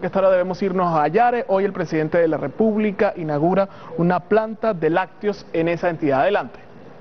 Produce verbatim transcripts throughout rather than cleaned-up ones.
Esta hora debemos irnos a Yare. Hoy el presidente de la República inaugura una planta de lácteos en esa entidad. Adelante.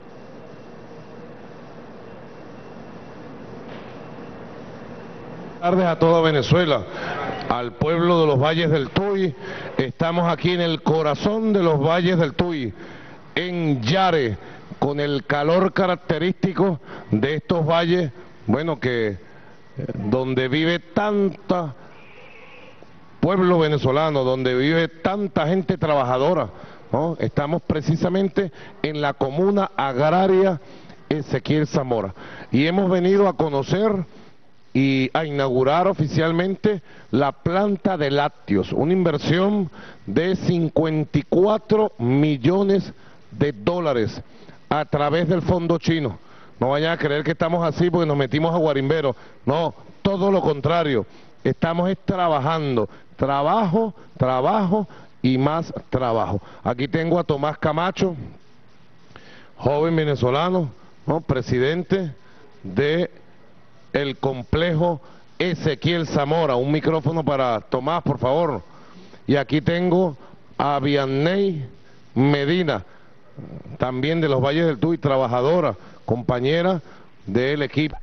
Buenas tardes a toda Venezuela, al pueblo de los Valles del Tuy. Estamos aquí en el corazón de los Valles del Tuy, en Yare, con el calor característico de estos valles, bueno, que donde vive tanta pueblo venezolano, donde vive tanta gente trabajadora, ¿no? Estamos precisamente en la comuna agraria Ezequiel Zamora y hemos venido a conocer y a inaugurar oficialmente la planta de lácteos, una inversión de cincuenta y cuatro millones de dólares a través del fondo chino. No vayan a creer que estamos así porque nos metimos a guarimberos, no, todo lo contrario, estamos es trabajando, trabajo, trabajo y más trabajo. Aquí tengo a Tomás Camacho, joven venezolano, ¿no? Presidente de el complejo Ezequiel Zamora. Un micrófono para Tomás, por favor. Y aquí tengo a Vianney Medina, también de los Valles del Tuy, trabajadora, compañera del equipo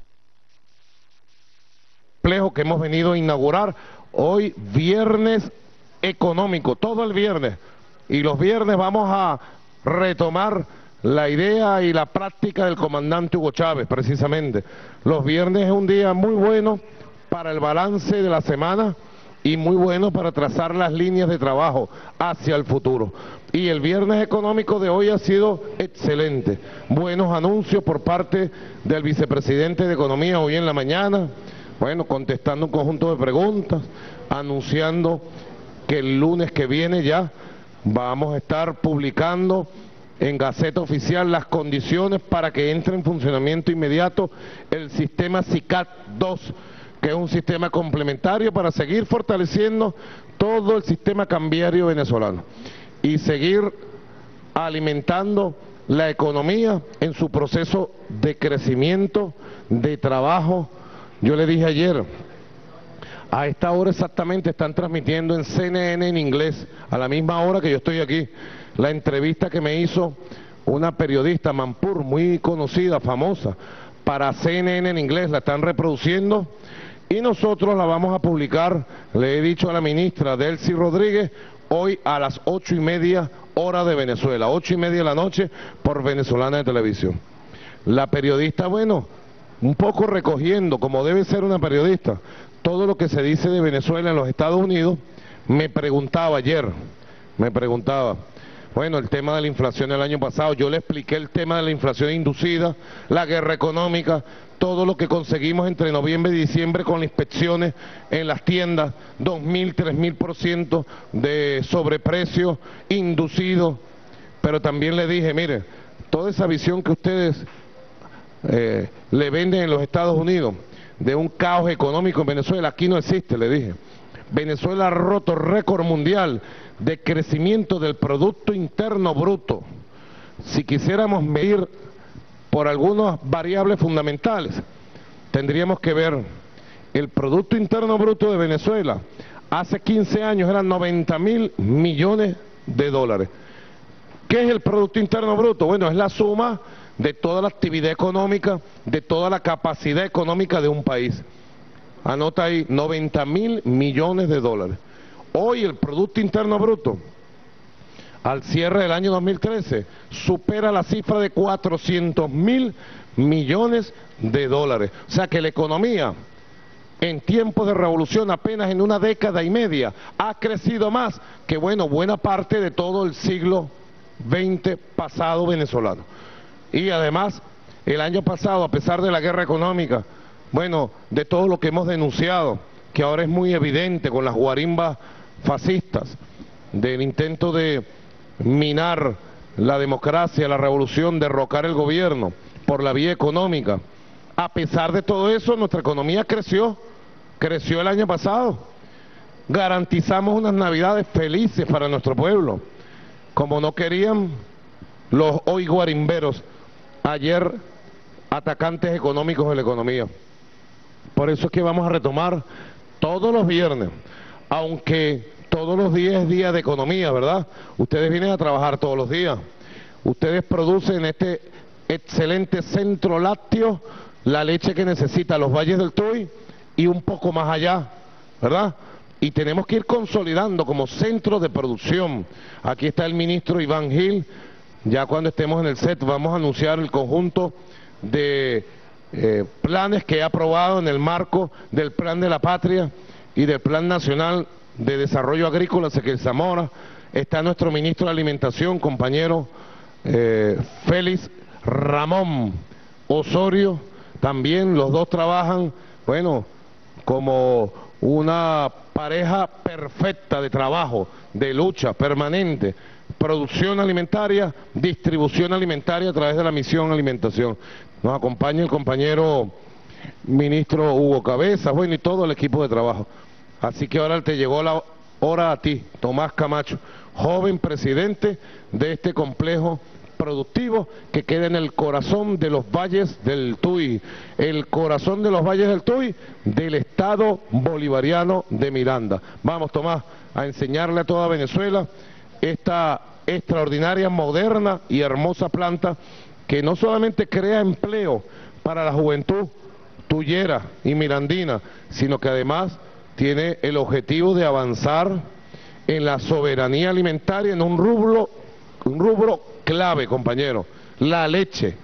complejo que hemos venido a inaugurar hoy, viernes económico, todo el viernes. Y los viernes vamos a retomar la idea y la práctica del comandante Hugo Chávez, precisamente. Los viernes es un día muy bueno para el balance de la semana y muy bueno para trazar las líneas de trabajo hacia el futuro. Y el viernes económico de hoy ha sido excelente. Buenos anuncios por parte del vicepresidente de Economía hoy en la mañana, bueno, contestando un conjunto de preguntas, anunciando que el lunes que viene ya vamos a estar publicando en Gaceta Oficial las condiciones para que entre en funcionamiento inmediato el sistema SICAD dos, que es un sistema complementario para seguir fortaleciendo todo el sistema cambiario venezolano y seguir alimentando la economía en su proceso de crecimiento, de trabajo. Yo le dije ayer, a esta hora exactamente están transmitiendo en C N N en inglés, a la misma hora que yo estoy aquí, la entrevista que me hizo una periodista, Manpur, muy conocida, famosa, para C N N en inglés, la están reproduciendo y nosotros la vamos a publicar, le he dicho a la ministra Delcy Rodríguez, hoy a las ocho y media hora de Venezuela, ocho y media de la noche por Venezolana de Televisión. La periodista, bueno, un poco recogiendo, como debe ser una periodista, todo lo que se dice de Venezuela en los Estados Unidos, me preguntaba ayer, me preguntaba, bueno, el tema de la inflación del año pasado, yo le expliqué el tema de la inflación inducida, la guerra económica, todo lo que conseguimos entre noviembre y diciembre con las inspecciones en las tiendas, dos mil, tres mil por ciento de sobreprecio inducido, pero también le dije, mire, toda esa visión que ustedes Eh, le venden en los Estados Unidos de un caos económico en Venezuela, aquí no existe, le dije. Venezuela ha roto récord mundial de crecimiento del Producto Interno Bruto. Si quisiéramos medir por algunas variables fundamentales, tendríamos que ver el Producto Interno Bruto de Venezuela. Hace quince años eran noventa mil millones de dólares. ¿Qué es el Producto Interno Bruto? Bueno, es la suma de toda la actividad económica, de toda la capacidad económica de un país. Anota ahí, noventa mil millones de dólares. Hoy el Producto Interno Bruto, al cierre del año dos mil trece, supera la cifra de cuatrocientos mil millones de dólares. O sea que la economía, en tiempos de revolución, apenas en una década y media, ha crecido más que, bueno, buena parte de todo el siglo veinte pasado venezolano. Y además, el año pasado, a pesar de la guerra económica, bueno, de todo lo que hemos denunciado, que ahora es muy evidente con las guarimbas fascistas, del intento de minar la democracia, la revolución, derrocar el gobierno por la vía económica, a pesar de todo eso, nuestra economía creció, creció el año pasado. Garantizamos unas navidades felices para nuestro pueblo, como no querían los hoy guarimberos, ayer atacantes económicos de la economía. Por eso es que vamos a retomar todos los viernes aunque todos los días es día de economía, ¿verdad? Ustedes vienen a trabajar todos los días. Ustedes producen este excelente centro lácteo, la leche que necesita los valles del Tuy y un poco más allá, ¿verdad? Y tenemos que ir consolidando como centro de producción. Aquí está el ministro Iván Gil. Ya cuando estemos en el set vamos a anunciar el conjunto de eh, planes que he aprobado en el marco del Plan de la Patria y del Plan Nacional de Desarrollo Agrícola, Ezequiel Zamora. Está nuestro ministro de Alimentación, compañero eh, Félix Ramón Osorio. También los dos trabajan, bueno, como una pareja perfecta de trabajo, de lucha permanente. Producción alimentaria, distribución alimentaria a través de la misión alimentación. Nos acompaña el compañero ministro Hugo Cabezas, bueno, y todo el equipo de trabajo. Así que ahora te llegó la hora a ti, Tomás Camacho, joven presidente de este complejo productivo que queda en el corazón de los valles del Tuy, el corazón de los valles del Tuy del Estado Bolivariano de Miranda. Vamos, Tomás, a enseñarle a toda Venezuela esta extraordinaria, moderna y hermosa planta que no solamente crea empleo para la juventud tuyera y mirandina, sino que además tiene el objetivo de avanzar en la soberanía alimentaria en un rubro, un rubro clave, compañero, la leche.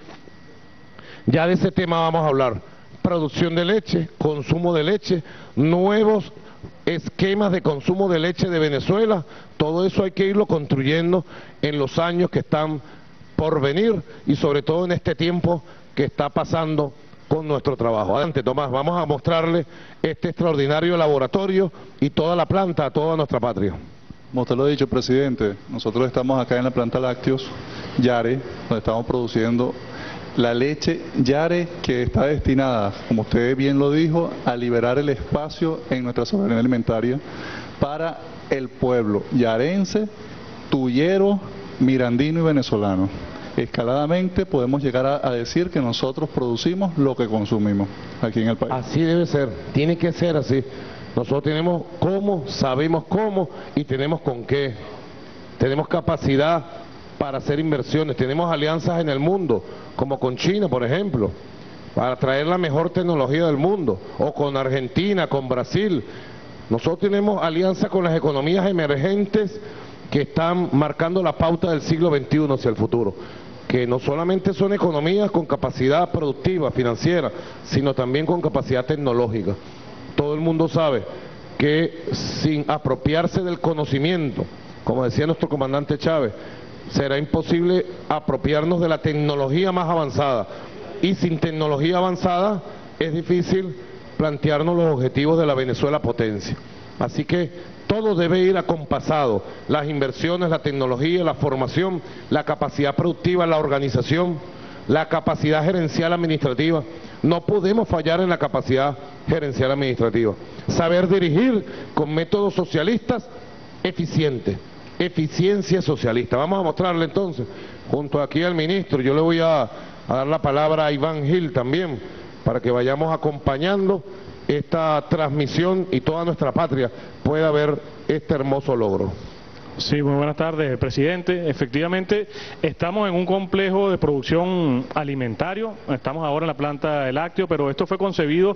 Ya de ese tema vamos a hablar. Producción de leche, consumo de leche, nuevos esquemas de consumo de leche de Venezuela, todo eso hay que irlo construyendo en los años que están por venir y sobre todo en este tiempo que está pasando con nuestro trabajo. Adelante, Tomás, vamos a mostrarle este extraordinario laboratorio y toda la planta a toda nuestra patria. Como usted lo ha dicho, presidente, nosotros estamos acá en la planta Lácteos Yare, donde estamos produciendo la leche Yare que está destinada, como usted bien lo dijo, a liberar el espacio en nuestra soberanía alimentaria para el pueblo yarense, tuyero, mirandino y venezolano. Escaladamente podemos llegar a, a decir que nosotros producimos lo que consumimos aquí en el país. Así debe ser, tiene que ser así. Nosotros tenemos cómo, sabemos cómo y tenemos con qué. Tenemos capacidad para hacer inversiones, tenemos alianzas en el mundo, como con China, por ejemplo, para traer la mejor tecnología del mundo, o con Argentina, con Brasil. Nosotros tenemos alianza con las economías emergentes que están marcando la pauta del siglo veintiuno hacia el futuro, que no solamente son economías con capacidad productiva, financiera, sino también con capacidad tecnológica. Todo el mundo sabe que sin apropiarse del conocimiento, como decía nuestro comandante Chávez, será imposible apropiarnos de la tecnología más avanzada, y sin tecnología avanzada es difícil plantearnos los objetivos de la Venezuela potencia. Así que todo debe ir acompasado, las inversiones, la tecnología, la formación, la capacidad productiva, la organización, la capacidad gerencial administrativa. No podemos fallar en la capacidad gerencial administrativa. Saber dirigir con métodos socialistas eficientes. Eficiencia socialista. Vamos a mostrarle entonces, junto aquí al ministro, yo le voy a, a dar la palabra a Iván Gil también, para que vayamos acompañando esta transmisión y toda nuestra patria pueda ver este hermoso logro. Sí, muy buenas tardes, presidente. Efectivamente, estamos en un complejo de producción alimentario, estamos ahora en la planta de lácteo, pero esto fue concebido,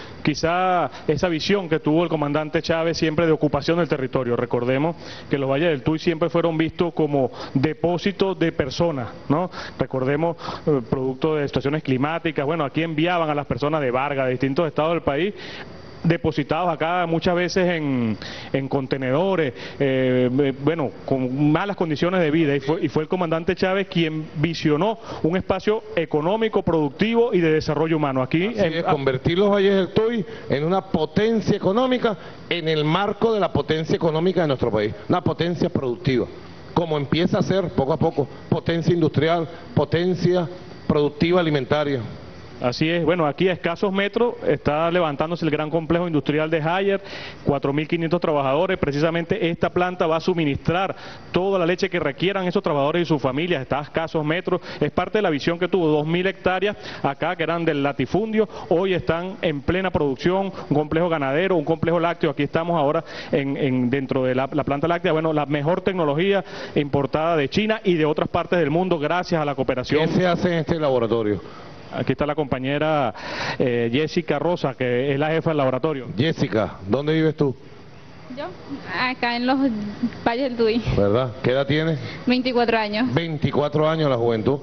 quizá esa visión que tuvo el comandante Chávez siempre de ocupación del territorio. Recordemos que los valles del Tuy siempre fueron vistos como depósitos de personas, ¿no? Recordemos, eh, producto de situaciones climáticas, bueno, aquí enviaban a las personas de Vargas, de distintos estados del país, depositados acá muchas veces en, en contenedores, eh, bueno, con malas condiciones de vida, y fue, y fue el comandante Chávez quien visionó un espacio económico, productivo y de desarrollo humano. Aquí Así es, convertir los valles del Tuy en una potencia económica en el marco de la potencia económica de nuestro país, una potencia productiva, como empieza a ser poco a poco, potencia industrial, potencia productiva alimentaria. Así es, bueno, aquí a escasos metros está levantándose el gran complejo industrial de Haier, cuatro mil quinientos trabajadores. Precisamente esta planta va a suministrar toda la leche que requieran esos trabajadores y sus familias, está a escasos metros. Es parte de la visión que tuvo, dos mil hectáreas acá que eran del latifundio, hoy están en plena producción, un complejo ganadero, un complejo lácteo. Aquí estamos ahora en, en dentro de la, la planta láctea, bueno, la mejor tecnología importada de China y de otras partes del mundo gracias a la cooperación. ¿Qué se hace en este laboratorio? Aquí está la compañera eh, Jessica Rosa, que es la jefa del laboratorio. Jessica, ¿dónde vives tú? Yo, acá en los Valles del Tuy. ¿Verdad? ¿Qué edad tienes? veinticuatro años. veinticuatro años la juventud.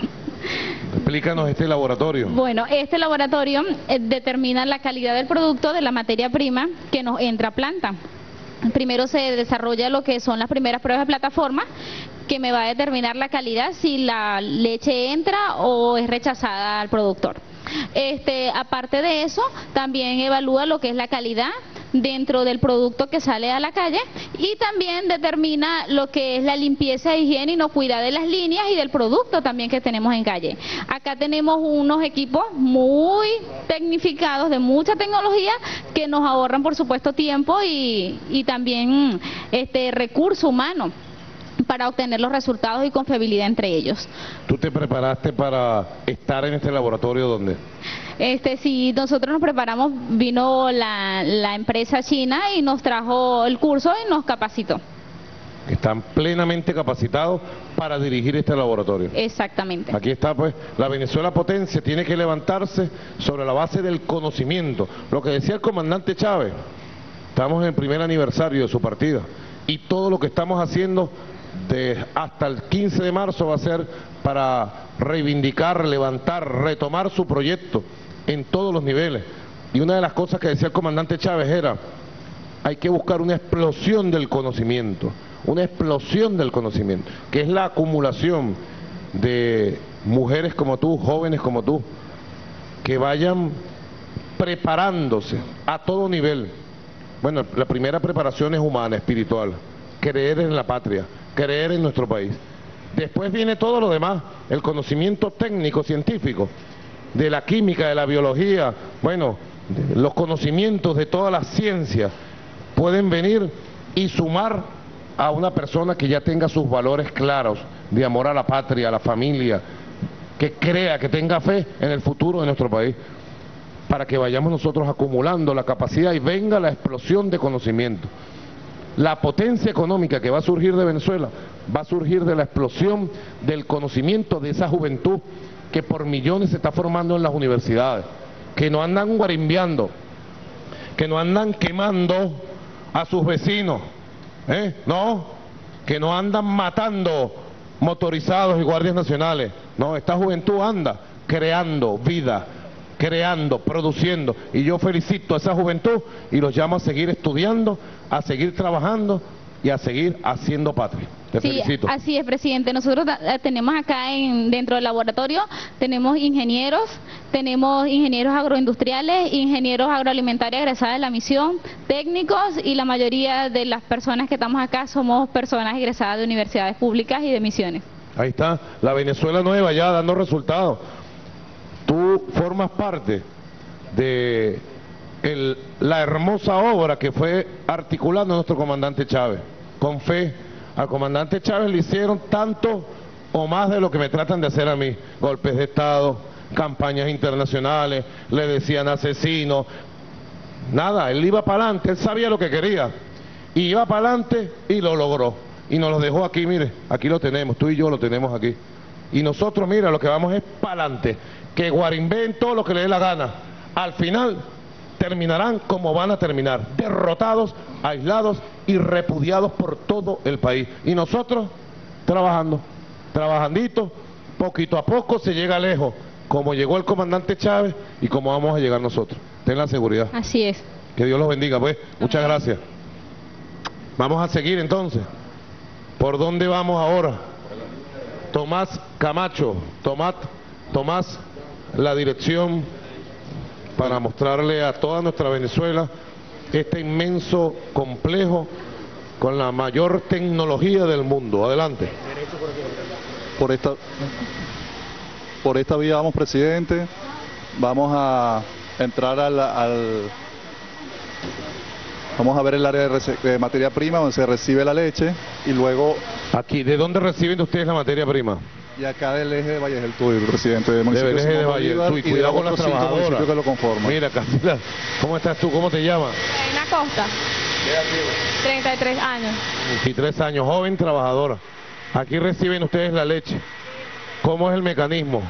Explícanos este laboratorio. Bueno, este laboratorio eh, determina la calidad del producto, de la materia prima que nos entra a planta. Primero se desarrolla lo que son las primeras pruebas de plataforma, que me va a determinar la calidad, si la leche entra o es rechazada al productor. Este, aparte de eso, también evalúa lo que es la calidad dentro del producto que sale a la calle y también determina lo que es la limpieza, higiene, inocuidad de las líneas y del producto también que tenemos en calle. Acá tenemos unos equipos muy tecnificados, de mucha tecnología, que nos ahorran por supuesto tiempo y, y también este recurso humano para obtener los resultados y confiabilidad entre ellos. ¿Tú te preparaste para estar en este laboratorio dónde? Este, si nosotros nos preparamos, vino la, la empresa china y nos trajo el curso y nos capacitó. Están plenamente capacitados para dirigir este laboratorio. Exactamente. Aquí está pues, la Venezuela potencia tiene que levantarse sobre la base del conocimiento. Lo que decía el comandante Chávez, estamos en el primer aniversario de su partida y todo lo que estamos haciendo de hasta el quince de marzo va a ser para reivindicar, levantar, retomar su proyecto en todos los niveles. Y una de las cosas que decía el comandante Chávez era, hay que buscar una explosión del conocimiento, una explosión del conocimiento, que es la acumulación de mujeres como tú, jóvenes como tú, que vayan preparándose a todo nivel. Bueno, la primera preparación es humana, espiritual, creer en la patria, creer en nuestro país. Después viene todo lo demás, el conocimiento técnico, científico, de la química, de la biología, bueno, los conocimientos de todas las ciencias pueden venir y sumar a una persona que ya tenga sus valores claros, de amor a la patria, a la familia, que crea, que tenga fe en el futuro de nuestro país, para que vayamos nosotros acumulando la capacidad y venga la explosión de conocimiento. La potencia económica que va a surgir de Venezuela va a surgir de la explosión del conocimiento de esa juventud que por millones se está formando en las universidades, que no andan guarimbeando, que no andan quemando a sus vecinos, ¿eh? No, que no andan matando motorizados y guardias nacionales. No, esta juventud anda creando vida, creando, produciendo, y yo felicito a esa juventud y los llamo a seguir estudiando, a seguir trabajando y a seguir haciendo patria. Te sí, felicito. Así es, presidente. Nosotros tenemos acá en, dentro del laboratorio, tenemos ingenieros, tenemos ingenieros agroindustriales, ingenieros agroalimentarios egresados de la misión, técnicos, y la mayoría de las personas que estamos acá somos personas egresadas de universidades públicas y de misiones. Ahí está, la Venezuela nueva ya dando resultados. Tú formas parte de el, la hermosa obra que fue articulando nuestro comandante Chávez. Con fe, al comandante Chávez le hicieron tanto o más de lo que me tratan de hacer a mí. Golpes de Estado, campañas internacionales, le decían asesino. Nada, él iba para adelante, él sabía lo que quería. Y iba para adelante y lo logró. Y nos lo dejó aquí, mire, aquí lo tenemos, tú y yo lo tenemos aquí. Y nosotros, mira, lo que vamos es para adelante. Que guarimbeen todo lo que les dé la gana. Al final terminarán como van a terminar, derrotados, aislados y repudiados por todo el país. Y nosotros trabajando, trabajandito, poquito a poco se llega lejos, como llegó el comandante Chávez y como vamos a llegar nosotros. Ten la seguridad. Así es. Que Dios los bendiga, pues. Muchas gracias. Vamos a seguir entonces. ¿Por dónde vamos ahora? Tomás Camacho, Tomás, Tomás, la dirección para mostrarle a toda nuestra Venezuela este inmenso complejo con la mayor tecnología del mundo. Adelante. Por esta, por esta vía vamos, presidente. vamos a entrar al, al vamos a ver el área de, de materia prima donde se recibe la leche y luego Aquí, ¿de dónde reciben ustedes la materia prima? y acá del eje de Valles del Tuy, presidente del municipio Del eje de Simón Valle del Bolívar, Tuy. y de Cuidado con otros las cinco trabajadoras. municipios que lo conforman. Mira, Casila, ¿cómo estás tú? ¿Cómo te llamas? Reina Costa, treinta y tres años. veintitrés años, joven trabajadora. Aquí reciben ustedes la leche. ¿Cómo es el mecanismo?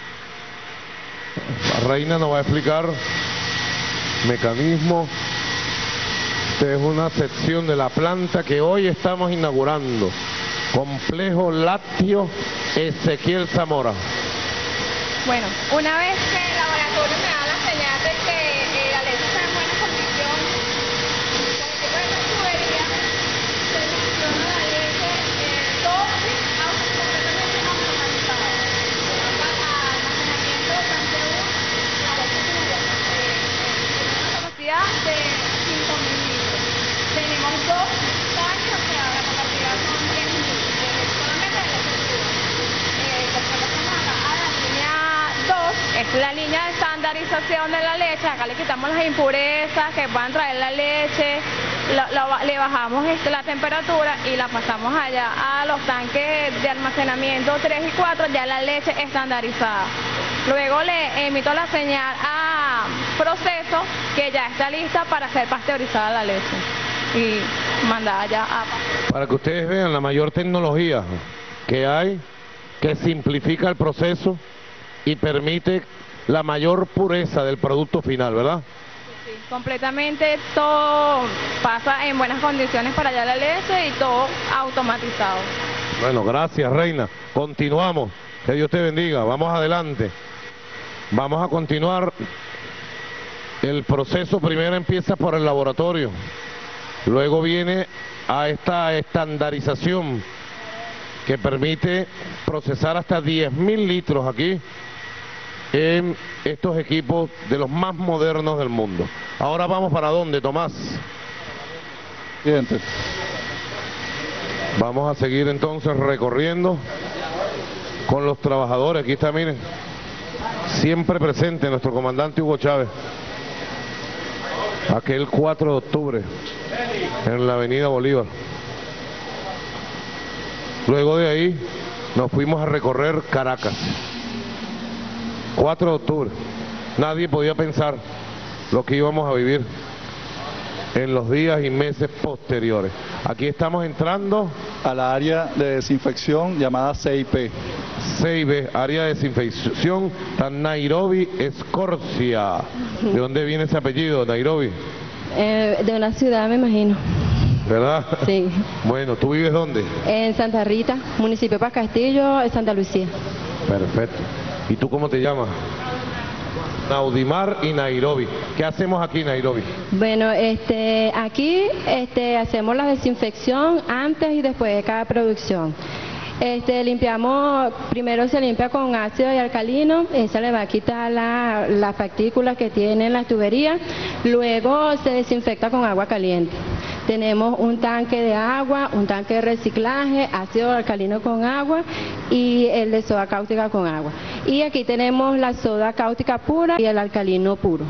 La reina nos va a explicar mecanismo. Esta es una sección de la planta que hoy estamos inaugurando. Complejo Lácteo Ezequiel Zamora. Bueno, una vez que el laboratorio me da la señal de que eh, la leche está en buena condición, con el equipo de tubería se funciona la leche, eh, todo así, auto- completamente automatizado. Se va a almacenamiento de Canteu, la leche tuya, eh, tiene una capacidad de cinco mil litros. Tenemos dos tanques, o sea, la capacidad son diez mil litros, eh, solamente de leche tuya. Eh, pertenecemos acá a la línea dos, es la línea de estandarización de la leche. Acá le quitamos las impurezas que puedan traer la leche, lo- lo- le bajamos este, la temperatura y la pasamos allá a los tanques de almacenamiento tres y cuatro, ya la leche estandarizada. Luego le emito la señal a proceso que ya está lista para ser pasteurizada la leche y mandada ya a... Para que ustedes vean la mayor tecnología que hay, que simplifica el proceso y permite la mayor pureza del producto final, ¿verdad? Sí, completamente todo pasa en buenas condiciones para allá la leche y todo automatizado. Bueno, gracias, reina. Continuamos. Que Dios te bendiga. Vamos adelante. Vamos a continuar. El proceso primero empieza por el laboratorio. Luego viene a esta estandarización que permite procesar hasta diez mil litros aquí en estos equipos de los más modernos del mundo. Ahora vamos para dónde, Tomás. Presidente. Vamos a seguir entonces recorriendo con los trabajadores. Aquí está, miren, siempre presente nuestro comandante Hugo Chávez. Aquel cuatro de octubre en la avenida Bolívar. Luego de ahí nos fuimos a recorrer Caracas. cuatro de octubre. Nadie podía pensar lo que íbamos a vivir en los días y meses posteriores. Aquí estamos entrando A la área de desinfección llamada C I P. C I B, área de desinfección, está Nairobi, Escorcia. ¿De dónde viene ese apellido, Nairobi? Eh, de una ciudad, me imagino. ¿Verdad? Sí. Bueno, ¿tú vives dónde? En Santa Rita, municipio de Paz Castillo, en Santa Lucía. Perfecto. ¿Y tú cómo te llamas? Naudimar y Nairobi. ¿Qué hacemos aquí en Nairobi? Bueno, este, aquí este, hacemos la desinfección antes y después de cada producción. Este, limpiamos, primero se limpia con ácido y alcalino, esa le va a quitar la- las partículas que tienen las tuberías, luego se desinfecta con agua caliente. Tenemos un tanque de agua, un tanque de reciclaje, ácido alcalino con agua y el de soda cáustica con agua. Y aquí tenemos la soda cáustica pura y el alcalino puro.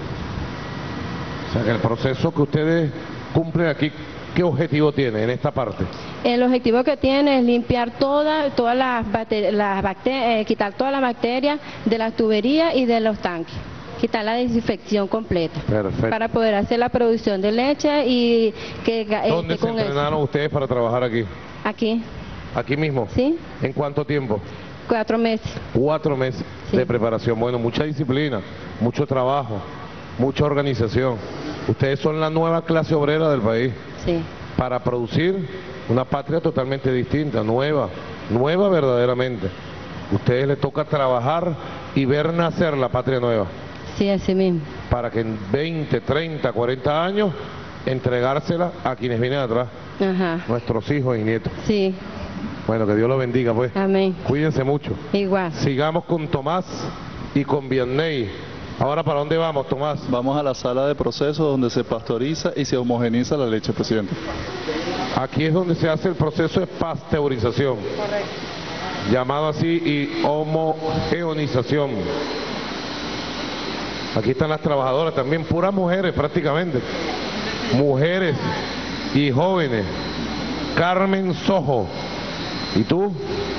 O sea, que el proceso que ustedes cumplen aquí, ¿qué objetivo tiene en esta parte? El objetivo que tiene es limpiar toda, todas las, bacte- las bacterias, quitar todas las bacterias de las tuberías y de los tanques, quitar la desinfección completa. Perfecto. Para poder hacer la producción de leche y que este, ¿Dónde se con eso- entrenaron ustedes para trabajar aquí? aquí, ¿Aquí mismo? ¿sí? ¿En cuánto tiempo? Cuatro meses. Cuatro meses Sí. de preparación. Bueno, mucha disciplina, mucho trabajo, mucha organización. Ustedes son la nueva clase obrera del país Sí. para producir una patria totalmente distinta, nueva, nueva verdaderamente. Ustedes les toca trabajar y ver nacer la patria nueva Sí, así mismo. para que en veinte, treinta, cuarenta años entregársela a quienes vienen atrás, Ajá. nuestros hijos y nietos. Sí. Bueno, que Dios los bendiga, pues. Amén. Cuídense mucho. Igual. Sigamos con Tomás y con Vianney. Ahora, ¿para dónde vamos, Tomás? Vamos a la sala de proceso donde se pasteuriza y se homogeniza la leche, presidente. Aquí es donde se hace el proceso de pasteurización. Correcto. Llamado así, y homogeneización. Aquí están las trabajadoras también, puras mujeres prácticamente. Mujeres y jóvenes. Carmen Sojo. ¿Y tú?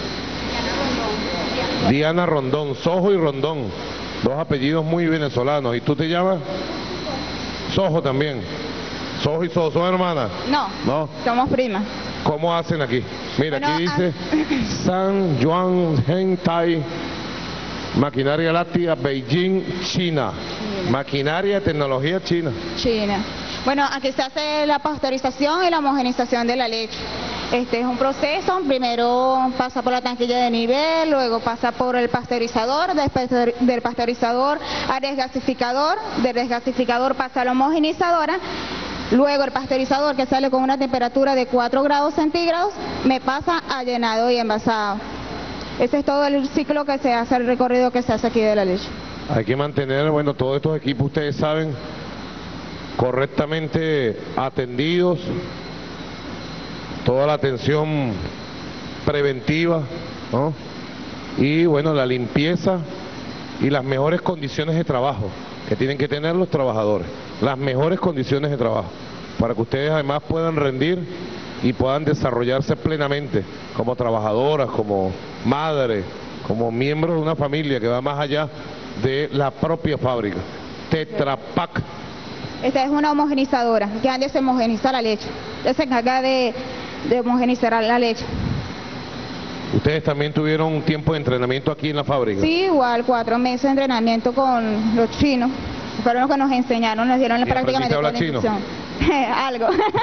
Diana Rondón. Sojo y Rondón. Dos apellidos muy venezolanos. ¿Y tú te llamas? Sojo también. Sojo y Sojo, ¿son hermanas? No, No. somos primas. ¿Cómo hacen aquí? Mira, Bueno, aquí dice San Juan Hentai, maquinaria láctea, Beijing, China. Maquinaria, tecnología china. China. Bueno, aquí se hace la pasteurización y la homogenización de la leche. Este es un proceso, primero pasa por la tanquilla de nivel, luego pasa por el pasteurizador, después del pasteurizador al desgasificador, del desgasificador pasa a la homogenizadora, luego el pasteurizador, que sale con una temperatura de cuatro grados centígrados, me pasa a llenado y envasado. Ese es todo el ciclo que se hace, el recorrido que se hace aquí de la leche. Hay que mantener, bueno, todos estos equipos, ustedes saben, correctamente atendidos, toda la atención preventiva, ¿no? Y bueno, la limpieza y las mejores condiciones de trabajo que tienen que tener los trabajadores, las mejores condiciones de trabajo, para que ustedes además puedan rendir y puedan desarrollarse plenamente como trabajadoras, como madres, como miembros de una familia que va más allá de la propia fábrica. Tetra Pak. Esta es una homogenizadora, que antes se homogeniza la leche. Ella se encarga de, de homogenizar la leche. ¿Ustedes también tuvieron un tiempo de entrenamiento aquí en la fábrica? Sí, igual, cuatro meses de entrenamiento con los chinos. Fueron los que nos enseñaron, nos dieron ¿Y prácticamente aprendiste a toda la hablar instrucción. Algo.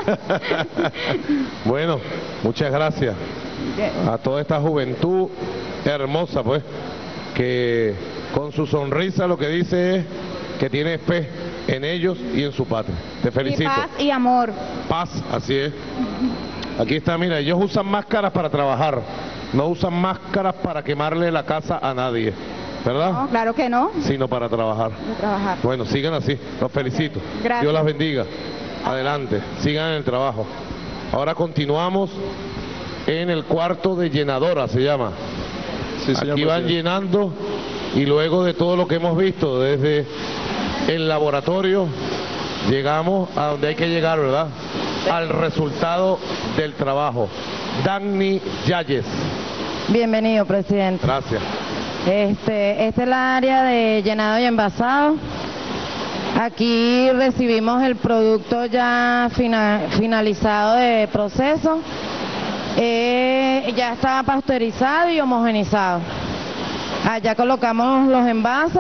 Bueno, muchas gracias a toda esta juventud hermosa, pues, que con su sonrisa lo que dice es que tiene fe en ellos y en su patria. Te felicito. Y paz y amor. Paz, así es. Aquí está, mira, ellos usan máscaras para trabajar, no usan máscaras para quemarle la casa a nadie, ¿verdad? No, claro que no. Sino para trabajar. De trabajar. Bueno, sigan así, los felicito. Gracias. Dios las bendiga. Adelante, sigan en el trabajo. Ahora continuamos en el cuarto de llenadora, se llama. Sí, señor Aquí van presidente. llenando y luego de todo lo que hemos visto desde el laboratorio, llegamos a donde hay que llegar, ¿verdad? Al resultado del trabajo. Dagny Yáñez. Bienvenido, presidente. Gracias. Este, esta es la área de llenado y envasado. Aquí recibimos el producto ya fina- finalizado de proceso. Eh, ya está pasteurizado y homogenizado. Allá colocamos los envases.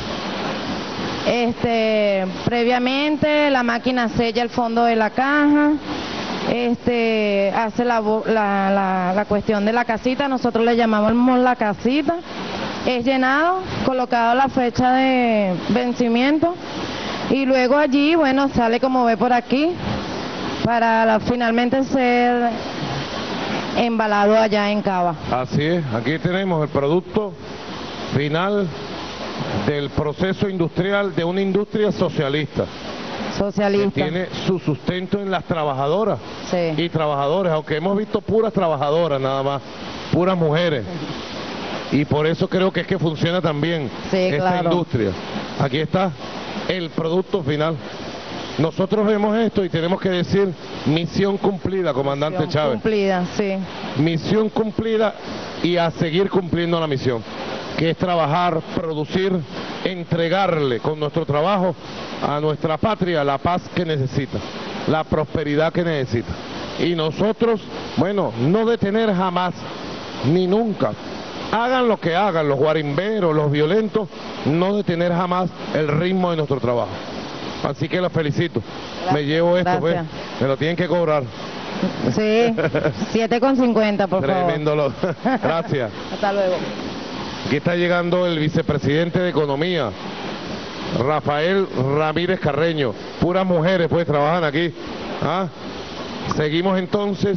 Este, previamente la máquina sella el fondo de la caja. Este, hace la, bo- la, la, la cuestión de la casita, nosotros le llamamos la casita. Es llenado, colocado la fecha de vencimiento y luego allí, bueno, sale como ve por aquí para la- finalmente ser embalado allá en Cava. Así es, aquí tenemos el producto final del proceso industrial de una industria socialista. Que Socialista. tiene su sustento en las trabajadoras Sí. y trabajadores, aunque hemos visto puras trabajadoras nada más, puras mujeres. Y por eso creo que es que funciona también Sí, esta claro. industria. Aquí está el producto final. Nosotros vemos esto y tenemos que decir misión cumplida, comandante Misión Chávez. Cumplida, sí. Misión cumplida y a seguir cumpliendo la misión, que es trabajar, producir, entregarle con nuestro trabajo a nuestra patria la paz que necesita, la prosperidad que necesita. Y nosotros, bueno, no detener jamás, ni nunca. Hagan lo que hagan los guarimberos, los violentos, no detener jamás el ritmo de nuestro trabajo. Así que los felicito. Me llevo esto, pues, Gracias. me lo tienen que cobrar. Sí, siete con cincuenta, por Tremendo. favor. Lo... Gracias. Hasta luego. Aquí está llegando el vicepresidente de Economía, Rafael Ramírez Carreño. Puras mujeres, pues, trabajan aquí. ¿Ah? Seguimos entonces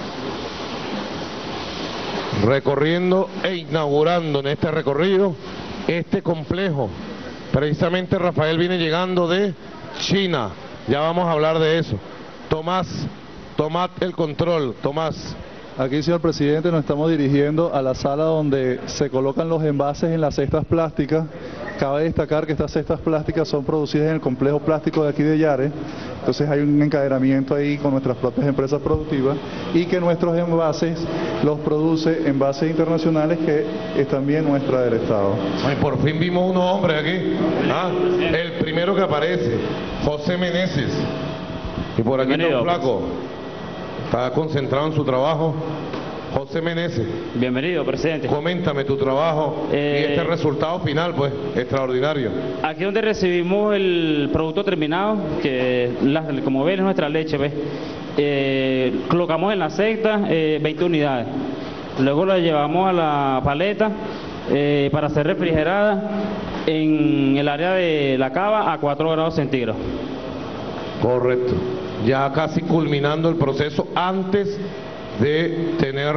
recorriendo e inaugurando en este recorrido este complejo. Precisamente Rafael viene llegando de China. Ya vamos a hablar de eso. Tomás, tomad el control, Tomás. Aquí, señor presidente, nos estamos dirigiendo a la sala donde se colocan los envases en las cestas plásticas Cabe destacar que estas cestas plásticas son producidas en el complejo plástico de aquí de Yare, entonces hay un encadenamiento ahí con nuestras propias empresas productivas y que nuestros envases los produce Envases Internacionales, que es también nuestra del Estado. Ay, por fin vimos unos hombres aquí. Ah, el primero que aparece, José Meneses. Y por aquí está un flaco. Está concentrado en su trabajo. José Meneses. Bienvenido, presidente. Coméntame tu trabajo eh, y este resultado final, pues, extraordinario. Aquí donde recibimos el producto terminado, que la, como ven es nuestra leche, ¿ves? Eh, colocamos en la secta eh, veinte unidades. Luego la llevamos a la paleta eh, para ser refrigerada en el área de la cava a cuatro grados centígrados. Correcto. Ya casi culminando el proceso antes de tener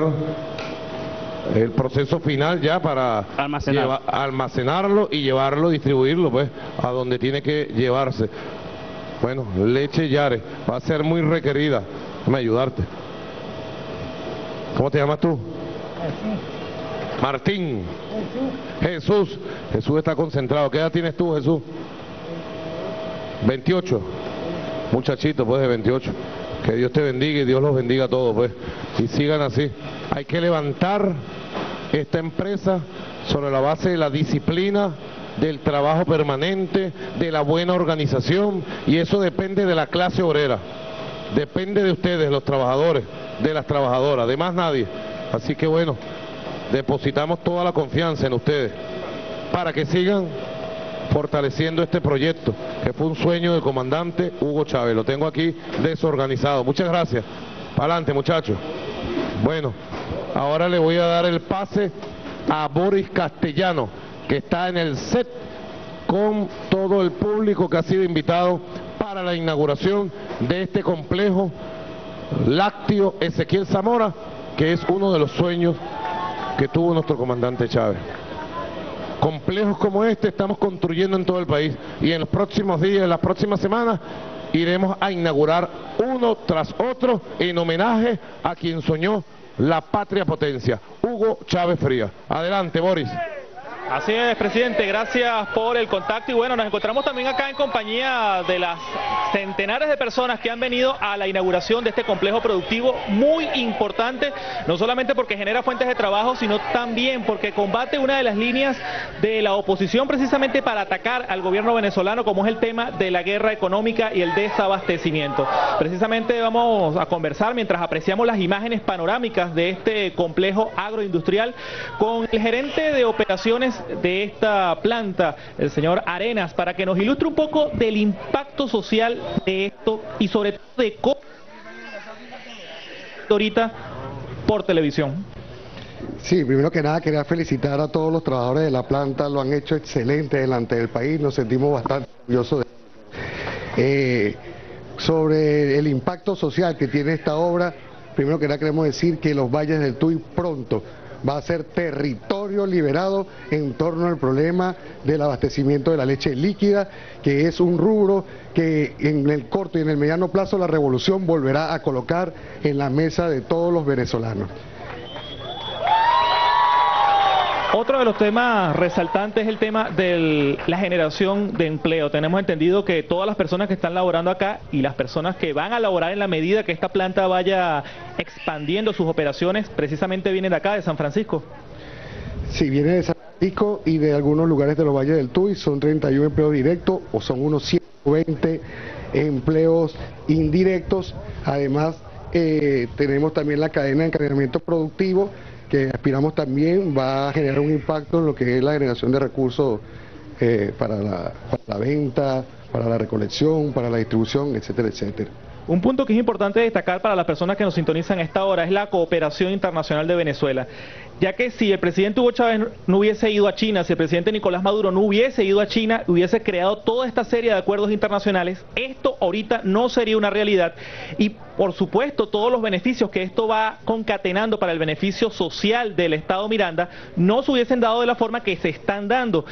el proceso final ya para Almacenar. lleva, almacenarlo y llevarlo, distribuirlo pues a donde tiene que llevarse. Bueno, leche Yare va a ser muy requerida. Déjame ayudarte. ¿Cómo te llamas tú? Jesús. Martín. Jesús. Jesús. Jesús está concentrado. ¿Qué edad tienes tú, Jesús? veintiocho. Muchachito pues de veintiocho. Que Dios te bendiga y Dios los bendiga a todos, pues. Y sigan así. Hay que levantar esta empresa sobre la base de la disciplina, del trabajo permanente, de la buena organización, y eso depende de la clase obrera. Depende de ustedes, los trabajadores, de las trabajadoras, de más nadie. Así que bueno, depositamos toda la confianza en ustedes para que sigan fortaleciendo este proyecto, que fue un sueño del comandante Hugo Chávez. Lo tengo aquí desorganizado. Muchas gracias. Para adelante, muchachos. Bueno, ahora le voy a dar el pase a Boris Castellano, que está en el set con todo el público que ha sido invitado para la inauguración de este complejo lácteo Ezequiel Zamora, que es uno de los sueños que tuvo nuestro comandante Chávez. Complejos como este estamos construyendo en todo el país, y en los próximos días, en las próximas semanas, iremos a inaugurar uno tras otro en homenaje a quien soñó la patria potencia, Hugo Chávez Frías. Adelante, Boris. Así es, presidente, gracias por el contacto. Y bueno, nos encontramos también acá en compañía de las centenares de personas que han venido a la inauguración de este complejo productivo muy importante, no solamente porque genera fuentes de trabajo, sino también porque combate una de las líneas de la oposición precisamente para atacar al gobierno venezolano, como es el tema de la guerra económica y el desabastecimiento. Precisamente vamos a conversar mientras apreciamos las imágenes panorámicas de este complejo agroindustrial con el gerente de operaciones de esta planta, el señor Arenas, para que nos ilustre un poco del impacto social de esto y sobre todo de cómo ahorita por televisión. Sí, primero que nada quería felicitar a todos los trabajadores de la planta, lo han hecho excelente delante del país, nos sentimos bastante orgullosos de eh, sobre el impacto social que tiene esta obra. Primero que nada queremos decir que los Valles del Tuy pronto va a ser territorio liberado en torno al problema del abastecimiento de la leche líquida, que es un rubro que en el corto y en el mediano plazo la revolución volverá a colocar en la mesa de todos los venezolanos. Otro de los temas resaltantes es el tema de la generación de empleo. Tenemos entendido que todas las personas que están laborando acá y las personas que van a laborar en la medida que esta planta vaya expandiendo sus operaciones, precisamente vienen de acá, de San Francisco. Sí, viene de San Francisco y de algunos lugares de los Valles del Tuy, son treinta y uno empleos directos o son unos ciento veinte empleos indirectos. Además, eh, tenemos también la cadena de encadenamiento productivo, que aspiramos también va a generar un impacto en lo que es la generación de recursos eh, para, la, para la venta, para la recolección, para la distribución, etcétera, etcétera. Un punto que es importante destacar para las personas que nos sintonizan a esta hora es la cooperación internacional de Venezuela, ya que si el presidente Hugo Chávez no hubiese ido a China, si el presidente Nicolás Maduro no hubiese ido a China, hubiese creado toda esta serie de acuerdos internacionales, esto ahorita no sería una realidad y por supuesto todos los beneficios que esto va concatenando para el beneficio social del Estado Miranda no se hubiesen dado de la forma que se están dando.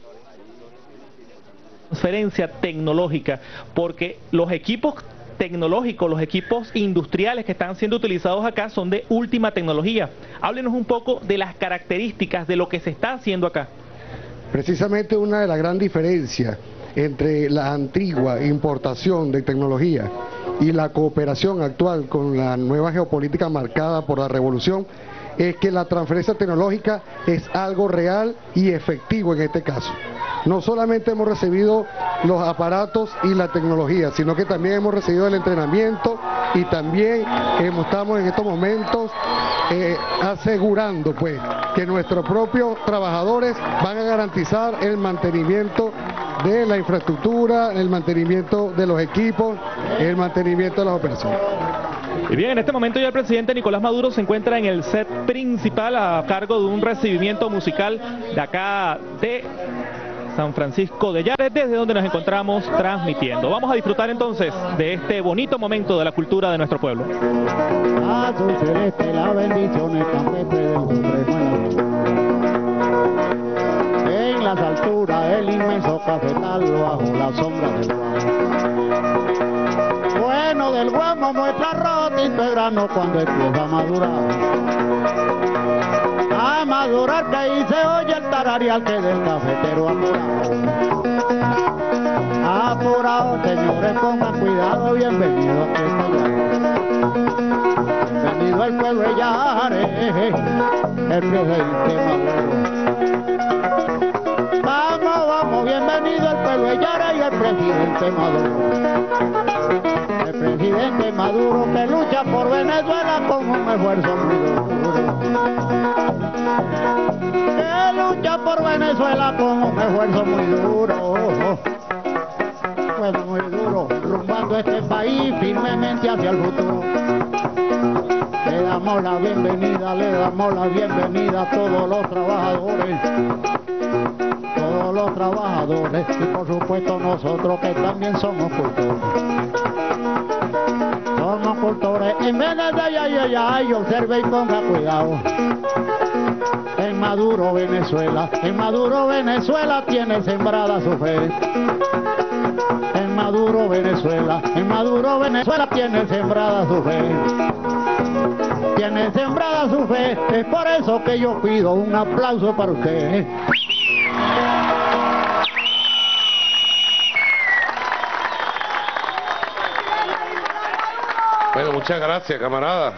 Transferencia tecnológica, porque los equipos tecnológicos, los equipos industriales que están siendo utilizados acá son de última tecnología. Háblenos un poco de las características de lo que se está haciendo acá. Precisamente una de las grandes diferencias entre la antigua importación de tecnología y la cooperación actual con la nueva geopolítica marcada por la revolución es que la transferencia tecnológica es algo real y efectivo en este caso. No solamente hemos recibido los aparatos y la tecnología, sino que también hemos recibido el entrenamiento y también hemos, estamos en estos momentos eh, asegurando pues que nuestros propios trabajadores van a garantizar el mantenimiento de la infraestructura, el mantenimiento de los equipos, el mantenimiento de las operaciones. Y bien, en este momento ya el presidente Nicolás Maduro se encuentra en el set principal a cargo de un recibimiento musical de acá de San Francisco de Yare, desde donde nos encontramos transmitiendo. Vamos a disfrutar entonces de este bonito momento de la cultura de nuestro pueblo. Azul celeste, la bendición es campestre del Supremo en las alturas del inmenso cafetal bajo la sombra del guamo. Bueno del guamo muestra rotito el grano cuando empieza a madurar. A madurar que ahí se oye el tarareal que del cafetero apurado. Apurado, señores, pongan cuidado, bienvenido a este bienvenido al pueblo de Yare, el presidente Maduro. Vamos, vamos, bienvenido al pueblo de Yare y el presidente Maduro. El presidente Maduro que lucha por Venezuela con un esfuerzo muy duro. Que lucha por Venezuela con un esfuerzo muy duro. Pues muy duro, rumbando este país firmemente hacia el futuro. Le damos la bienvenida, le damos la bienvenida a todos los trabajadores. Todos los trabajadores y por supuesto nosotros que también somos cultores. Somos cultores en Venezuela, ay, ay, ay, observe y ponga cuidado. En Maduro, Venezuela, en Maduro, Venezuela tiene sembrada su fe. En Maduro, Venezuela, en Maduro, Venezuela tiene sembrada su fe. Tiene sembrada su fe, es por eso que yo pido un aplauso para usted. Bueno, muchas gracias, camarada.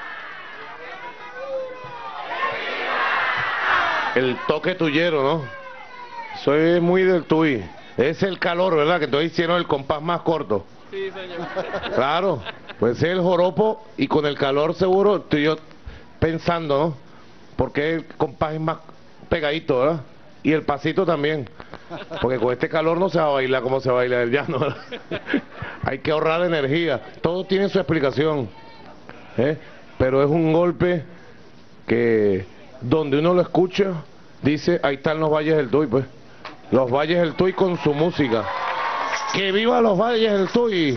El toque tuyero, ¿no? Soy muy del tuy. Es el calor, ¿verdad? Que entonces hicieron el compás más corto. Sí, señor. Claro, pues es el joropo y con el calor seguro estoy yo pensando, ¿no? Porque el compás es más pegadito, ¿verdad? Y el pasito también. Porque con este calor no se va a bailar como se baila el llano, ¿verdad? Hay que ahorrar energía. Todo tiene su explicación, ¿eh? Pero es un golpe que donde uno lo escucha, dice, ahí están los Valles del Tuy, pues. Los Valles del Tuy con su música. ¡Que viva los Valles del Tuy!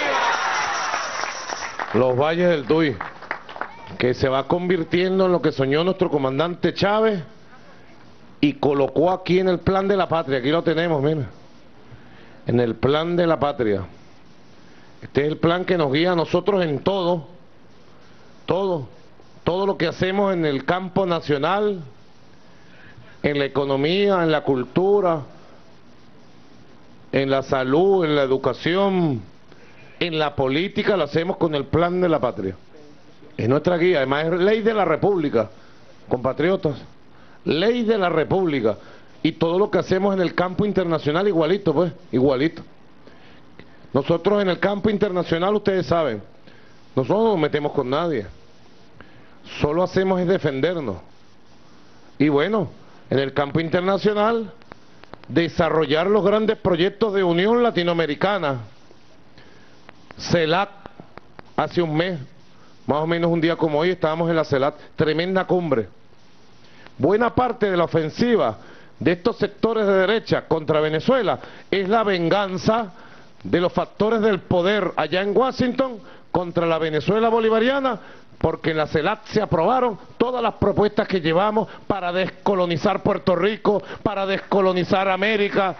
Los Valles del Tuy, que se va convirtiendo en lo que soñó nuestro comandante Chávez y colocó aquí en el plan de la patria. Aquí lo tenemos, mira. En el plan de la patria. Este es el plan que nos guía a nosotros en todo, todo, todo lo que hacemos en el campo nacional, en la economía, en la cultura, en la salud, en la educación, en la política, lo hacemos con el plan de la patria. Es nuestra guía, además es ley de la República, compatriotas, ley de la República. Y todo lo que hacemos en el campo internacional igualito, pues, igualito. Nosotros en el campo internacional, ustedes saben, nosotros no nos metemos con nadie. Solo hacemos es defendernos. Y bueno, en el campo internacional, desarrollar los grandes proyectos de Unión Latinoamericana. CELAC, hace un mes, más o menos un día como hoy, estábamos en la CELAC, tremenda cumbre. Buena parte de la ofensiva de estos sectores de derecha contra Venezuela es la venganza de los factores del poder allá en Washington contra la Venezuela bolivariana, porque en la CELAC se aprobaron todas las propuestas que llevamos para descolonizar Puerto Rico, para descolonizar América.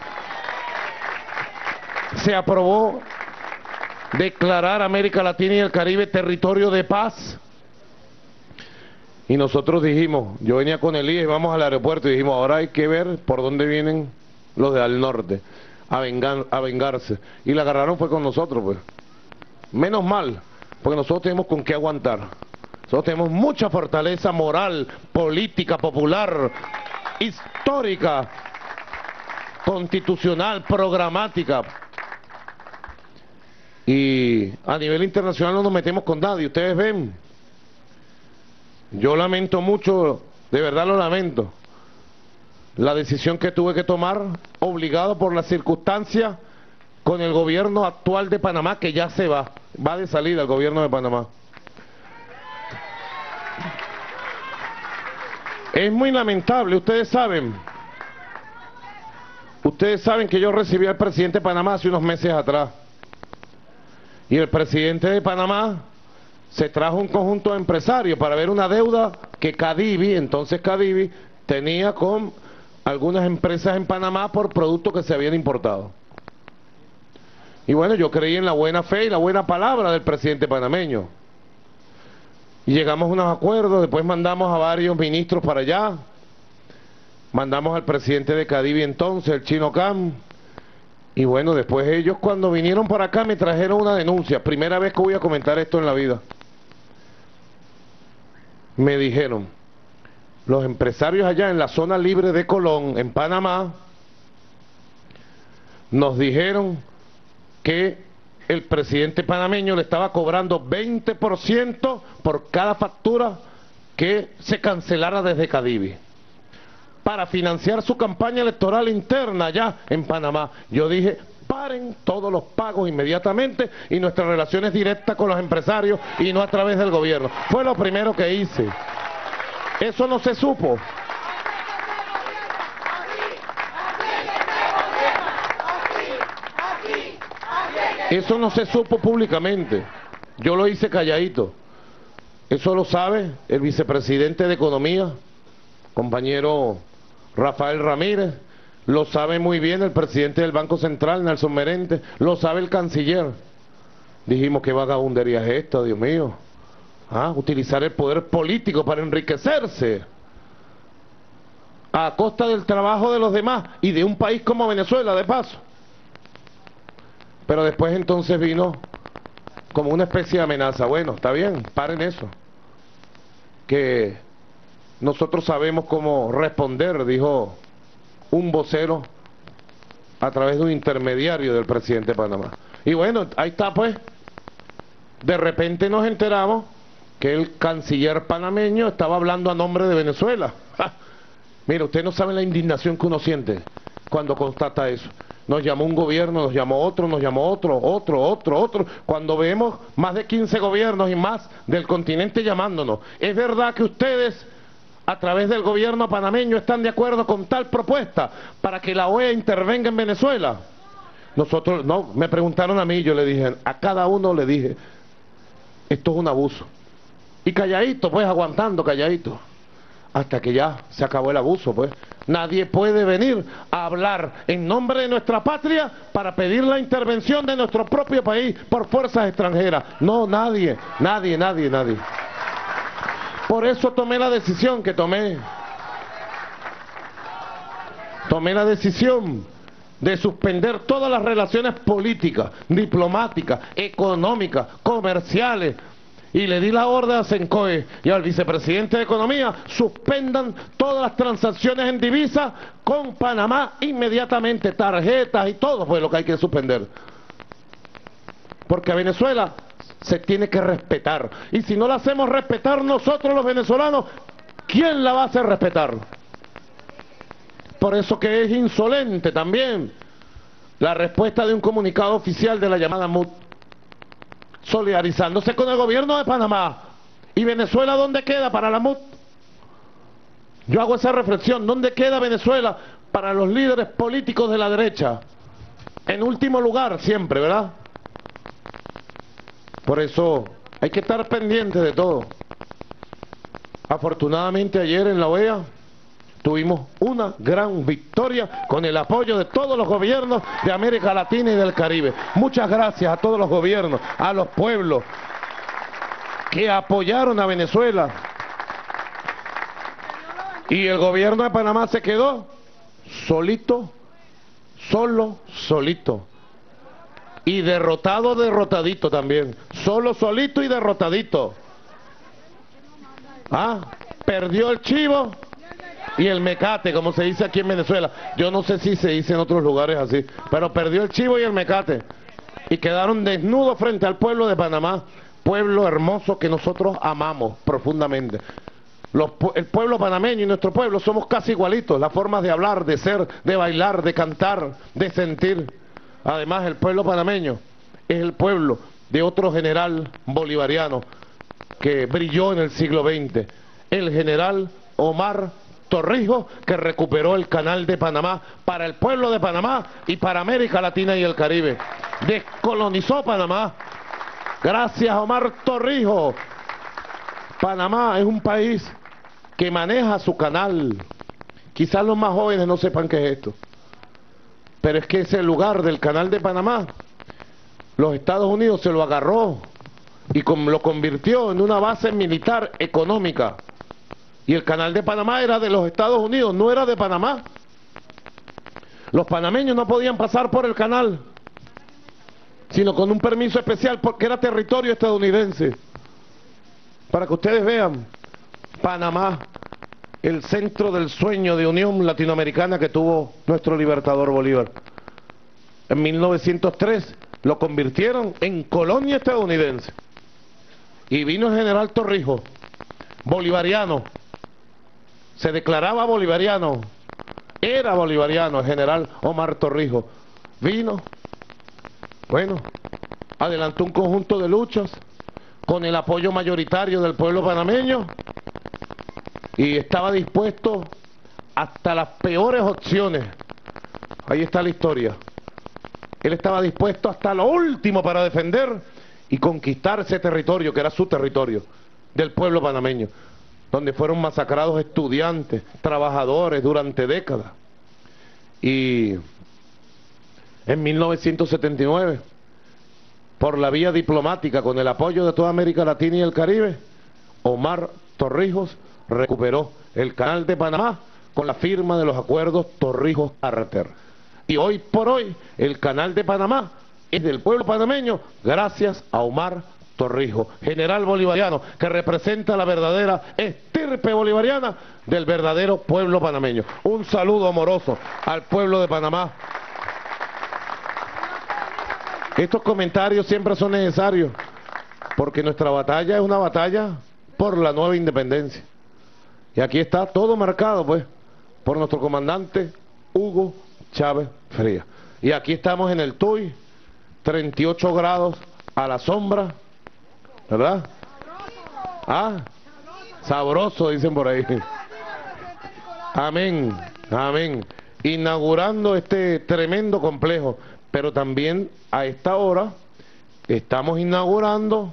Se aprobó declarar América Latina y el Caribe territorio de paz. Y nosotros dijimos, yo venía con Elías y vamos al aeropuerto y dijimos, ahora hay que ver por dónde vienen los de al norte a, vengar, a vengarse. Y la agarraron fue con nosotros, pues. Menos mal, porque nosotros tenemos con qué aguantar. Nosotros tenemos mucha fortaleza moral, política, popular, histórica, constitucional, programática. Y a nivel internacional no nos metemos con nadie, ustedes ven. Yo lamento mucho, de verdad lo lamento, la decisión que tuve que tomar, obligado por las circunstancias, con el gobierno actual de Panamá, que ya se va, va de salida el gobierno de Panamá. Es muy lamentable, ustedes saben, ustedes saben que yo recibí al presidente de Panamá hace unos meses atrás, y el presidente de Panamá se trajo un conjunto de empresarios para ver una deuda que Cadivi, entonces Cadivi, tenía con algunas empresas en Panamá por productos que se habían importado. Y bueno, yo creí en la buena fe y la buena palabra del presidente panameño. Y llegamos a unos acuerdos, después mandamos a varios ministros para allá, mandamos al presidente de Cadivi entonces, el Chino Cam, y bueno, después ellos cuando vinieron para acá me trajeron una denuncia, primera vez que voy a comentar esto en la vida. Me dijeron, los empresarios allá en la zona libre de Colón, en Panamá, nos dijeron que el presidente panameño le estaba cobrando veinte por ciento por cada factura que se cancelara desde Cadivi, para financiar su campaña electoral interna allá en Panamá. Yo dije, paren todos los pagos inmediatamente y nuestras relaciones directas con los empresarios y no a través del gobierno. Fue lo primero que hice. Eso no se supo. Eso no se supo públicamente. Yo lo hice calladito. Eso lo sabe el vicepresidente de Economía, compañero Rafael Ramírez, lo sabe muy bien el presidente del Banco Central, Nelson Merente, lo sabe el canciller. Dijimos, qué vagabundería es esta, Dios mío. ¿Ah? Utilizar el poder político para enriquecerse a costa del trabajo de los demás y de un país como Venezuela, de paso. Pero después entonces vino como una especie de amenaza. Bueno, está bien, paren eso. Que nosotros sabemos cómo responder, dijo un vocero a través de un intermediario del presidente de Panamá. Y bueno, ahí está pues. De repente nos enteramos que el canciller panameño estaba hablando a nombre de Venezuela. ¡Ja! Mira, usted no sabe la indignación que uno siente cuando constata eso. Nos llamó un gobierno, nos llamó otro, nos llamó otro, otro, otro, otro. Cuando vemos más de quince gobiernos y más del continente llamándonos. ¿Es verdad que ustedes, a través del gobierno panameño, están de acuerdo con tal propuesta para que la O E A intervenga en Venezuela? Nosotros, no, me preguntaron a mí, yo le dije, a cada uno le dije, esto es un abuso. Y calladito, pues, aguantando, calladito. Hasta que ya se acabó el abuso, pues. Nadie puede venir a hablar en nombre de nuestra patria para pedir la intervención de nuestro propio país por fuerzas extranjeras. No, nadie, nadie, nadie, nadie. Por eso tomé la decisión que tomé. Tomé la decisión de suspender todas las relaciones políticas, diplomáticas, económicas, comerciales. Y le di la orden a Sencoe y al vicepresidente de Economía, suspendan todas las transacciones en divisa con Panamá inmediatamente, tarjetas y todo fue lo que hay que suspender. Porque a Venezuela se tiene que respetar. Y si no la hacemos respetar nosotros los venezolanos, ¿quién la va a hacer respetar? Por eso que es insolente también la respuesta de un comunicado oficial de la llamada M U D, solidarizándose con el gobierno de Panamá. ¿Y Venezuela dónde queda para la M U D? Yo hago esa reflexión, ¿dónde queda Venezuela para los líderes políticos de la derecha? En último lugar siempre, ¿verdad? Por eso hay que estar pendiente de todo. Afortunadamente ayer en la O E A tuvimos una gran victoria con el apoyo de todos los gobiernos de América Latina y del Caribe. Muchas gracias a todos los gobiernos, a los pueblos que apoyaron a Venezuela Y el gobierno de Panamá se quedó solito, solo, solito. Y derrotado, derrotadito también. Solo, solito y derrotadito. Ah, perdió el chivo y el mecate, como se dice aquí en Venezuela. Yo no sé si se dice en otros lugares así, pero perdió el chivo y el mecate. Y quedaron desnudos frente al pueblo de Panamá, pueblo hermoso que nosotros amamos profundamente. Los, el pueblo panameño y nuestro pueblo somos casi igualitos, las formas de hablar, de ser, de bailar, de cantar, de sentir. Además, el pueblo panameño es el pueblo de otro general bolivariano que brilló en el siglo veinte, el general Omar Torrijos, que recuperó el canal de Panamá para el pueblo de Panamá y para América Latina y el Caribe. Descolonizó Panamá. Gracias a Omar Torrijos. Panamá es un país que maneja su canal. Quizás los más jóvenes no sepan qué es esto, pero es que ese lugar del canal de Panamá, los Estados Unidos se lo agarró y lo convirtió en una base militar económica. Y el canal de Panamá era de los Estados Unidos, no era de Panamá. Los panameños no podían pasar por el canal, sino con un permiso especial porque era territorio estadounidense. Para que ustedes vean, Panamá, el centro del sueño de unión latinoamericana que tuvo nuestro libertador Bolívar. En mil novecientos tres lo convirtieron en colonia estadounidense. Y vino el general Torrijos, bolivariano, se declaraba bolivariano, era bolivariano el general Omar Torrijos. Vino, bueno, adelantó un conjunto de luchas con el apoyo mayoritario del pueblo panameño y estaba dispuesto hasta las peores opciones. Ahí está la historia. Él estaba dispuesto hasta lo último para defender y conquistar ese territorio que era su territorio, del pueblo panameño, donde fueron masacrados estudiantes, trabajadores durante décadas. Y en mil novecientos setenta y nueve, por la vía diplomática, con el apoyo de toda América Latina y el Caribe, Omar Torrijos recuperó el canal de Panamá con la firma de los acuerdos Torrijos-Carter. Y hoy por hoy el canal de Panamá es del pueblo panameño gracias a Omar Torrijos, general bolivariano que representa la verdadera estirpe bolivariana del verdadero pueblo panameño. Un saludo amoroso al pueblo de Panamá. Estos comentarios siempre son necesarios porque nuestra batalla es una batalla por la nueva independencia. Y aquí está todo marcado, pues, por nuestro comandante Hugo Chávez Frías. Y aquí estamos en el Tuy, treinta y ocho grados a la sombra, ¿verdad? Ah, sabroso, dicen por ahí. Amén, amén. Inaugurando este tremendo complejo, pero también a esta hora estamos inaugurando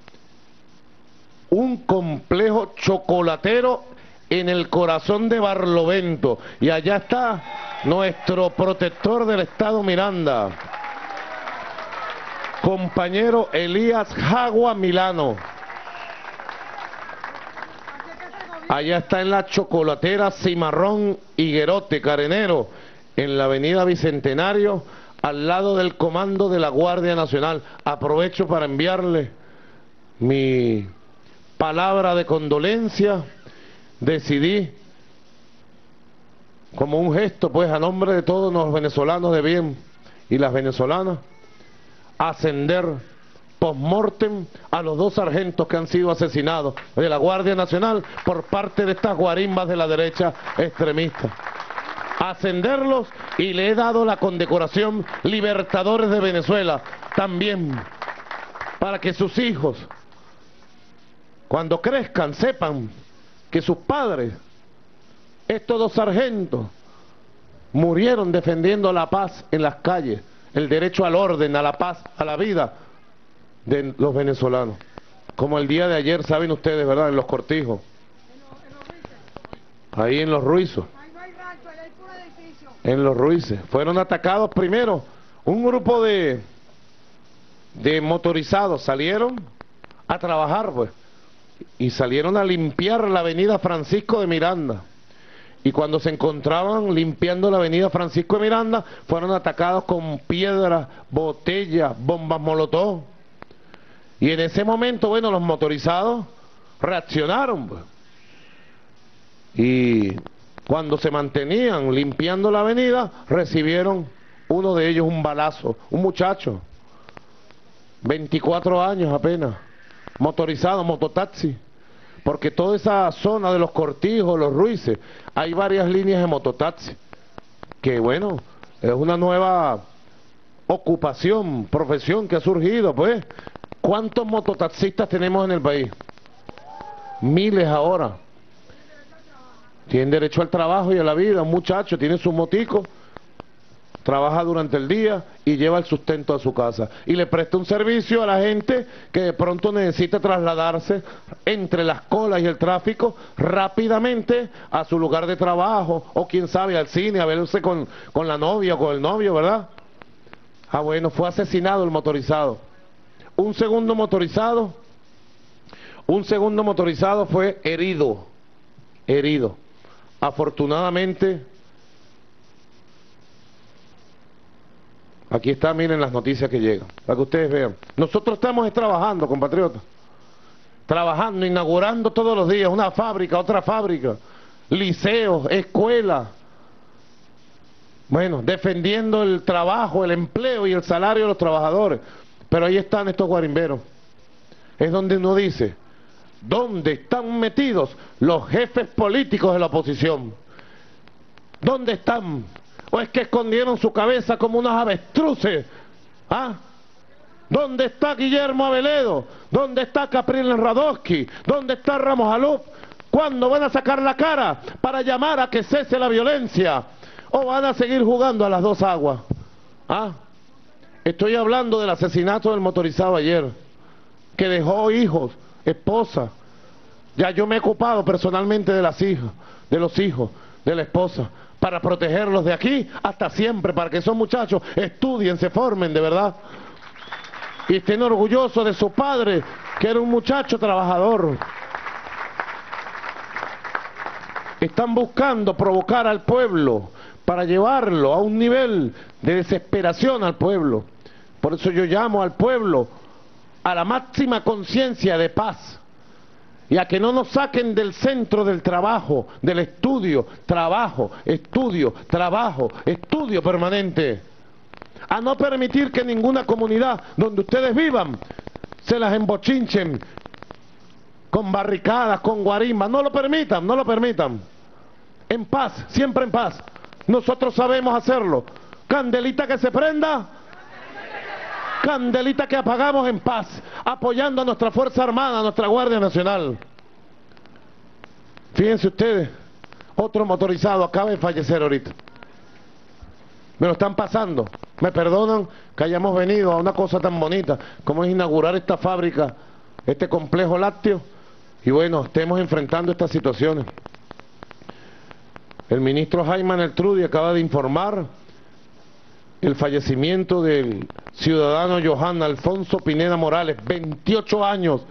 un complejo chocolatero en el corazón de Barlovento, y allá está nuestro protector del Estado Miranda, compañero Elías Jagua Milano. Allá está en la chocolatera Cimarrón Higuerote Carenero, en la avenida Bicentenario, al lado del comando de la Guardia Nacional. Aprovecho para enviarle mi palabra de condolencia. Decidí, como un gesto, pues, a nombre de todos los venezolanos de bien y las venezolanas, ascender post-mortem a los dos sargentos que han sido asesinados de la Guardia Nacional por parte de estas guarimbas de la derecha extremista. Ascenderlos, y le he dado la condecoración Libertadores de Venezuela también, para que sus hijos, cuando crezcan, sepan que sus padres, estos dos sargentos, murieron defendiendo la paz en las calles, el derecho al orden, a la paz, a la vida de los venezolanos. Como el día de ayer, saben ustedes, ¿verdad?, en Los Cortijos, ahí en Los Ruizos, en Los Ruices, fueron atacados primero un grupo de de motorizados, salieron a trabajar, pues, y salieron a limpiar la avenida Francisco de Miranda. y cuando se encontraban limpiando la avenida Francisco de Miranda, fueron atacados con piedras, botellas, bombas molotov. Y en ese momento, bueno, los motorizados reaccionaron, pues. Y cuando se mantenían limpiando la avenida, recibieron uno de ellos un balazo, un muchacho, veinticuatro años apenas, motorizado, mototaxi. Porque toda esa zona de los Cortijos, los Ruices, hay varias líneas de mototaxi, que bueno, es una nueva ocupación, profesión que ha surgido, pues. ¿Cuántos mototaxistas tenemos en el país? Miles ahora. Tienen derecho al trabajo y a la vida. Un muchacho tiene su motico, trabaja durante el día y lleva el sustento a su casa. Y le presta un servicio a la gente que de pronto necesita trasladarse entre las colas y el tráfico rápidamente a su lugar de trabajo, o quién sabe, al cine, a verse con, con la novia o con el novio, ¿verdad? Ah, bueno, fue asesinado el motorizado. Un segundo motorizado, un segundo motorizado fue herido, herido. Afortunadamente, aquí está, miren las noticias que llegan, para que ustedes vean. Nosotros estamos trabajando, compatriotas, trabajando, inaugurando todos los días una fábrica, otra fábrica, liceos, escuelas. Bueno, defendiendo el trabajo, el empleo y el salario de los trabajadores. Pero ahí están estos guarimberos. Es donde uno dice, ¿dónde están metidos los jefes políticos de la oposición? ¿Dónde están? ¿O es que escondieron su cabeza como unos avestruces? ¿Ah? ¿Dónde está Guillermo Aveledo? ¿Dónde está Capriles Radosky? ¿Dónde está Ramos Alup? ¿Cuándo van a sacar la cara para llamar a que cese la violencia? ¿O van a seguir jugando a las dos aguas? ¿Ah? Estoy hablando del asesinato del motorizado ayer, que dejó hijos, esposa. Ya yo me he ocupado personalmente de las hijas, de los hijos, de la esposa, para protegerlos de aquí hasta siempre, para que esos muchachos estudien, se formen de verdad y estén orgullosos de su padre, que era un muchacho trabajador. Están buscando provocar al pueblo para llevarlo a un nivel de desesperación al pueblo. Por eso yo llamo al pueblo a la máxima conciencia de paz y a que no nos saquen del centro del trabajo, del estudio, trabajo, estudio, trabajo, estudio permanente. A no permitir que ninguna comunidad donde ustedes vivan se las embochinchen con barricadas, con guarimbas. No lo permitan, no lo permitan. En paz, siempre en paz. Nosotros sabemos hacerlo. Candelita que se prenda, candelita que apagamos en paz, apoyando a nuestra Fuerza Armada, a nuestra Guardia Nacional. Fíjense ustedes, otro motorizado acaba de fallecer ahorita. Me lo están pasando. Me perdonan que hayamos venido a una cosa tan bonita como es inaugurar esta fábrica, este complejo lácteo, y bueno, estemos enfrentando estas situaciones. El ministro Jaime Neltrudi acaba de informar el fallecimiento del ciudadano Johan Alfonso Pineda Morales, veintiocho años,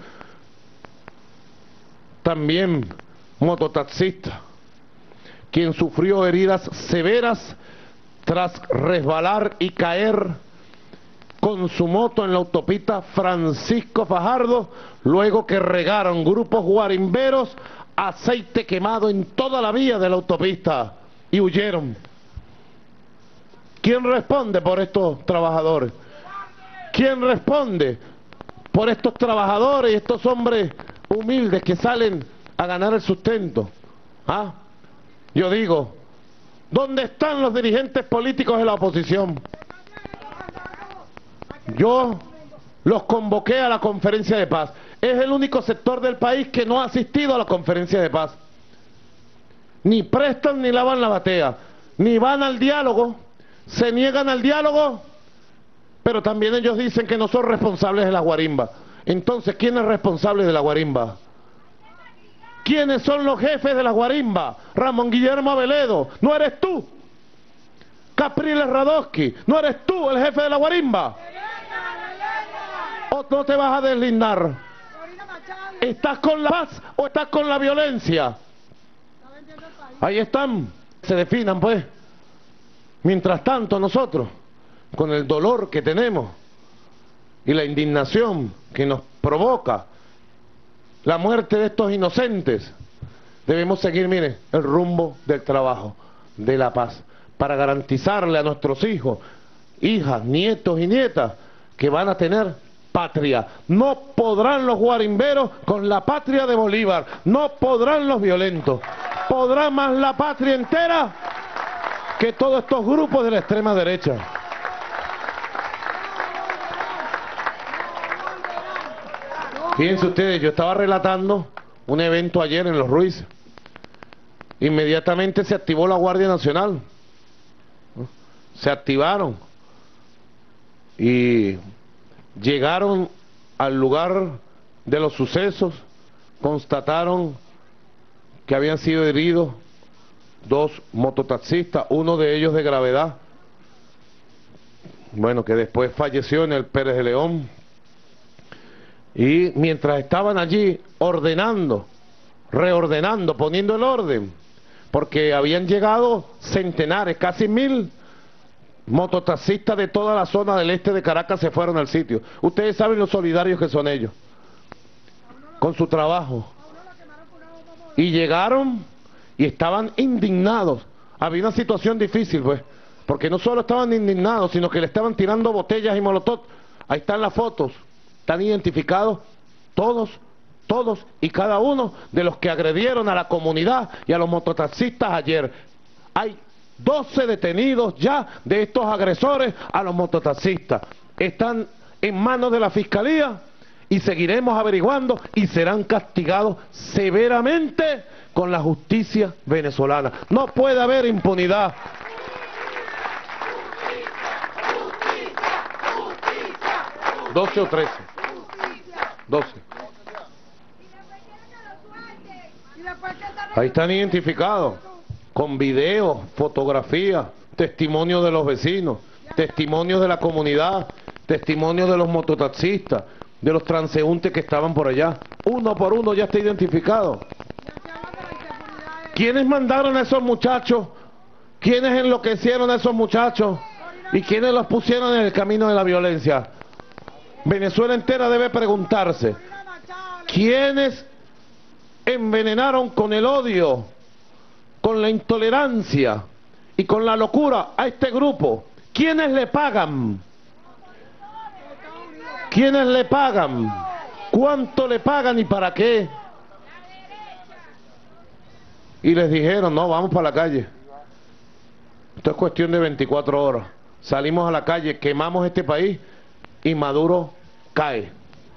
también mototaxista, quien sufrió heridas severas tras resbalar y caer con su moto en la autopista Francisco Fajardo, luego que regaron grupos guarimberos aceite quemado en toda la vía de la autopista y huyeron. ¿Quién responde por estos trabajadores? ¿Quién responde por estos trabajadores y estos hombres humildes que salen a ganar el sustento? ¿Ah? Yo digo, ¿dónde están los dirigentes políticos de la oposición? Yo los convoqué a la conferencia de paz. Es el único sector del país que no ha asistido a la conferencia de paz. Ni prestan ni lavan la batea, ni van al diálogo, se niegan al diálogo, pero también ellos dicen que no son responsables de la guarimba. Entonces, ¿quién es responsable de la guarimba? ¿Quiénes son los jefes de la guarimba? Ramón Guillermo Aveledo, ¿no eres tú? Capriles Radosky, ¿no eres tú el jefe de la guarimba? ¿O no te vas a deslindar? ¿Estás con la paz o estás con la violencia? Ahí están, se definan pues. Mientras tanto nosotros, con el dolor que tenemos y la indignación que nos provoca la muerte de estos inocentes, debemos seguir, mire, el rumbo del trabajo, de la paz, para garantizarle a nuestros hijos, hijas, nietos y nietas, que van a tener patria. No podrán los guarimberos con la patria de Bolívar, no podrán los violentos, podrá más la patria entera que todos estos grupos de la extrema derecha. Fíjense ustedes, yo estaba relatando un evento ayer en Los Ruiz. Inmediatamente se activó la Guardia Nacional. Se activaron y llegaron al lugar de los sucesos, constataron que habían sido heridos dos mototaxistas, uno de ellos de gravedad, bueno, que después falleció en el Pérez de León. Y mientras estaban allí ordenando, reordenando, poniendo el orden, porque habían llegado centenares, casi mil mototaxistas de toda la zona del este de Caracas se fueron al sitio. Ustedes saben lo solidarios que son ellos con su trabajo. Y llegaron y estaban indignados. Había una situación difícil, pues, porque no solo estaban indignados, sino que le estaban tirando botellas y molotov. Ahí están las fotos, están identificados todos, todos y cada uno de los que agredieron a la comunidad y a los mototaxistas ayer. Hay doce detenidos ya de estos agresores a los mototaxistas. Están en manos de la Fiscalía y seguiremos averiguando y serán castigados severamente con la justicia venezolana. No puede haber impunidad. doce o trece. doce. Ahí están identificados con videos, fotografías, testimonios de los vecinos, testimonios de la comunidad, testimonios de los mototaxistas, de los transeúntes que estaban por allá. Uno por uno ya está identificado. ¿Quiénes mandaron a esos muchachos? ¿Quiénes enloquecieron a esos muchachos? ¿Y quiénes los pusieron en el camino de la violencia? Venezuela entera debe preguntarse, ¿quiénes envenenaron con el odio, con la intolerancia y con la locura a este grupo? ¿Quiénes le pagan? ¿Quiénes le pagan? ¿Cuánto le pagan y para qué? Y les dijeron, no, vamos para la calle. Esto es cuestión de veinticuatro horas. Salimos a la calle, quemamos este país y Maduro cae.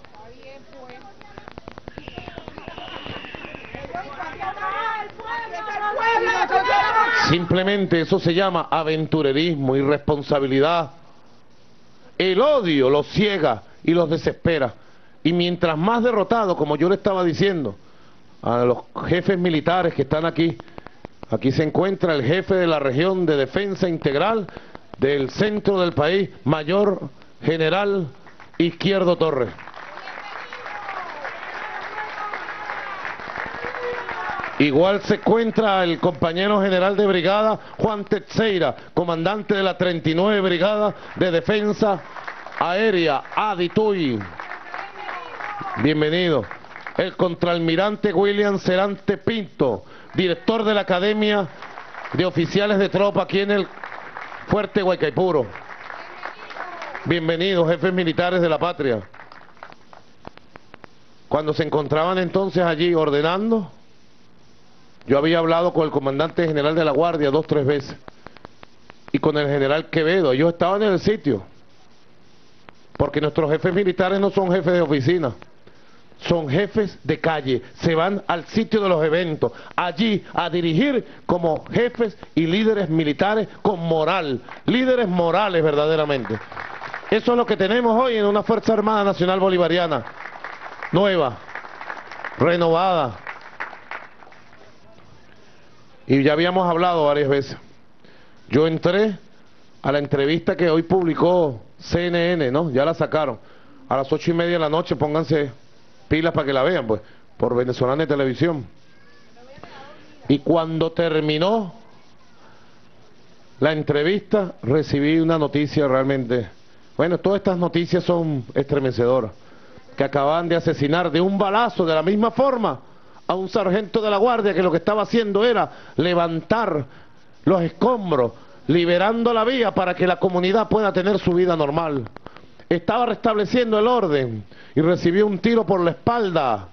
Simplemente eso se llama aventurerismo, irresponsabilidad. El odio los ciega y los desespera. Y mientras más derrotados, como yo le estaba diciendo a los jefes militares que están aquí, aquí se encuentra el jefe de la región de defensa integral del centro del país, Mayor General Izquierdo Torres. Igual se encuentra el compañero general de brigada, Juan Teixeira, comandante de la treinta y nueve Brigada de Defensa Aérea, Adituy. Bienvenido. El contraalmirante William Cerante Pinto, director de la Academia de Oficiales de Tropa aquí en el Fuerte Guaycaipuro. Bienvenidos, jefes militares de la patria. Cuando se encontraban entonces allí ordenando, yo había hablado con el comandante general de la Guardia dos, tres veces, y con el general Quevedo. Ellos estaban en el sitio, porque nuestros jefes militares no son jefes de oficina, son jefes de calle, se van al sitio de los eventos, allí a dirigir como jefes y líderes militares con moral, líderes morales verdaderamente. Eso es lo que tenemos hoy en una Fuerza Armada Nacional Bolivariana, nueva, renovada. Y ya habíamos hablado varias veces. Yo entré a la entrevista que hoy publicó C N N, ¿no? Ya la sacaron. A las ocho y media de la noche, pónganse pilas para que la vean, pues, por Venezolana de Televisión. Y cuando terminó la entrevista, recibí una noticia realmente... Bueno, todas estas noticias son estremecedoras. Que acababan de asesinar de un balazo, de la misma forma, a un sargento de la guardia que lo que estaba haciendo era levantar los escombros, liberando la vía para que la comunidad pueda tener su vida normal. Estaba restableciendo el orden y recibió un tiro por la espalda.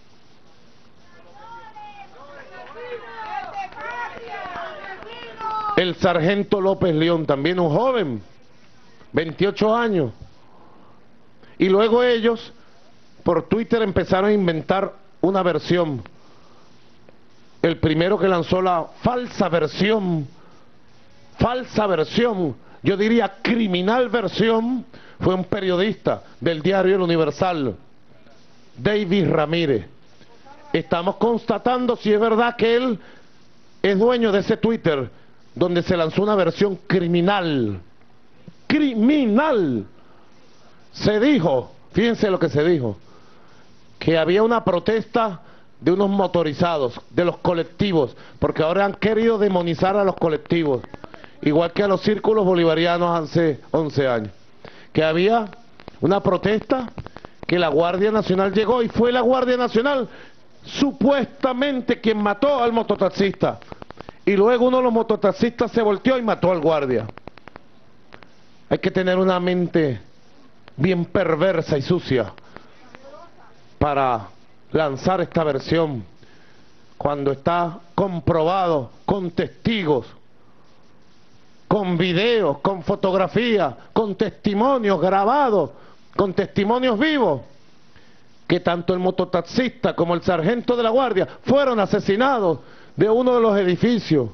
El sargento López León, también un joven, veintiocho años. Y luego ellos, por Twitter, empezaron a inventar una versión. El primero que lanzó la falsa versión, falsa versión, yo diría criminal versión, fue un periodista del diario El Universal, David Ramírez. Estamos constatando si es verdad que él es dueño de ese Twitter, donde se lanzó una versión criminal. Criminal. Se dijo, fíjense lo que se dijo, que había una protesta de unos motorizados, de los colectivos, porque ahora han querido demonizar a los colectivos, igual que a los círculos bolivarianos hace once años. Que había una protesta, que la Guardia Nacional llegó y fue la Guardia Nacional supuestamente quien mató al mototaxista. Y luego uno de los mototaxistas se volteó y mató al guardia. Hay que tener una mente bien perversa y sucia para lanzar esta versión cuando está comprobado con testigos, con videos, con fotografías, con testimonios grabados, con testimonios vivos, que tanto el mototaxista como el sargento de la guardia fueron asesinados de uno de los edificios.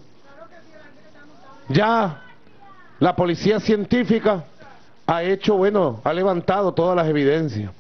Ya la policía científica ha hecho, bueno, ha levantado todas las evidencias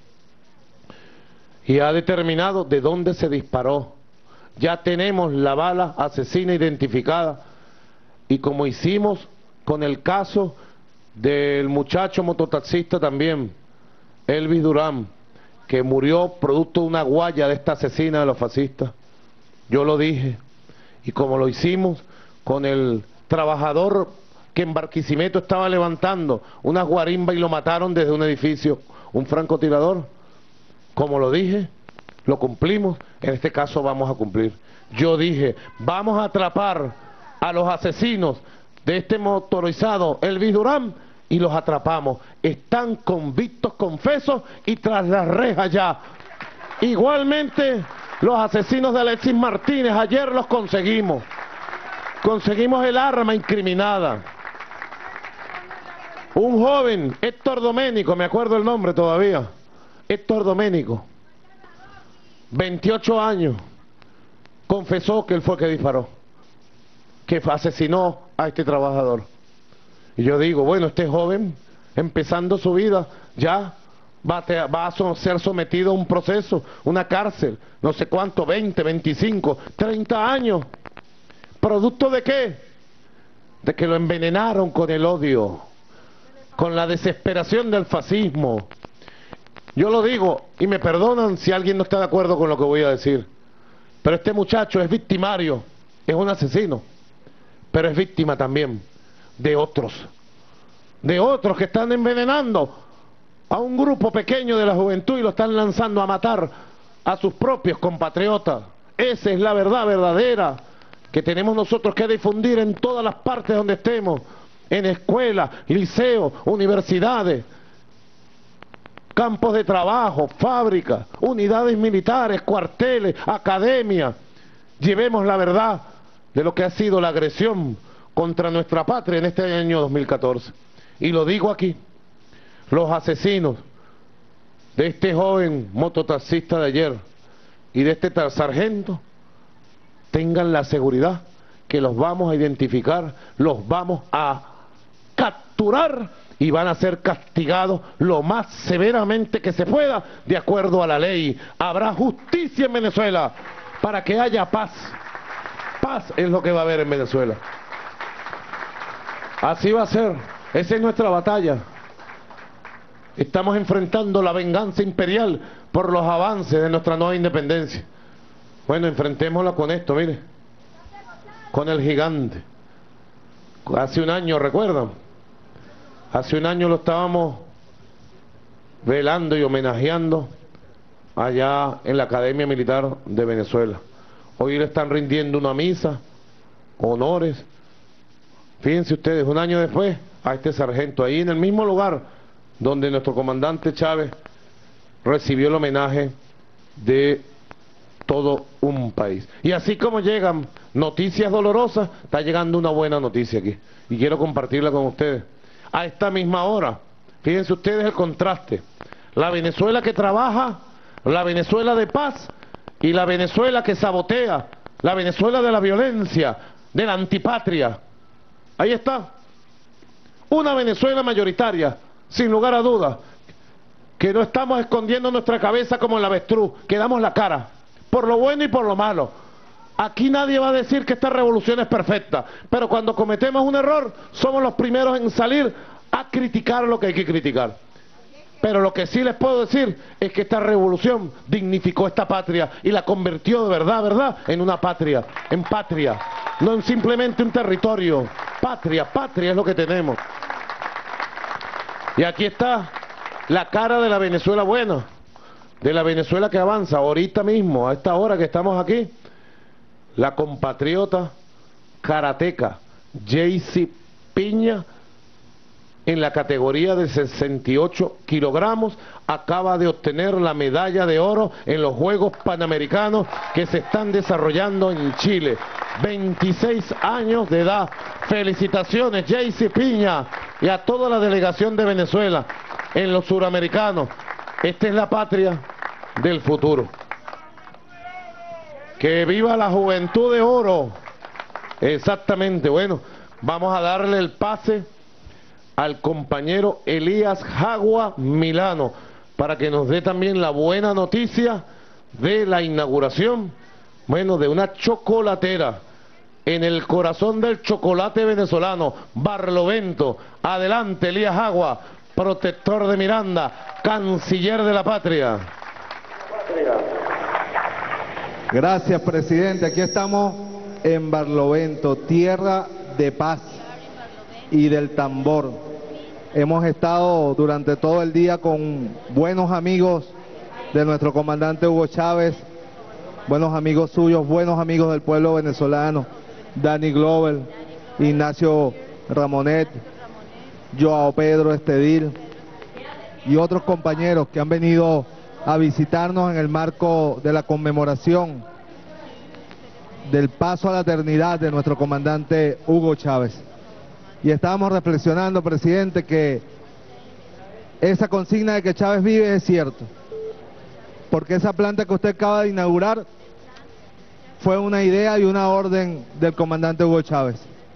y ha determinado de dónde se disparó. Ya tenemos la bala asesina identificada, y como hicimos con el caso del muchacho mototaxista también, Elvis Durán, que murió producto de una guaya de esta asesina de los fascistas. Yo lo dije, y como lo hicimos con el trabajador que en Barquisimeto estaba levantando una guarimba y lo mataron desde un edificio, un francotirador, como lo dije, lo cumplimos, en este caso vamos a cumplir. Yo dije, vamos a atrapar a los asesinos de este motorizado Elvis Durán, y los atrapamos. Están convictos, confesos y tras las rejas ya. Igualmente, los asesinos de Alexis Martínez, ayer los conseguimos. Conseguimos el arma incriminada. Un joven, Héctor Doménico, me acuerdo el nombre todavía, Héctor Doménico, veintiocho años, confesó que él fue el que disparó, que asesinó a este trabajador. Y yo digo, bueno, este joven, empezando su vida, ya va a, te, va a ser sometido a un proceso, una cárcel, no sé cuánto, veinte, veinticinco, treinta años. ¿Producto de qué? De que lo envenenaron con el odio, con la desesperación del fascismo. Yo lo digo, y me perdonan si alguien no está de acuerdo con lo que voy a decir, pero este muchacho es victimario, es un asesino, pero es víctima también de otros, de otros que están envenenando a un grupo pequeño de la juventud y lo están lanzando a matar a sus propios compatriotas. Esa es la verdad verdadera que tenemos nosotros que difundir en todas las partes donde estemos, en escuelas, liceos, universidades, campos de trabajo, fábricas, unidades militares, cuarteles, academias. Llevemos la verdad de lo que ha sido la agresión contra nuestra patria en este año dos mil catorce. Y lo digo aquí, los asesinos de este joven mototaxista de ayer y de este sargento, tengan la seguridad que los vamos a identificar, los vamos a capturar y van a ser castigados lo más severamente que se pueda, de acuerdo a la ley. Habrá justicia en Venezuela para que haya paz. Paz es lo que va a haber en Venezuela. Así va a ser. Esa es nuestra batalla. Estamos enfrentando la venganza imperial por los avances de nuestra nueva independencia. Bueno, enfrentémosla con esto, mire. con el gigante. Hace un año, ¿recuerdan? Hace un año lo estábamos velando y homenajeando allá en la Academia Militar de Venezuela. Hoy le están rindiendo una misa, honores. Fíjense ustedes, un año después, a este sargento, ahí en el mismo lugar donde nuestro comandante Chávez recibió el homenaje de todo un país. Y así como llegan noticias dolorosas, está llegando una buena noticia aquí. Y quiero compartirla con ustedes. A esta misma hora, fíjense ustedes el contraste. La Venezuela que trabaja, la Venezuela de paz y la Venezuela que sabotea, la Venezuela de la violencia, de la antipatria. Ahí está. Una Venezuela mayoritaria, sin lugar a dudas, que no estamos escondiendo nuestra cabeza como el avestruz, que damos la cara, por lo bueno y por lo malo. Aquí nadie va a decir que esta revolución es perfecta, pero cuando cometemos un error, somos los primeros en salir a criticar lo que hay que criticar. Pero lo que sí les puedo decir es que esta revolución dignificó esta patria y la convirtió de verdad, verdad, en una patria, en patria, no en simplemente un territorio. Patria, patria es lo que tenemos. Y aquí está la cara de la Venezuela buena, de la Venezuela que avanza. Ahorita mismo, a esta hora que estamos aquí, la compatriota karateca Jaycee Piña, en la categoría de sesenta y ocho kilogramos, acaba de obtener la medalla de oro en los Juegos Panamericanos que se están desarrollando en Chile. veintiséis años de edad. Felicitaciones, Jaycee Piña, y a toda la delegación de Venezuela en los suramericanos. Esta es la patria del futuro. ¡Que viva la juventud de oro! Exactamente. Bueno, vamos a darle el pase al compañero Elías Jagua Milano para que nos dé también la buena noticia de la inauguración, bueno, de una chocolatera en el corazón del chocolate venezolano, Barlovento. Adelante, Elías Jagua, protector de Miranda, canciller de la patria. Gracias, presidente. Aquí estamos en Barlovento, tierra de paz y del tambor. Hemos estado durante todo el día con buenos amigos de nuestro comandante Hugo Chávez, buenos amigos suyos, buenos amigos del pueblo venezolano, Dani Glover, Ignacio Ramonet, Joao Pedro Estedil y otros compañeros que han venido a visitarnos en el marco de la conmemoración del paso a la eternidad de nuestro comandante Hugo Chávez. Y estábamos reflexionando, presidente, que esa consigna de que Chávez vive es cierto, porque esa planta que usted acaba de inaugurar fue una idea y una orden del comandante Hugo Chávez.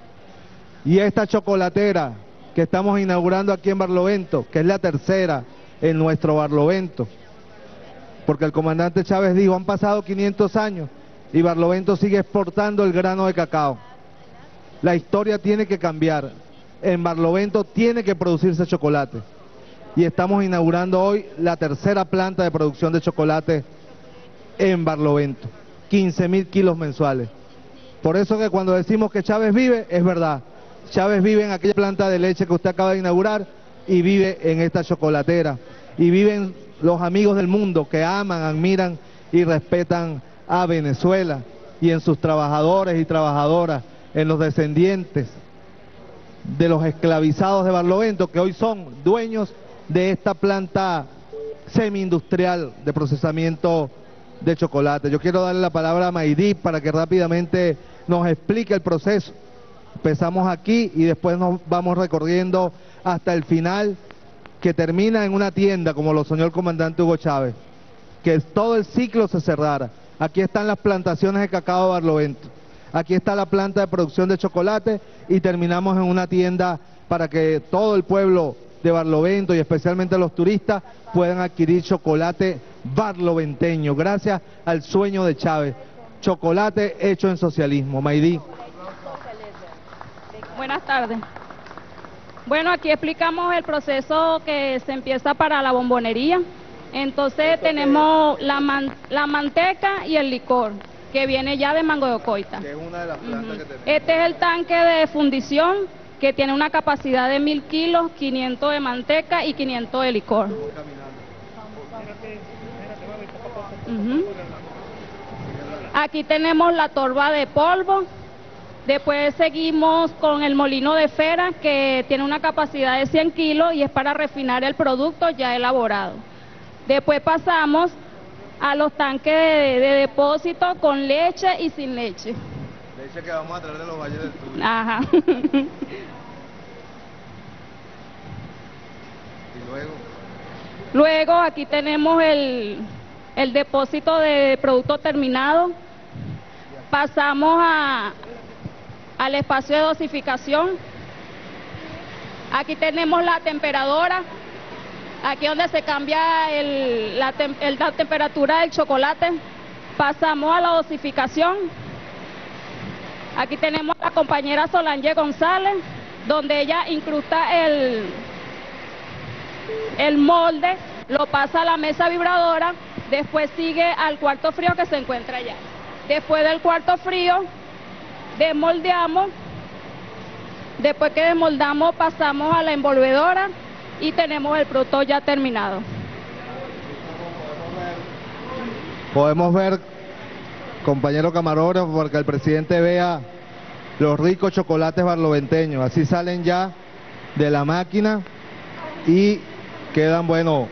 Y esta chocolatera que estamos inaugurando aquí en Barlovento, que es la tercera en nuestro Barlovento, porque el comandante Chávez dijo, han pasado quinientos años y Barlovento sigue exportando el grano de cacao. La historia tiene que cambiar. En Barlovento tiene que producirse chocolate. Y estamos inaugurando hoy la tercera planta de producción de chocolate en Barlovento. quince mil kilos mensuales. Por eso que cuando decimos que Chávez vive, es verdad. Chávez vive en aquella planta de leche que usted acaba de inaugurar y vive en esta chocolatera. Y viven los amigos del mundo que aman, admiran y respetan a Venezuela y en sus trabajadores y trabajadoras, en los descendientes de los esclavizados de Barlovento, que hoy son dueños de esta planta semi-industrial de procesamiento de chocolate. Yo quiero darle la palabra a Maydi para que rápidamente nos explique el proceso. Empezamos aquí y después nos vamos recorriendo hasta el final, que termina en una tienda, como lo soñó el comandante Hugo Chávez, que todo el ciclo se cerrara. Aquí están las plantaciones de cacao de Barlovento. Aquí está la planta de producción de chocolate y terminamos en una tienda para que todo el pueblo de Barlovento y especialmente los turistas puedan adquirir chocolate barloventeño, gracias al sueño de Chávez. Chocolate hecho en socialismo. Maydi. Buenas tardes. Bueno, aquí explicamos el proceso que se empieza para la bombonería. Entonces tenemos la, man la manteca y el licor. que viene ya de Mango de Ocoita. Que es una de las plantas Ujú. que tenemos. Este es el tanque de fundición que tiene una capacidad de mil kilos, quinientos de manteca y quinientos de licor. Ujú. Aquí tenemos la torba de polvo. Después seguimos con el molino de Fera, que tiene una capacidad de cien kilos y es para refinar el producto ya elaborado. Después pasamos a los tanques de, de depósito con leche y sin leche. Leche que vamos a traer de los valles del Tuy. Ajá. Y luego, Luego aquí tenemos el, el depósito de producto terminado. Pasamos a, al espacio de dosificación. Aquí tenemos la temperadora. Aquí donde se cambia el, la, tem, el, la temperatura del chocolate. Pasamos a la dosificación. Aquí tenemos a la compañera Solange González, donde ella incrusta el, el molde, lo pasa a la mesa vibradora, después sigue al cuarto frío que se encuentra allá. Después del cuarto frío, desmoldeamos. Después que desmoldamos, pasamos a la envolvedora y tenemos el producto ya terminado. podemos ver, compañero camarógrafo, para que el presidente vea los ricos chocolates barloventeños. Así salen ya de la máquina y quedan, bueno,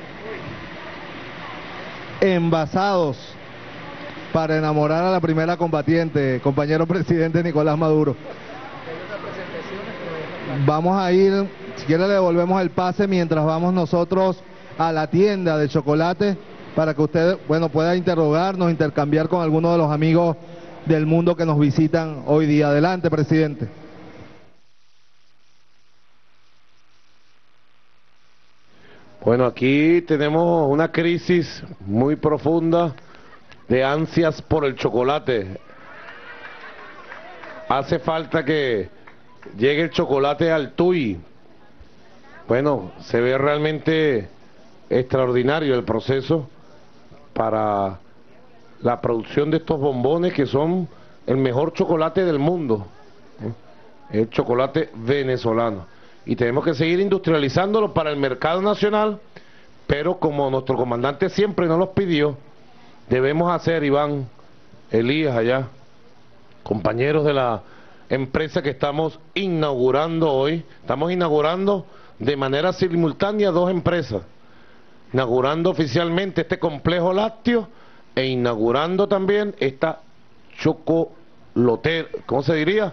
envasados para enamorar a la primera combatiente, compañero presidente Nicolás Maduro. Vamos a ir, si quiere le devolvemos el pase mientras vamos nosotros a la tienda de chocolate para que usted, bueno, pueda interrogarnos, intercambiar con algunos de los amigos del mundo que nos visitan hoy día. Adelante, presidente. Bueno, aquí tenemos una crisis muy profunda de ansias por el chocolate. Hace falta que llegue el chocolate al Tuy. Bueno, se ve realmente extraordinario el proceso para la producción de estos bombones que son el mejor chocolate del mundo, ¿eh? El chocolate venezolano. Y tenemos que seguir industrializándolo para el mercado nacional, pero como nuestro comandante siempre nos los pidió, debemos hacer, Iván, Elías allá, compañeros de la empresa que estamos inaugurando hoy, estamos inaugurando de manera simultánea dos empresas, inaugurando oficialmente este complejo lácteo e inaugurando también esta chocolotera, ¿cómo se diría?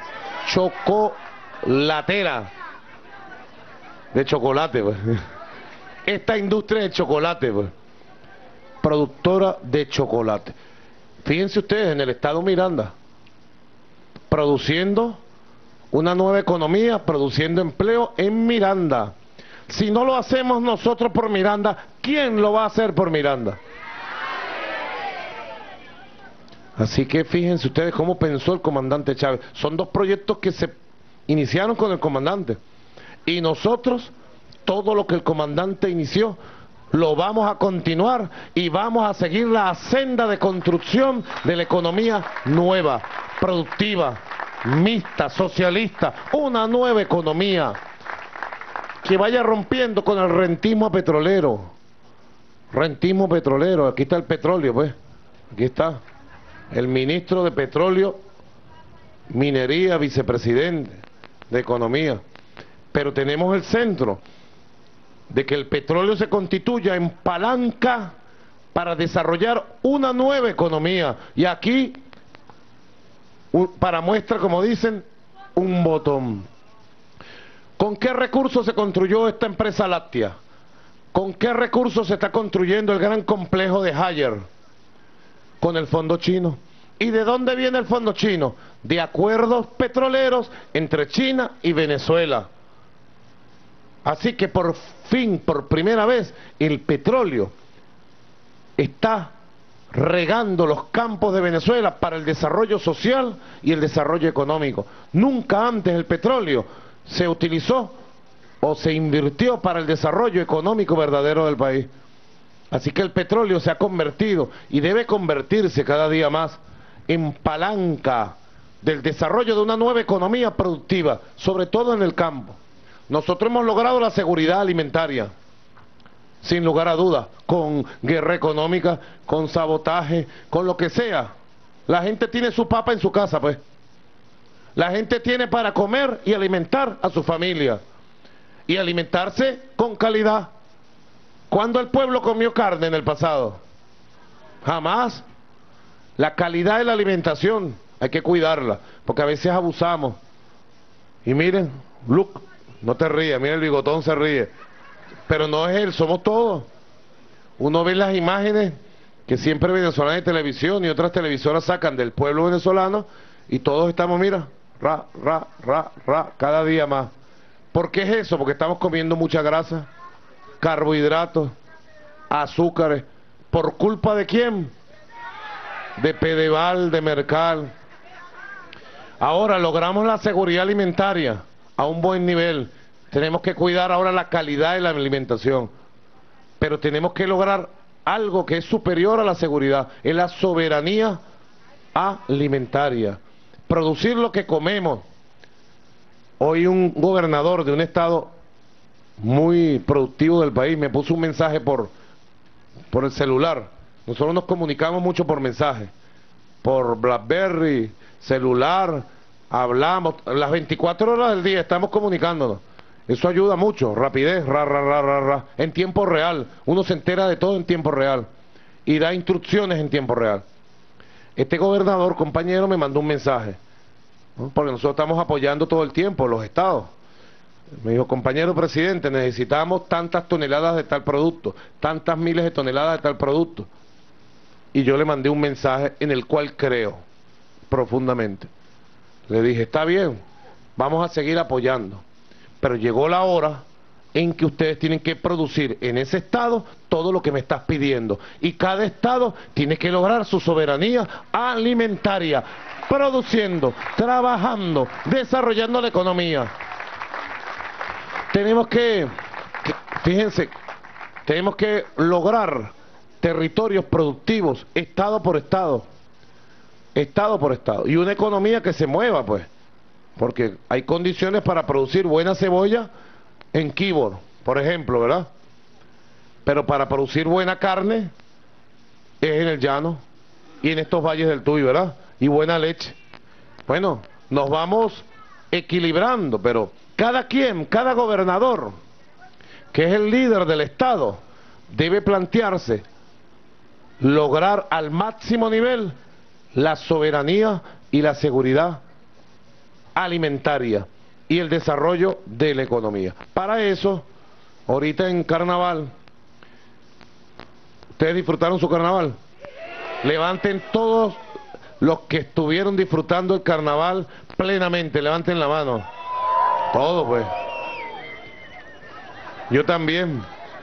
Chocolatera de chocolate, pues. Esta industria de chocolate, pues, productora de chocolate. Fíjense ustedes, en el estado Miranda, produciendo una nueva economía, produciendo empleo en Miranda. Si no lo hacemos nosotros por Miranda, ¿quién lo va a hacer por Miranda? Así que fíjense ustedes cómo pensó el comandante Chávez. Son dos proyectos que se iniciaron con el comandante. Y nosotros, todo lo que el comandante inició, lo vamos a continuar y vamos a seguir la senda de construcción de la economía nueva, productiva, mixta, socialista, una nueva economía que vaya rompiendo con el rentismo petrolero. Rentismo petrolero, aquí está el petróleo, pues, aquí está el ministro de Petróleo, Minería, vicepresidente de Economía. Pero tenemos el centro de que el petróleo se constituya en palanca para desarrollar una nueva economía. Y aquí, para muestra, como dicen, un botón. ¿Con qué recursos se construyó esta empresa láctea? ¿Con qué recursos se está construyendo el gran complejo de Haier? Con el fondo chino. ¿Y de dónde viene el fondo chino? De acuerdos petroleros entre China y Venezuela. Así que por fin, por primera vez, el petróleo está regando los campos de Venezuela para el desarrollo social y el desarrollo económico. Nunca antes el petróleo se utilizó o se invirtió para el desarrollo económico verdadero del país. Así que el petróleo se ha convertido y debe convertirse cada día más en palanca del desarrollo de una nueva economía productiva, sobre todo en el campo. Nosotros hemos logrado la seguridad alimentaria, sin lugar a dudas, con guerra económica, con sabotaje, con lo que sea. La gente tiene su papa en su casa, pues. La gente tiene para comer y alimentar a su familia. Y alimentarse con calidad. ¿Cuándo el pueblo comió carne en el pasado? Jamás. La calidad de la alimentación hay que cuidarla, porque a veces abusamos. Y miren, Luke, no te rías, mira el bigotón se ríe. Pero no es él, somos todos. Uno ve las imágenes que siempre Venezolana de Televisión y otras televisoras sacan del pueblo venezolano y todos estamos, mira, ra, ra, ra, ra, cada día más. ¿Por qué es eso? Porque estamos comiendo mucha grasa, carbohidratos, azúcares. ¿Por culpa de quién? De Pedeval, de Mercal. Ahora logramos la seguridad alimentaria a un buen nivel. Tenemos que cuidar ahora la calidad de la alimentación, pero tenemos que lograr algo que es superior a la seguridad, es la soberanía alimentaria. Producir lo que comemos. Hoy un gobernador de un estado muy productivo del país me puso un mensaje por, por el celular. Nosotros nos comunicamos mucho por mensaje, por BlackBerry, celular, hablamos, las veinticuatro horas del día estamos comunicándonos. Eso ayuda mucho, rapidez, ra, ra, ra, ra, ra, en tiempo real. Uno se entera de todo en tiempo real y da instrucciones en tiempo real. Este gobernador, compañero, me mandó un mensaje, ¿no? Porque nosotros estamos apoyando todo el tiempo los estados. Me dijo, compañero presidente, necesitamos tantas toneladas de tal producto, tantas miles de toneladas de tal producto. Y yo le mandé un mensaje en el cual creo profundamente. Le dije, está bien, vamos a seguir apoyando. Pero llegó la hora en que ustedes tienen que producir en ese estado todo lo que me estás pidiendo. Y cada estado tiene que lograr su soberanía alimentaria, produciendo, trabajando, desarrollando la economía. Tenemos que, fíjense, tenemos que lograr territorios productivos, estado por estado, estado por estado, y una economía que se mueva, pues. Porque hay condiciones para producir buena cebolla en Quibor, por ejemplo, ¿verdad? Pero para producir buena carne es en el llano y en estos valles del Tuy, ¿verdad? Y buena leche. Bueno, nos vamos equilibrando, pero cada quien, cada gobernador, que es el líder del Estado, debe plantearse lograr al máximo nivel la soberanía y la seguridad alimentaria y el desarrollo de la economía. Para eso, ahorita en carnaval, ¿ustedes disfrutaron su carnaval? Levanten todos los que estuvieron disfrutando el carnaval plenamente, levanten la mano. Todo, pues. Yo también.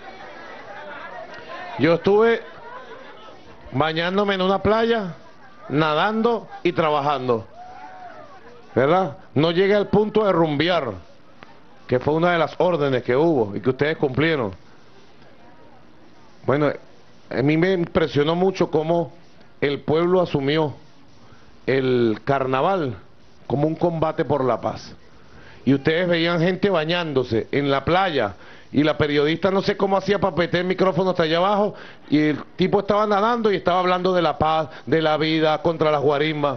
Yo estuve bañándome en una playa, nadando y trabajando, ¿verdad? No llegué al punto de rumbear, que fue una de las órdenes que hubo y que ustedes cumplieron. Bueno, a mí me impresionó mucho cómo el pueblo asumió el carnaval como un combate por la paz. Y ustedes veían gente bañándose en la playa y la periodista no sé cómo hacía para meter el micrófono hasta allá abajo y el tipo estaba nadando y estaba hablando de la paz, de la vida, contra las guarimbas.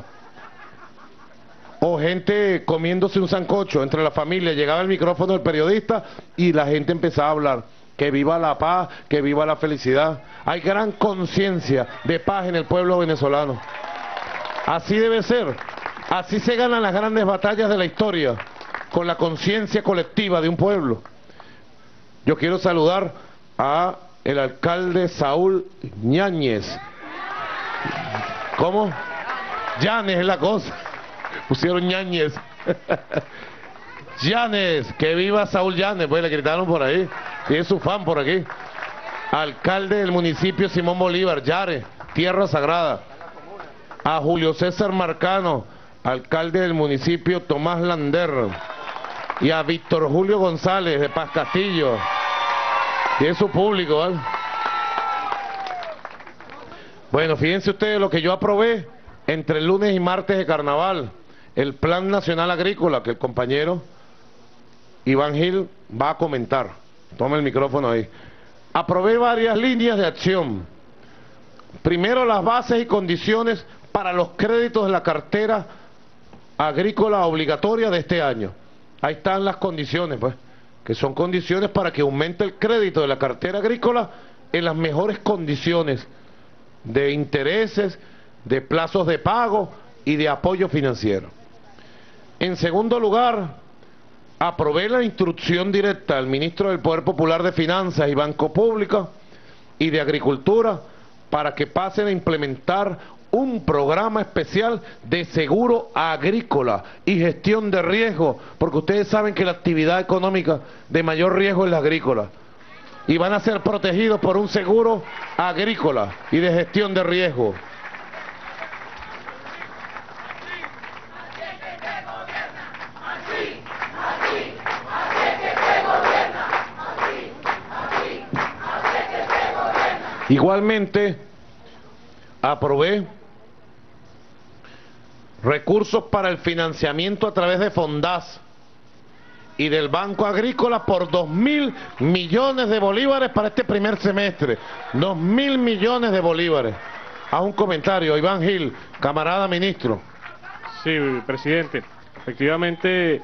O gente comiéndose un sancocho entre la familia, llegaba el micrófono del periodista y la gente empezaba a hablar, que viva la paz, que viva la felicidad. Hay gran conciencia de paz en el pueblo venezolano. Así debe ser, así se ganan las grandes batallas de la historia, con la conciencia colectiva de un pueblo. Yo quiero saludar a el alcalde Saúl Yáñez. ¿Cómo? Yáñez es la cosa. Pusieron Yáñez. Yáñez, que viva Saúl Yáñez, pues le gritaron por ahí. Tiene su fan por aquí. Alcalde del municipio Simón Bolívar, Yare, Tierra Sagrada. A Julio César Marcano, alcalde del municipio Tomás Lander. Y a Víctor Julio González de Paz Castillo. Tiene su público, ¿vale? Bueno, fíjense ustedes lo que yo aprobé entre el lunes y martes de carnaval, el Plan Nacional Agrícola, que el compañero Iván Gil va a comentar. Toma el micrófono ahí. Aprobé varias líneas de acción. Primero, las bases y condiciones para los créditos de la cartera agrícola obligatoria de este año. Ahí están las condiciones, pues, que son condiciones para que aumente el crédito de la cartera agrícola en las mejores condiciones de intereses, de plazos de pago y de apoyo financiero. En segundo lugar, aprobé la instrucción directa al ministro del Poder Popular de Finanzas y Banco Público y de Agricultura para que pasen a implementar un programa especial de seguro agrícola y gestión de riesgo, porque ustedes saben que la actividad económica de mayor riesgo es la agrícola, y van a ser protegidos por un seguro agrícola y de gestión de riesgo. Igualmente, aprobé recursos para el financiamiento a través de Fondas y del Banco Agrícola por dos mil millones de bolívares para este primer semestre. Dos mil millones de bolívares. Haz un comentario, Iván Gil, camarada ministro. Sí, presidente. Efectivamente,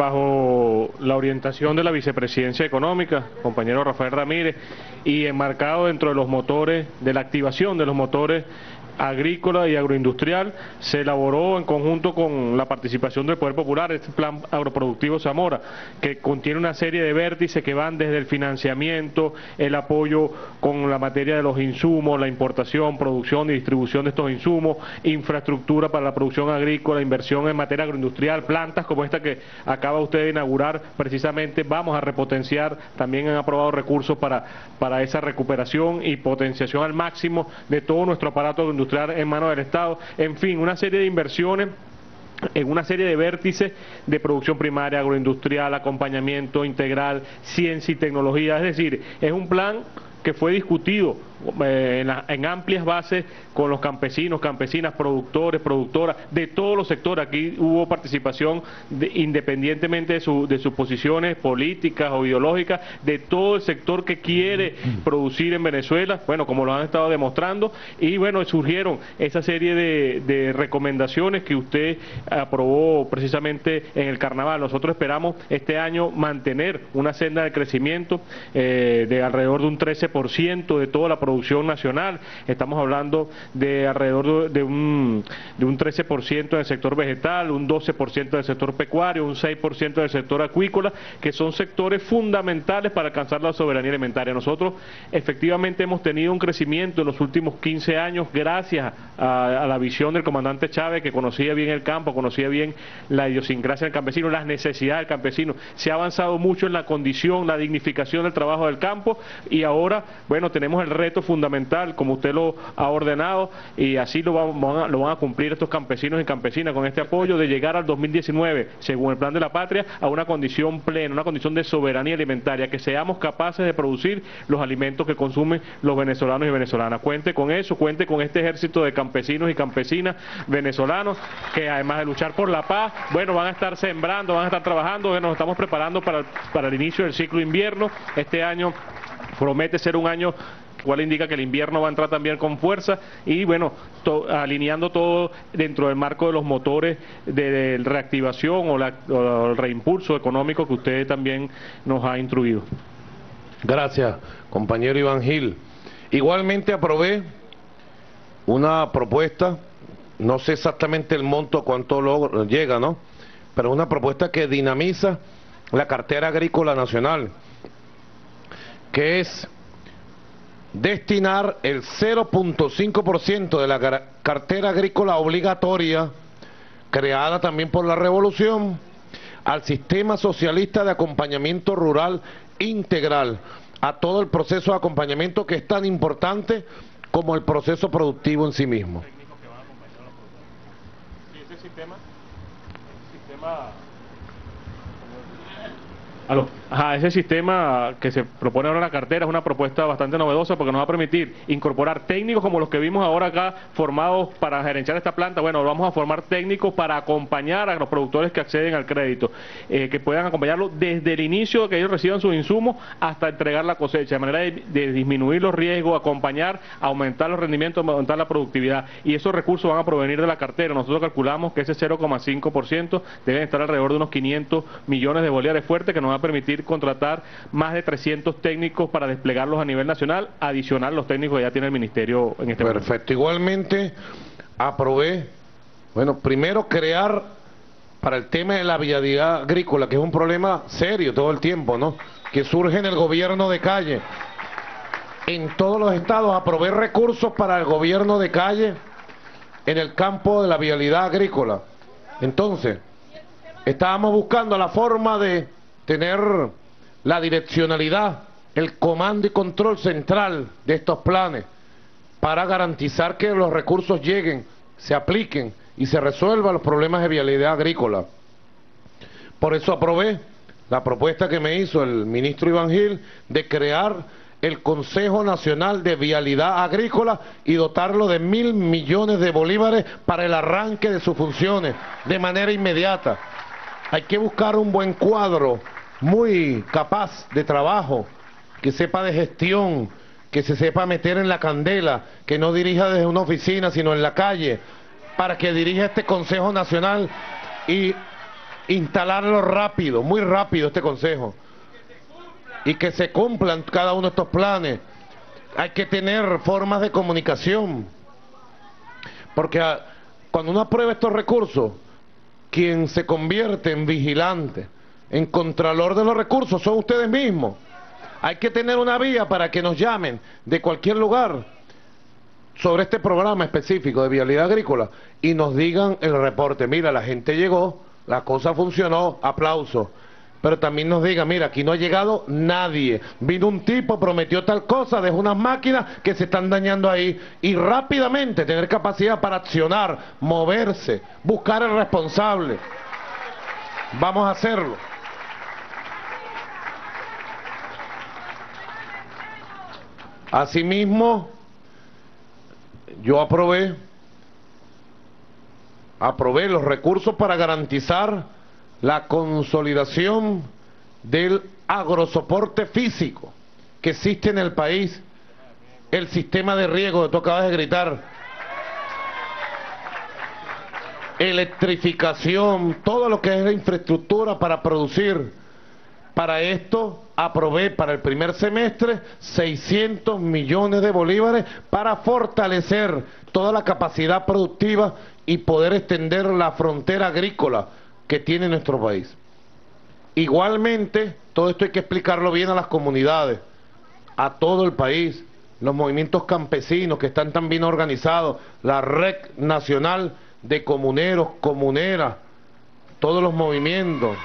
bajo la orientación de la Vicepresidencia Económica, compañero Rafael Ramírez, y enmarcado dentro de los motores, de la activación de los motores agrícola y agroindustrial, se elaboró en conjunto con la participación del Poder Popular este Plan Agroproductivo Zamora, que contiene una serie de vértices que van desde el financiamiento, el apoyo con la materia de los insumos, la importación, producción y distribución de estos insumos, infraestructura para la producción agrícola, inversión en materia agroindustrial, plantas como esta que acaba usted de inaugurar, precisamente vamos a repotenciar, también han aprobado recursos para, para esa recuperación y potenciación al máximo de todo nuestro aparato agroindustrial en manos del Estado. En fin, una serie de inversiones en una serie de vértices de producción primaria, agroindustrial, acompañamiento integral, ciencia y tecnología. Es decir, es un plan que fue discutido eh, en, la, en amplias bases con los campesinos, campesinas, productores, productoras, de todos los sectores. Aquí hubo participación de, independientemente de, su, de sus posiciones políticas o ideológicas, de todo el sector que quiere producir en Venezuela, bueno, como lo han estado demostrando, y bueno, surgieron esa serie de, de recomendaciones que usted aprobó precisamente en el carnaval. Nosotros esperamos este año mantener una senda de crecimiento eh, de alrededor de un trece por ciento de toda la producción nacional. Estamos hablando de alrededor de un, de un trece por ciento del sector vegetal, un doce por ciento del sector pecuario, un seis por ciento del sector acuícola, que son sectores fundamentales para alcanzar la soberanía alimentaria. Nosotros efectivamente hemos tenido un crecimiento en los últimos quince años gracias a, a la visión del comandante Chávez, que conocía bien el campo, conocía bien la idiosincrasia del campesino, las necesidades del campesino. Se ha avanzado mucho en la condición, la dignificación del trabajo del campo, y ahora, bueno, tenemos el reto fundamental, como usted lo ha ordenado, y así lo van, a, lo van a cumplir estos campesinos y campesinas con este apoyo, de llegar al dos mil diecinueve, según el Plan de la Patria, a una condición plena, una condición de soberanía alimentaria, que seamos capaces de producir los alimentos que consumen los venezolanos y venezolanas. Cuente con eso, cuente con este ejército de campesinos y campesinas venezolanos, que además de luchar por la paz, bueno, van a estar sembrando, van a estar trabajando. Bueno, nos estamos preparando para, para el inicio del ciclo invierno. Este año promete ser un año cual indica que el invierno va a entrar también con fuerza, y bueno, to, alineando todo dentro del marco de los motores de, de reactivación o, la, o el reimpulso económico que usted también nos ha instruido. Gracias, compañero Iván Gil. Igualmente aprobé una propuesta, no sé exactamente el monto, cuánto lo, llega, ¿no? Pero una propuesta que dinamiza la cartera agrícola nacional, que es destinar el cero punto cinco por ciento de la cartera agrícola obligatoria, creada también por la Revolución, al sistema socialista de acompañamiento rural integral, a todo el proceso de acompañamiento que es tan importante como el proceso productivo en sí mismo. Sí, ese sistema, ese sistema Aló. Ajá, ese sistema que se propone ahora en la cartera es una propuesta bastante novedosa porque nos va a permitir incorporar técnicos como los que vimos ahora acá formados para gerenciar esta planta. Bueno, vamos a formar técnicos para acompañar a los productores que acceden al crédito, eh, que puedan acompañarlo desde el inicio de que ellos reciban sus insumos hasta entregar la cosecha, de manera de, de disminuir los riesgos, acompañar, aumentar los rendimientos, aumentar la productividad. Y esos recursos van a provenir de la cartera. Nosotros calculamos que ese cero coma cinco por ciento deben estar alrededor de unos quinientos millones de bolívares fuertes, que nos va a permitir contratar más de trescientos técnicos para desplegarlos a nivel nacional, adicional los técnicos que ya tiene el Ministerio en este momento. Perfecto. Igualmente, aprobé, bueno, primero crear para el tema de la vialidad agrícola, que es un problema serio todo el tiempo, ¿no?, que surge en el gobierno de calle. En todos los estados aprobé recursos para el gobierno de calle en el campo de la vialidad agrícola. Entonces, estábamos buscando la forma de tener la direccionalidad, el comando y control central de estos planes para garantizar que los recursos lleguen, se apliquen y se resuelvan los problemas de vialidad agrícola. Por eso aprobé la propuesta que me hizo el ministro Iván Gil de crear el Consejo Nacional de Vialidad Agrícola y dotarlo de mil millones de bolívares para el arranque de sus funciones de manera inmediata. Hay que buscar un buen cuadro muy capaz de trabajo, que sepa de gestión, que se sepa meter en la candela, que no dirija desde una oficina sino en la calle, para que dirija este Consejo Nacional y instalarlo rápido, muy rápido este consejo, y que se cumplan cada uno de estos planes. Hay que tener formas de comunicación, porque a, cuando uno aprueba estos recursos, quien se convierte en vigilante, en contralor de los recursos, son ustedes mismos. Hay que tener una vía para que nos llamen de cualquier lugar sobre este programa específico de vialidad agrícola y nos digan el reporte: mira, la gente llegó, la cosa funcionó, aplauso. Pero también nos digan: mira, aquí no ha llegado nadie, vino un tipo, prometió tal cosa, dejó unas máquinas que se están dañando ahí, y rápidamente tener capacidad para accionar, moverse, buscar el responsable. Vamos a hacerlo. Asimismo, yo aprobé, aprobé los recursos para garantizar la consolidación del agrosoporte físico que existe en el país, el sistema de riego que tú acabas de gritar, electrificación, todo lo que es la infraestructura para producir. Para esto aprobé para el primer semestre seiscientos millones de bolívares para fortalecer toda la capacidad productiva y poder extender la frontera agrícola que tiene nuestro país. Igualmente, todo esto hay que explicarlo bien a las comunidades, a todo el país, los movimientos campesinos que están tan bien organizados, la red nacional de comuneros, comuneras, todos los movimientos.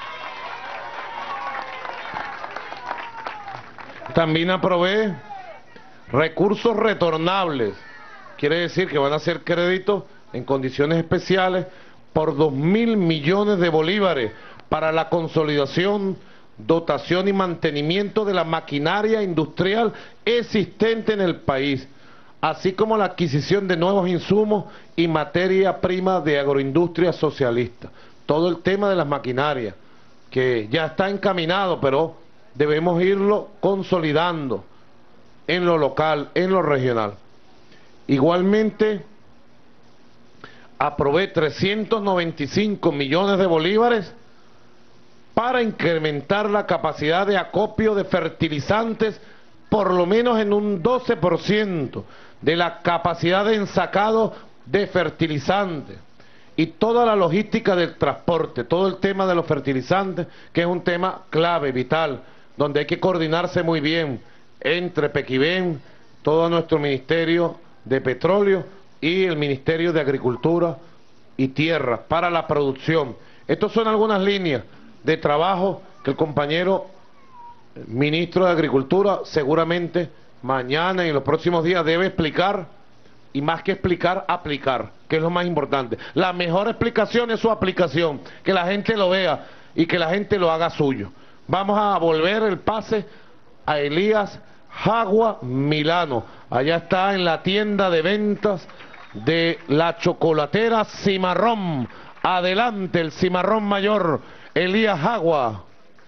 También aprobé recursos retornables, quiere decir que van a ser créditos en condiciones especiales por dos mil millones de bolívares para la consolidación, dotación y mantenimiento de la maquinaria industrial existente en el país, así como la adquisición de nuevos insumos y materia prima de agroindustria socialista. Todo el tema de las maquinarias, que ya está encaminado, pero debemos irlo consolidando en lo local, en lo regional. Igualmente, aprobé trescientos noventa y cinco millones de bolívares para incrementar la capacidad de acopio de fertilizantes por lo menos en un doce por ciento de la capacidad de ensacado de fertilizantes, y toda la logística del transporte, todo el tema de los fertilizantes, que es un tema clave, vital, donde hay que coordinarse muy bien entre Pequibén, todo nuestro Ministerio de Petróleo y el Ministerio de Agricultura y Tierra para la producción. Estas son algunas líneas de trabajo que el compañero ministro de Agricultura seguramente mañana y en los próximos días debe explicar, y más que explicar, aplicar, que es lo más importante. La mejor explicación es su aplicación, que la gente lo vea y que la gente lo haga suyo, Vamos a volver el pase a Elías Jagua Milano. Allá está en la tienda de ventas de la chocolatera Cimarrón. Adelante el Cimarrón Mayor, Elías Jagua.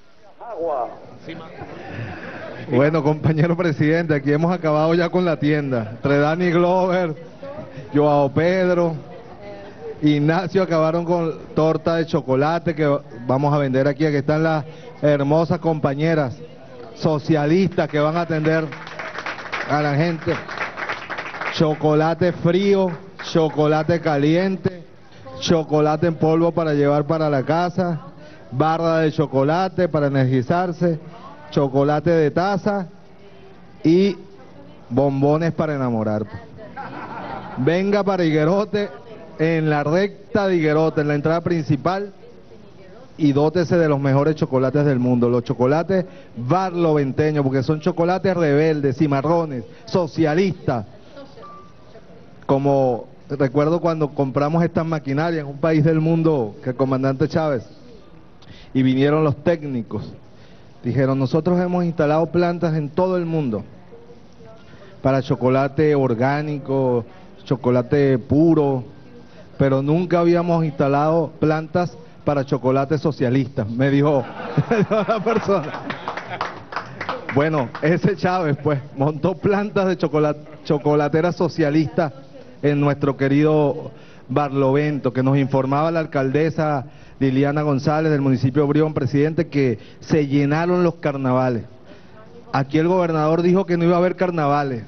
Bueno, compañero presidente, aquí hemos acabado ya con la tienda. Entre Dani Glover, Joao Pedro, Ignacio acabaron con torta de chocolate que vamos a vender aquí. Aquí están las hermosas compañeras socialistas que van a atender a la gente. Chocolate frío, chocolate caliente, chocolate en polvo para llevar para la casa, barra de chocolate para energizarse, chocolate de taza y bombones para enamorar. Venga para Higuerote, en la recta de Higuerote, en la entrada principal, y dótese de los mejores chocolates del mundo, los chocolates barloventeños, porque son chocolates rebeldes, cimarrones, socialistas. Como recuerdo cuando compramos estas maquinarias en un país del mundo, que el comandante Chávez, y vinieron los técnicos, dijeron, nosotros hemos instalado plantas en todo el mundo para chocolate orgánico, chocolate puro, pero nunca habíamos instalado plantas para chocolate socialista, me dijo la persona. Bueno, ese Chávez pues montó plantas de chocolate, chocolatera socialista en nuestro querido Barlovento, que nos informaba la alcaldesa Liliana González del municipio de Brión, presidente, que se llenaron los carnavales. Aquí el gobernador dijo que no iba a haber carnavales,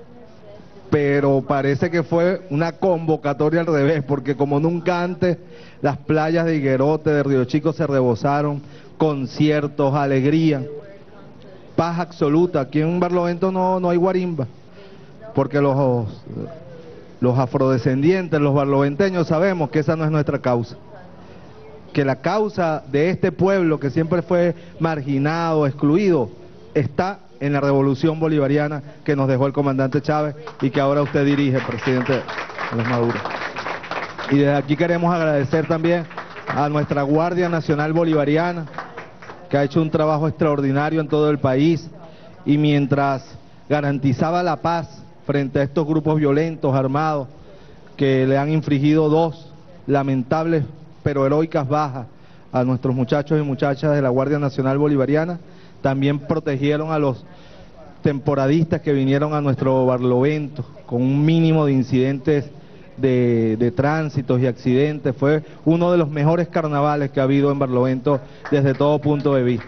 pero parece que fue una convocatoria al revés, porque como nunca antes, las playas de Higuerote, de Río Chico se rebosaron, conciertos, alegría, paz absoluta. Aquí en Barlovento no, no hay guarimba, porque los, los afrodescendientes, los barloventeños sabemos que esa no es nuestra causa, que la causa de este pueblo que siempre fue marginado, excluido, está en la revolución bolivariana que nos dejó el comandante Chávez y que ahora usted dirige, presidente Nicolás Maduro. Y desde aquí queremos agradecer también a nuestra Guardia Nacional Bolivariana, que ha hecho un trabajo extraordinario en todo el país, y mientras garantizaba la paz frente a estos grupos violentos, armados, que le han infligido dos lamentables pero heroicas bajas a nuestros muchachos y muchachas de la Guardia Nacional Bolivariana, también protegieron a los temporadistas que vinieron a nuestro Barlovento con un mínimo de incidentes de, de tránsitos y accidentes. Fue uno de los mejores carnavales que ha habido en Barlovento desde todo punto de vista.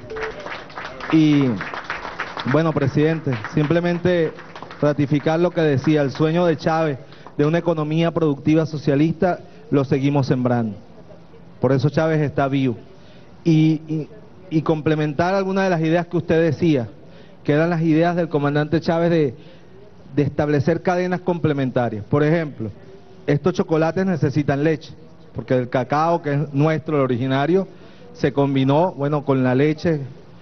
Y bueno, presidente, simplemente ratificar lo que decía, el sueño de Chávez de una economía productiva socialista lo seguimos sembrando. Por eso Chávez está vivo. Y, y, y complementar algunas de las ideas que usted decía, que eran las ideas del comandante Chávez de, de establecer cadenas complementarias. Por ejemplo, estos chocolates necesitan leche, porque el cacao, que es nuestro, el originario, se combinó, bueno, con la leche,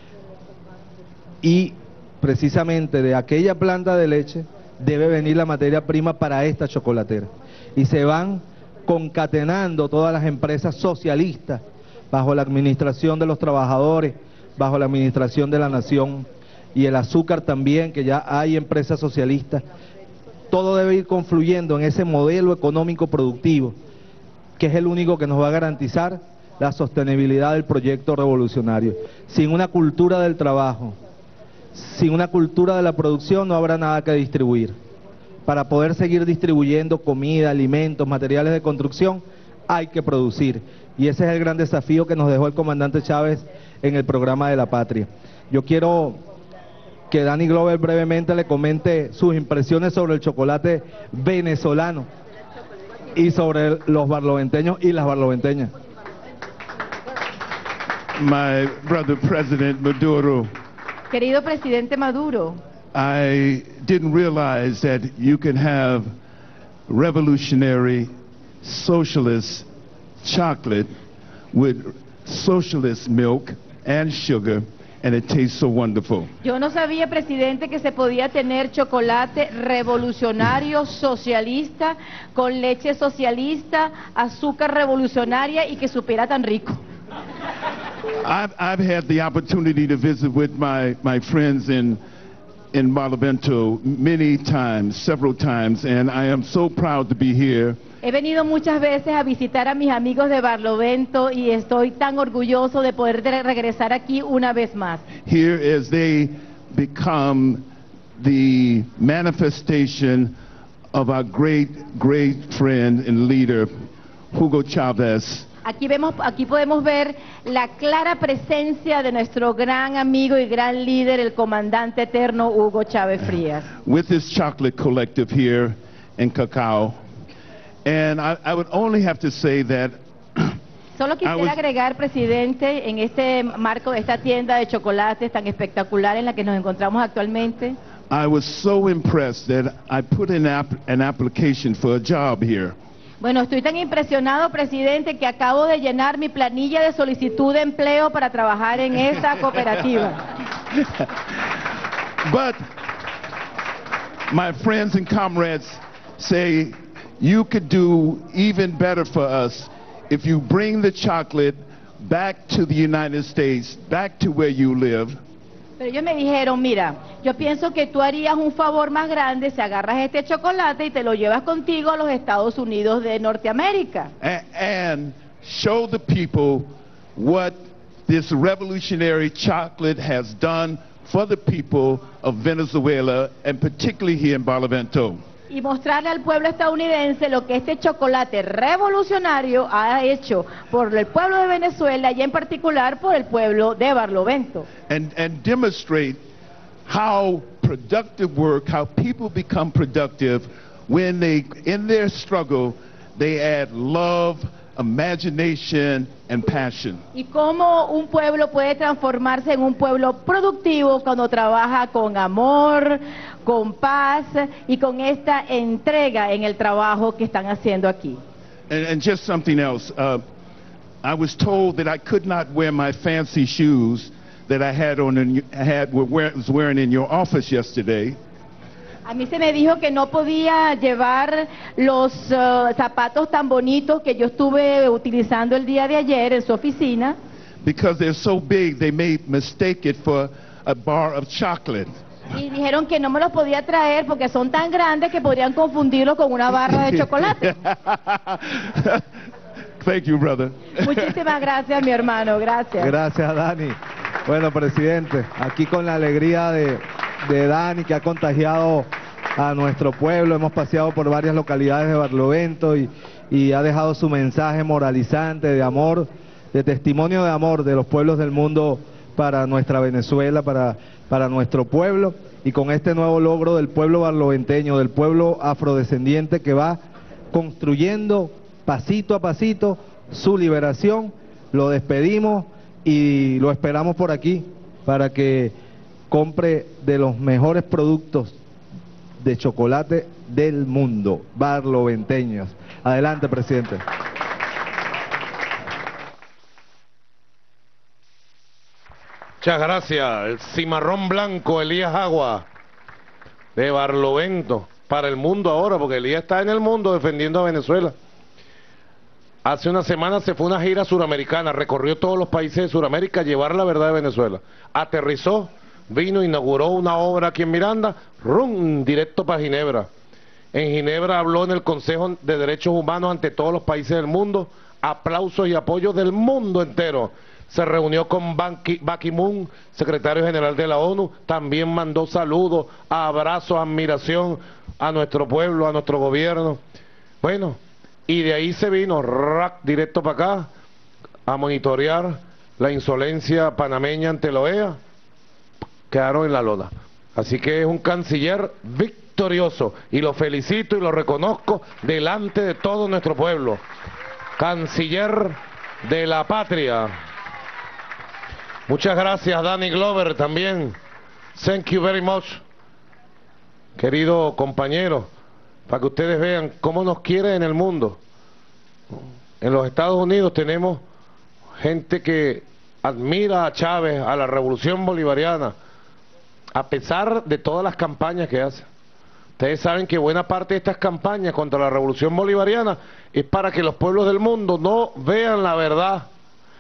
y precisamente de aquella planta de leche debe venir la materia prima para esta chocolatera. Y se van concatenando todas las empresas socialistas bajo la administración de los trabajadores, bajo la administración de la nación, y el azúcar también, que ya hay empresas socialistas. Todo debe ir confluyendo en ese modelo económico productivo, que es el único que nos va a garantizar la sostenibilidad del proyecto revolucionario. Sin una cultura del trabajo, sin una cultura de la producción, no habrá nada que distribuir. Para poder seguir distribuyendo comida, alimentos, materiales de construcción, hay que producir. Y ese es el gran desafío que nos dejó el comandante Chávez en el programa de la patria. Yo quiero que Dani Glover brevemente le comente sus impresiones sobre el chocolate venezolano y sobre los barloventeños y las barloventeñas. My brother President Maduro, Querido presidente Maduro, I didn't realize that you can have revolutionary socialist chocolate with socialist milk and sugar, and it tastes so wonderful. yo no sabía, presidente, que se podía tener chocolate revolucionario socialista con leche socialista, azúcar revolucionaria y que supiera tan rico. I've, I've had the opportunity to visit with my, my friends in, in Barlovento many times, several times, and I am so proud to be here. He venido muchas veces a visitar a mis amigos de Barlovento y estoy tan orgulloso de poder de regresar aquí una vez más. Here as they become the manifestation of our great, great friend and leader, Hugo Chavez. Aquí, vemos, aquí podemos ver la clara presencia de nuestro gran amigo y gran líder, el comandante eterno Hugo Chávez Frías. With his chocolate collective here in Cacao. And I, I would only have to say that Solo quisiera was, agregar, presidente, en este marco de esta tienda de chocolates tan espectacular en la que nos encontramos actualmente, I was so impressed that I put in ap an application for a job here. bueno, estoy tan impresionado, presidente, que acabo de llenar mi planilla de solicitud de empleo para trabajar en esta cooperativa. But my friends and comrades say you could do even better for us if you bring the chocolate back to the United States, back to where you live. Pero ellos me dijeron, mira, yo pienso que tú harías un favor más grande si agarras este chocolate y te lo llevas contigo a los Estados Unidos de Norteamérica. And, and show the people what this revolutionary chocolate has done for the people of Venezuela, and particularly here in Barlovento. Y mostrarle al pueblo estadounidense lo que este chocolate revolucionario ha hecho por el pueblo de Venezuela y en particular por el pueblo de Barlovento. And, and demonstrate how productive work, how people become productive when they, in their struggle, they add love, imagination, and passion. Y cómo un pueblo puede transformarse en un pueblo productivo cuando trabaja con amor, con paz y con esta entrega en el trabajo que están haciendo aquí. And, and just something else. Uh, I was told that I could not wear my fancy shoes that I had on in, had was wearing in your office yesterday. A mí se me dijo que no podía llevar los uh, zapatos tan bonitos que yo estuve utilizando el día de ayer en su oficina. Because they're so big, they may mistake it for a bar of chocolate. Y dijeron que no me los podía traer porque son tan grandes que podrían confundirlos con una barra de chocolate. Thank you, brother. Muchísimas gracias, mi hermano. Gracias. Gracias, Dani. Bueno, presidente, aquí con la alegría de, de Dani, que ha contagiado a nuestro pueblo. Hemos paseado por varias localidades de Barlovento y, y ha dejado su mensaje moralizante de amor, de testimonio de amor de los pueblos del mundo para nuestra Venezuela, para, para nuestro pueblo, y con este nuevo logro del pueblo barloventeño, del pueblo afrodescendiente que va construyendo pasito a pasito su liberación. Lo despedimos y lo esperamos por aquí para que compre de los mejores productos de chocolate del mundo, barloventeños. Adelante, presidente. Muchas gracias. El cimarrón blanco Elías Agua de Barlovento para el mundo ahora, porque Elías está en el mundo defendiendo a Venezuela. Hace una semana se fue a una gira suramericana, recorrió todos los países de Suramérica a llevar la verdad de Venezuela. Aterrizó, vino, inauguró una obra aquí en Miranda, rum, directo para Ginebra. En Ginebra habló en el Consejo de Derechos Humanos ante todos los países del mundo, aplausos y apoyo del mundo entero. Se reunió con Ban Ki-moon, secretario general de la ONU, también mandó saludos, abrazos, admiración a nuestro pueblo, a nuestro gobierno. Bueno, y de ahí se vino rack, directo para acá a monitorear la insolencia panameña ante la O E A. Quedaron en la lona. Así que es un canciller victorioso y lo felicito y lo reconozco delante de todo nuestro pueblo. Canciller de la patria. Muchas gracias, Danny Glover, también. Thank you very much. Querido compañero, para que ustedes vean cómo nos quiere en el mundo. En los Estados Unidos tenemos gente que admira a Chávez, a la revolución bolivariana, a pesar de todas las campañas que hace. Ustedes saben que buena parte de estas campañas contra la revolución bolivariana es para que los pueblos del mundo no vean la verdad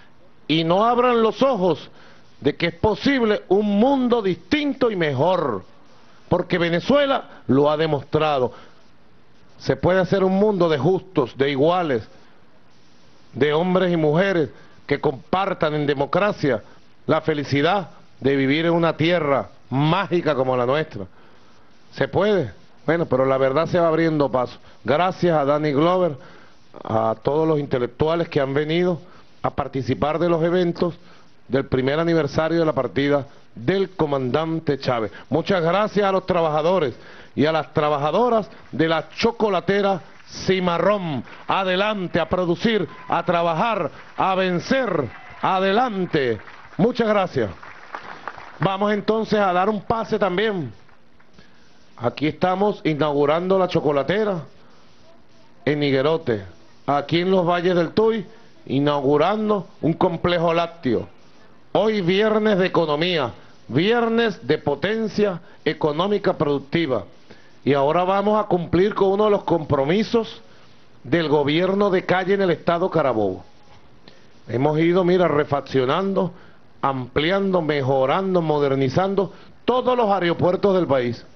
y no abran los ojos de que es posible un mundo distinto y mejor, porque Venezuela lo ha demostrado. Se puede hacer un mundo de justos, de iguales, de hombres y mujeres que compartan en democracia la felicidad de vivir en una tierra mágica como la nuestra. Se puede, bueno, pero la verdad se va abriendo paso. Gracias a Danny Glover, a todos los intelectuales que han venido a participar de los eventos del primer aniversario de la partida del comandante Chávez. Muchas gracias a los trabajadores y a las trabajadoras de la chocolatera Cimarrón. Adelante, a producir, a trabajar, a vencer. Adelante. Muchas gracias. Vamos entonces a dar un pase también. Aquí estamos inaugurando la chocolatera en Higuerote. Aquí en los Valles del Tuy, inaugurando un complejo lácteo. Hoy viernes de economía, viernes de potencia económica productiva. Y ahora vamos a cumplir con uno de los compromisos del gobierno de Calle en el estado Carabobo. Hemos ido, mira, refaccionando, ampliando, mejorando, modernizando todos los aeropuertos del país.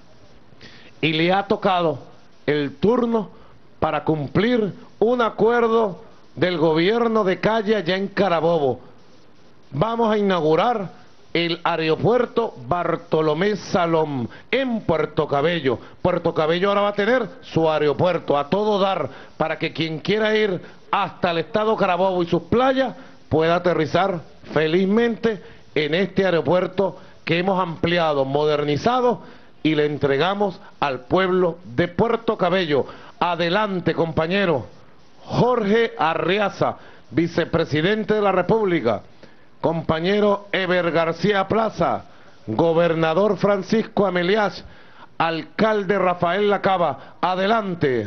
Y le ha tocado el turno para cumplir un acuerdo del gobierno de Calle allá en Carabobo. Vamos a inaugurar el aeropuerto Bartolomé Salom en Puerto Cabello. Puerto Cabello ahora va a tener su aeropuerto a todo dar para que quien quiera ir hasta el estado Carabobo y sus playas pueda aterrizar felizmente en este aeropuerto que hemos ampliado, modernizado y le entregamos al pueblo de Puerto Cabello. Adelante, compañero. Jorge Arriaza, vicepresidente de la República. Compañero Eber García Plaza, gobernador Francisco Ameliás, alcalde Rafael Lacaba. Adelante.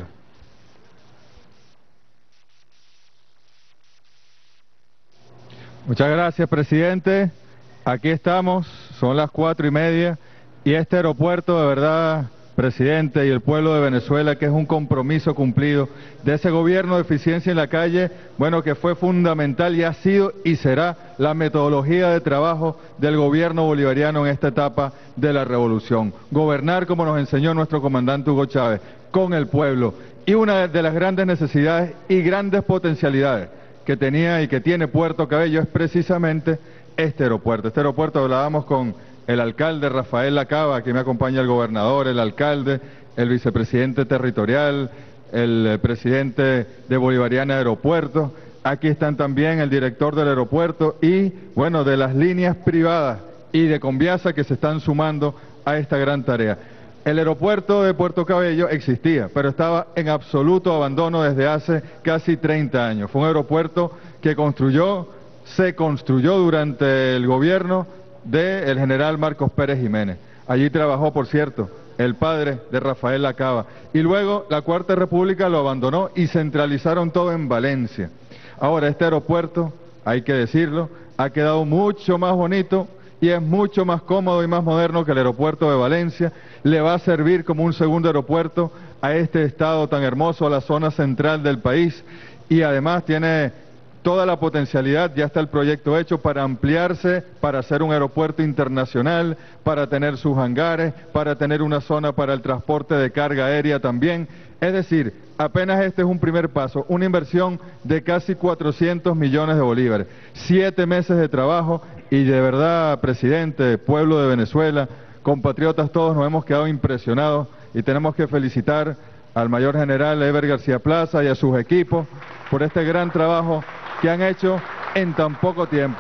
Muchas gracias, presidente. Aquí estamos, son las cuatro y media, y este aeropuerto, de verdad, presidente, y el pueblo de Venezuela, que es un compromiso cumplido de ese gobierno de eficiencia en la calle, bueno, que fue fundamental y ha sido y será la metodología de trabajo del gobierno bolivariano en esta etapa de la revolución. Gobernar, como nos enseñó nuestro comandante Hugo Chávez, con el pueblo. Y una de las grandes necesidades y grandes potencialidades que tenía y que tiene Puerto Cabello es precisamente este aeropuerto. Este aeropuerto hablábamos con el alcalde Rafael Lacaba, aquí me acompaña el gobernador, el alcalde, el vicepresidente territorial, el presidente de Bolivariana Aeropuertos, aquí están también el director del aeropuerto y, bueno, de las líneas privadas y de Conviasa que se están sumando a esta gran tarea. El aeropuerto de Puerto Cabello existía, pero estaba en absoluto abandono desde hace casi treinta años. Fue un aeropuerto que construyó, se construyó durante el gobierno del general Marcos Pérez Jiménez. Allí trabajó, por cierto, el padre de Rafael Lacaba. Y luego la Cuarta República lo abandonó y centralizaron todo en Valencia. Ahora este aeropuerto, hay que decirlo, ha quedado mucho más bonito y es mucho más cómodo y más moderno que el aeropuerto de Valencia. Le va a servir como un segundo aeropuerto a este estado tan hermoso, a la zona central del país, y además tiene toda la potencialidad, ya está el proyecto hecho para ampliarse, para hacer un aeropuerto internacional, para tener sus hangares, para tener una zona para el transporte de carga aérea también. Es decir, apenas este es un primer paso, una inversión de casi cuatrocientos millones de bolívares, siete meses de trabajo y de verdad, presidente, pueblo de Venezuela, compatriotas todos nos hemos quedado impresionados y tenemos que felicitar al mayor general Eber García Plaza y a sus equipos por este gran trabajo que han hecho en tan poco tiempo.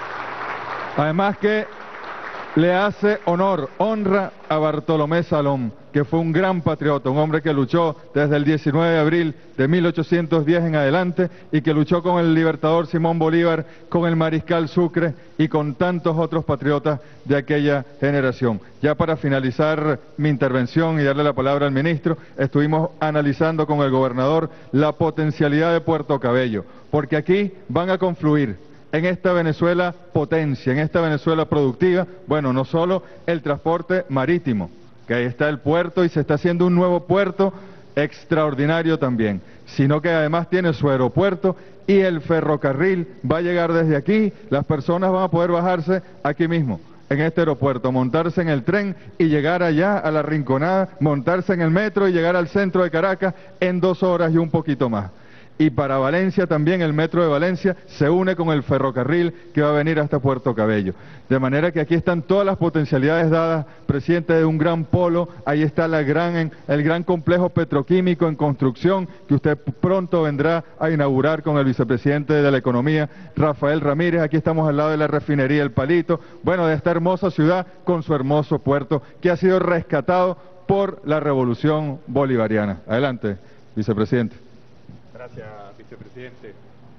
Además que le hace honor, honra a Bartolomé Salom, que fue un gran patriota, un hombre que luchó desde el diecinueve de abril de mil ochocientos diez en adelante y que luchó con el libertador Simón Bolívar, con el mariscal Sucre y con tantos otros patriotas de aquella generación. Ya para finalizar mi intervención y darle la palabra al ministro, estuvimos analizando con el gobernador la potencialidad de Puerto Cabello, porque aquí van a confluir en esta Venezuela potencia, en esta Venezuela productiva, bueno, no solo el transporte marítimo, que ahí está el puerto y se está haciendo un nuevo puerto extraordinario también, sino que además tiene su aeropuerto y el ferrocarril va a llegar desde aquí, las personas van a poder bajarse aquí mismo, en este aeropuerto, montarse en el tren y llegar allá a la Rinconada, montarse en el metro y llegar al centro de Caracas en dos horas y un poquito más. Y para Valencia también el metro de Valencia se une con el ferrocarril que va a venir hasta Puerto Cabello. De manera que aquí están todas las potencialidades dadas, presidente, de un gran polo. Ahí está la gran, el gran complejo petroquímico en construcción que usted pronto vendrá a inaugurar con el vicepresidente de la Economía, Rafael Ramírez. Aquí estamos al lado de la refinería El Palito. Bueno, de esta hermosa ciudad con su hermoso puerto que ha sido rescatado por la revolución bolivariana. Adelante, vicepresidente. Gracias, vicepresidente.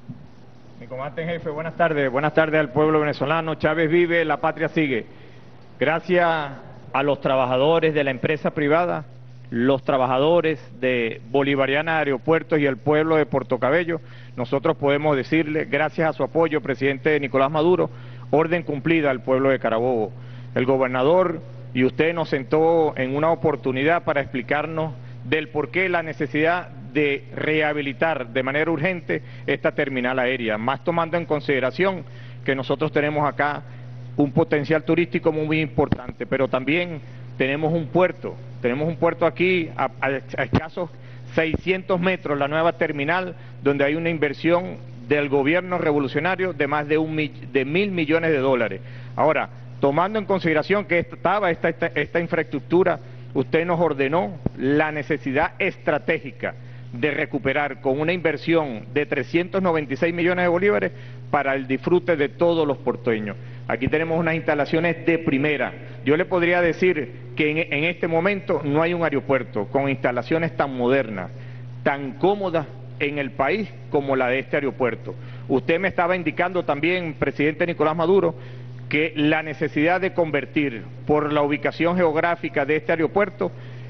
Mi comandante en jefe, buenas tardes. Buenas tardes al pueblo venezolano. Chávez vive, la patria sigue. Gracias a los trabajadores de la empresa privada, los trabajadores de Bolivariana Aeropuertos y el pueblo de Puerto Cabello, nosotros podemos decirle, gracias a su apoyo, presidente Nicolás Maduro, orden cumplida al pueblo de Carabobo. El gobernador y usted nos sentó en una oportunidad para explicarnos del por qué la necesidad de rehabilitar de manera urgente esta terminal aérea, más tomando en consideración que nosotros tenemos acá un potencial turístico muy importante, pero también tenemos un puerto, tenemos un puerto aquí a, a, a escasos seiscientos metros, la nueva terminal, donde hay una inversión del gobierno revolucionario de más de, un, de mil millones de dólares. Ahora, tomando en consideración que estaba esta, esta, esta infraestructura, usted nos ordenó la necesidad estratégica de recuperar con una inversión de trescientos noventa y seis millones de bolívares para el disfrute de todos los porteños. Aquí tenemos unas instalaciones de primera. Yo le podría decir que en, en este momento no hay un aeropuerto con instalaciones tan modernas, tan cómodas en el país como la de este aeropuerto. Usted me estaba indicando también, presidente Nicolás Maduro, que la necesidad de convertir por la ubicación geográfica de este aeropuerto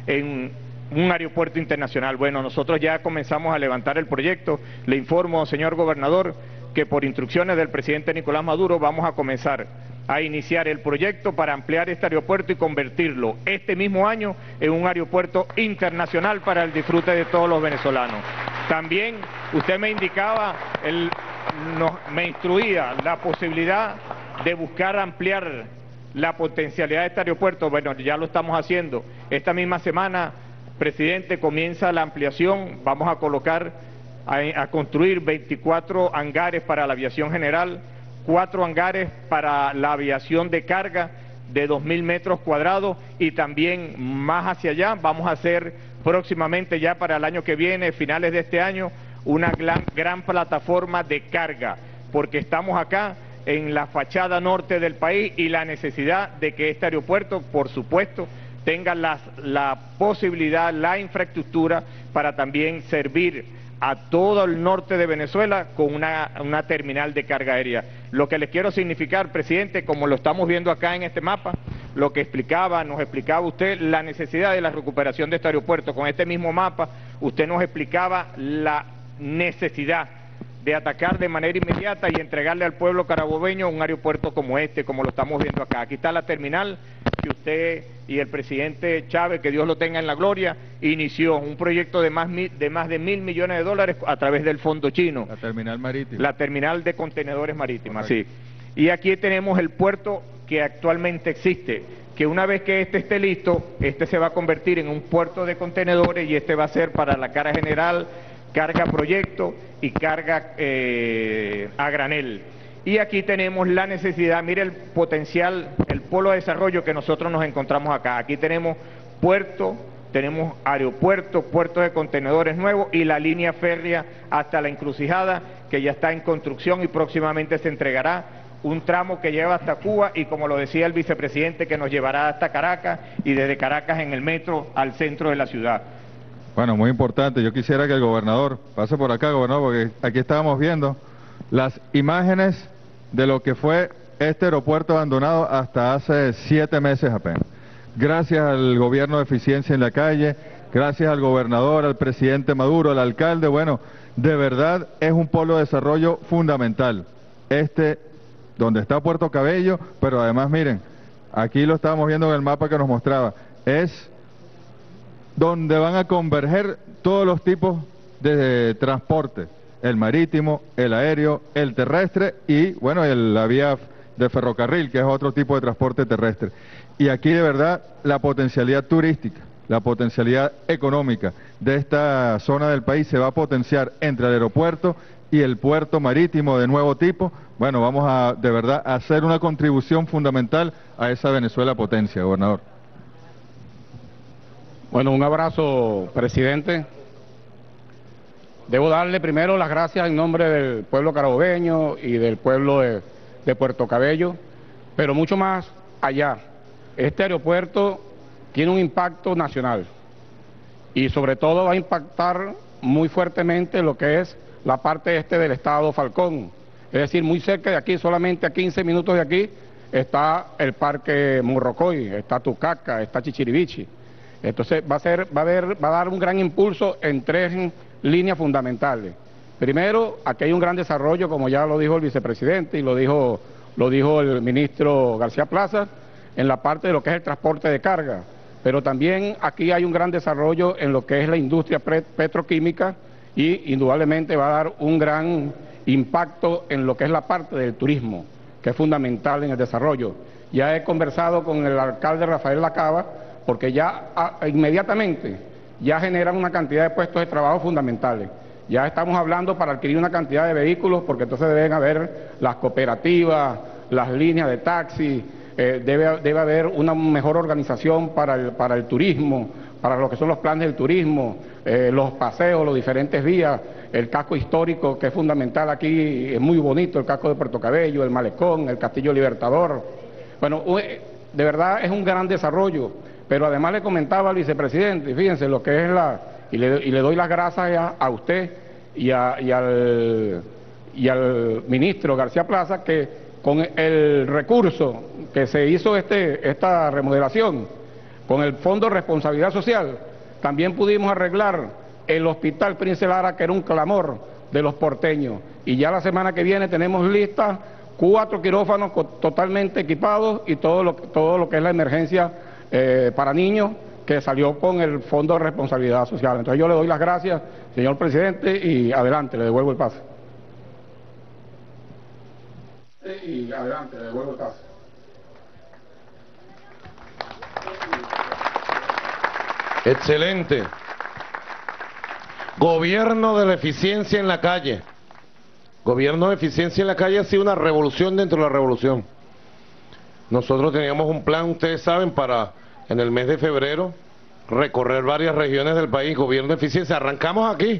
en un aeropuerto internacional. Bueno, nosotros ya comenzamos a levantar el proyecto. Le informo, señor gobernador, que por instrucciones del presidente Nicolás Maduro vamos a comenzar a iniciar el proyecto para ampliar este aeropuerto y convertirlo este mismo año en un aeropuerto internacional para el disfrute de todos los venezolanos. También usted me indicaba, el, no, me instruía la posibilidad de buscar ampliar la potencialidad de este aeropuerto. Bueno, ya lo estamos haciendo. Esta misma semana, presidente, comienza la ampliación. Vamos a colocar, a, a construir veinticuatro hangares para la aviación general, cuatro hangares para la aviación de carga de dos mil metros cuadrados, y también más hacia allá vamos a hacer próximamente, ya para el año que viene, finales de este año, una gran, gran plataforma de carga, porque estamos acá en la fachada norte del país y la necesidad de que este aeropuerto, por supuesto, tenga las, la posibilidad, la infraestructura para también servir a todo el norte de Venezuela con una, una terminal de carga aérea. Lo que les quiero significar, presidente, como lo estamos viendo acá en este mapa, lo que explicaba, nos explicaba usted la necesidad de la recuperación de este aeropuerto. Con este mismo mapa, usted nos explicaba la necesidad de atacar de manera inmediata y entregarle al pueblo carabobeño un aeropuerto como este, como lo estamos viendo acá. Aquí está la terminal que usted y el presidente Chávez, que Dios lo tenga en la gloria, inició un proyecto de más, de más de mil millones de dólares a través del fondo chino. La terminal marítima. La terminal de contenedores marítima, sí. Y aquí tenemos el puerto que actualmente existe, que una vez que este esté listo, este se va a convertir en un puerto de contenedores y este va a ser para la carga general, carga proyecto y carga eh, a granel. Y aquí tenemos la necesidad, mire el potencial, el polo de desarrollo que nosotros nos encontramos acá. Aquí tenemos puerto, tenemos aeropuerto, puerto de contenedores nuevos y la línea férrea hasta la encrucijada, que ya está en construcción y próximamente se entregará. Un tramo que lleva hasta Cuba y, como lo decía el vicepresidente, que nos llevará hasta Caracas y desde Caracas en el metro al centro de la ciudad. Bueno, muy importante. Yo quisiera que el gobernador pase por acá, gobernador, porque aquí estábamos viendo las imágenes de lo que fue este aeropuerto abandonado hasta hace siete meses apenas. Gracias al gobierno de eficiencia en la calle, gracias al gobernador, al presidente Maduro, al alcalde, bueno, de verdad es un polo de desarrollo fundamental. Este, donde está Puerto Cabello, pero además miren, aquí lo estábamos viendo en el mapa que nos mostraba, es donde van a converger todos los tipos de transporte, el marítimo, el aéreo, el terrestre y, bueno, el, la vía de ferrocarril, que es otro tipo de transporte terrestre. Y aquí de verdad la potencialidad turística, la potencialidad económica de esta zona del país se va a potenciar entre el aeropuerto y el puerto marítimo de nuevo tipo. Bueno, vamos a de verdad a hacer una contribución fundamental a esa Venezuela potencia, gobernador. Bueno, un abrazo, presidente. Debo darle primero las gracias en nombre del pueblo carabobeño y del pueblo de, de Puerto Cabello, pero mucho más allá. Este aeropuerto tiene un impacto nacional y sobre todo va a impactar muy fuertemente lo que es la parte este del estado Falcón. Es decir, muy cerca de aquí, solamente a quince minutos de aquí, está el Parque Morrocoy, está Tucaca, está Chichirivichi. Entonces va a, ser, va, a haber, va a dar un gran impulso en tres líneas fundamentales. Primero, aquí hay un gran desarrollo, como ya lo dijo el vicepresidente y lo dijo, lo dijo el ministro García Plaza, en la parte de lo que es el transporte de carga. Pero también aquí hay un gran desarrollo en lo que es la industria petroquímica y indudablemente va a dar un gran impacto en lo que es la parte del turismo, que es fundamental en el desarrollo. Ya he conversado con el alcalde Rafael Lacaba, porque ya a, inmediatamente ya generan una cantidad de puestos de trabajo fundamentales. Ya estamos hablando para adquirir una cantidad de vehículos, porque entonces deben haber las cooperativas, las líneas de taxi, eh, debe, debe haber una mejor organización para el, para el turismo, para lo que son los planes del turismo, eh, los paseos, los diferentes vías, el casco histórico que es fundamental aquí, es muy bonito, el casco de Puerto Cabello, el Malecón, el Castillo Libertador. Bueno, de verdad es un gran desarrollo, pero además le comentaba al vicepresidente, fíjense lo que es la, y le, y le doy las gracias a, a usted y, a, y, al, y al ministro García Plaza, que con el recurso que se hizo este, esta remodelación, con el Fondo de Responsabilidad Social, también pudimos arreglar el Hospital Prince Lara, que era un clamor de los porteños. Y ya la semana que viene tenemos listas cuatro quirófanos totalmente equipados y todo lo, todo lo que es la emergencia eh, para niños, que salió con el Fondo de Responsabilidad Social. Entonces yo le doy las gracias, señor presidente, y adelante, le devuelvo el pase. Y adelante, le devuelvo el pase. Excelente. Gobierno de la eficiencia en la calle. Gobierno de eficiencia en la calle ha sido una revolución dentro de la revolución. Nosotros teníamos un plan, ustedes saben, para en el mes de febrero recorrer varias regiones del país. Gobierno de eficiencia, arrancamos aquí.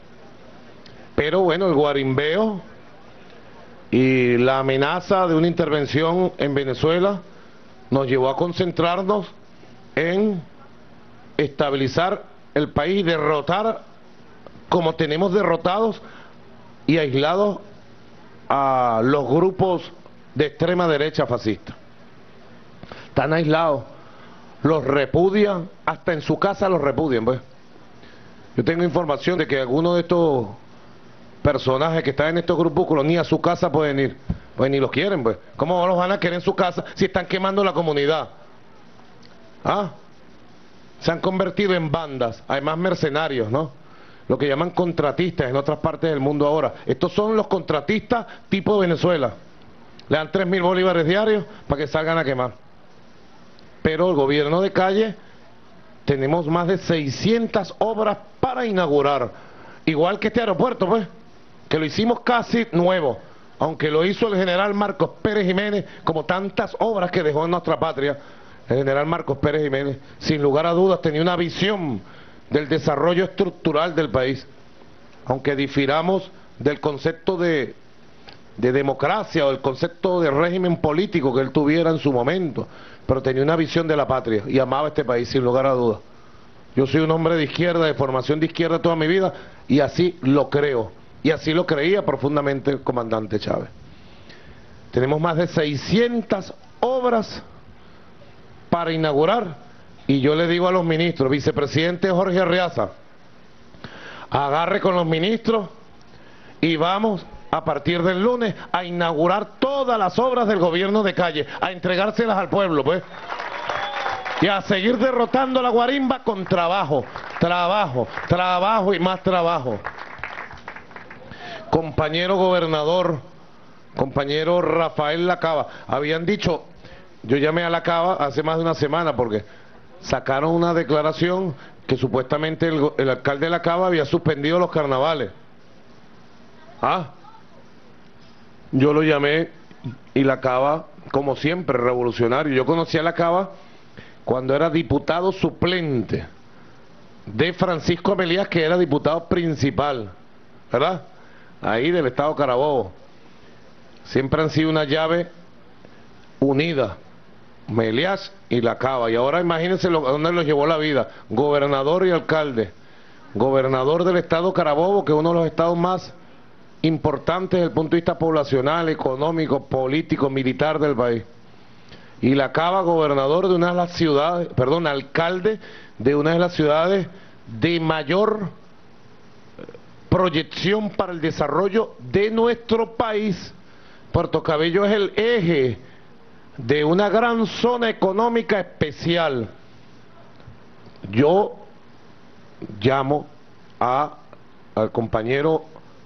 Pero bueno, el guarimbeo y la amenaza de una intervención en Venezuela nos llevó a concentrarnos en estabilizar el país y derrotar, como tenemos derrotados y aislados a los grupos de extrema derecha fascista. Están aislados, los repudian, hasta en su casa los repudian, pues. Yo tengo información de que algunos de estos personajes que están en estos grupúsculos ni a su casa pueden ir, pues ni los quieren, pues. ¿Cómo los van a querer en su casa si están quemando la comunidad? ¿Ah? Se han convertido en bandas, además mercenarios, ¿no? Lo que llaman contratistas en otras partes del mundo ahora. Estos son los contratistas tipo Venezuela. Le dan tres mil bolívares diarios para que salgan a quemar. Pero el gobierno de calle, tenemos más de seiscientas obras para inaugurar. Igual que este aeropuerto, pues, que lo hicimos casi nuevo, aunque lo hizo el general Marcos Pérez Jiménez, como tantas obras que dejó en nuestra patria. El general Marcos Pérez Jiménez, sin lugar a dudas, tenía una visión del desarrollo estructural del país, aunque difiramos del concepto de, de democracia o del concepto de régimen político que él tuviera en su momento, pero tenía una visión de la patria y amaba este país, sin lugar a dudas. Yo soy un hombre de izquierda, de formación de izquierda toda mi vida, y así lo creo, y así lo creía profundamente el comandante Chávez. Tenemos más de seiscientas obras para inaugurar, y yo le digo a los ministros, vicepresidente Jorge Arriaza, agarre con los ministros y vamos a partir del lunes a inaugurar todas las obras del gobierno de calle, a entregárselas al pueblo, pues. Y a seguir derrotando a la guarimba con trabajo, trabajo, trabajo y más trabajo. Compañero gobernador, compañero Rafael Lacaba, habían dicho, yo llamé a Lacaba hace más de una semana porque sacaron una declaración que supuestamente el, el alcalde de Lacaba había suspendido los carnavales. Ah, yo lo llamé y Lacaba, como siempre, revolucionario. Yo conocí a Lacaba cuando era diputado suplente de Francisco Amelías, que era diputado principal, ¿verdad? Ahí del estado Carabobo. Siempre han sido una llave unida, Meliás y Lacaba. Y ahora imagínense lo, dónde los llevó la vida, gobernador y alcalde. Gobernador del estado Carabobo, que es uno de los estados más importantes desde el punto de vista poblacional, económico, político, militar del país. Y Lacaba, gobernador de una de las ciudades, perdón, alcalde de una de las ciudades de mayor proyección para el desarrollo de nuestro país. Puerto Cabello es el eje de una gran zona económica especial. Yo llamo a, al compañero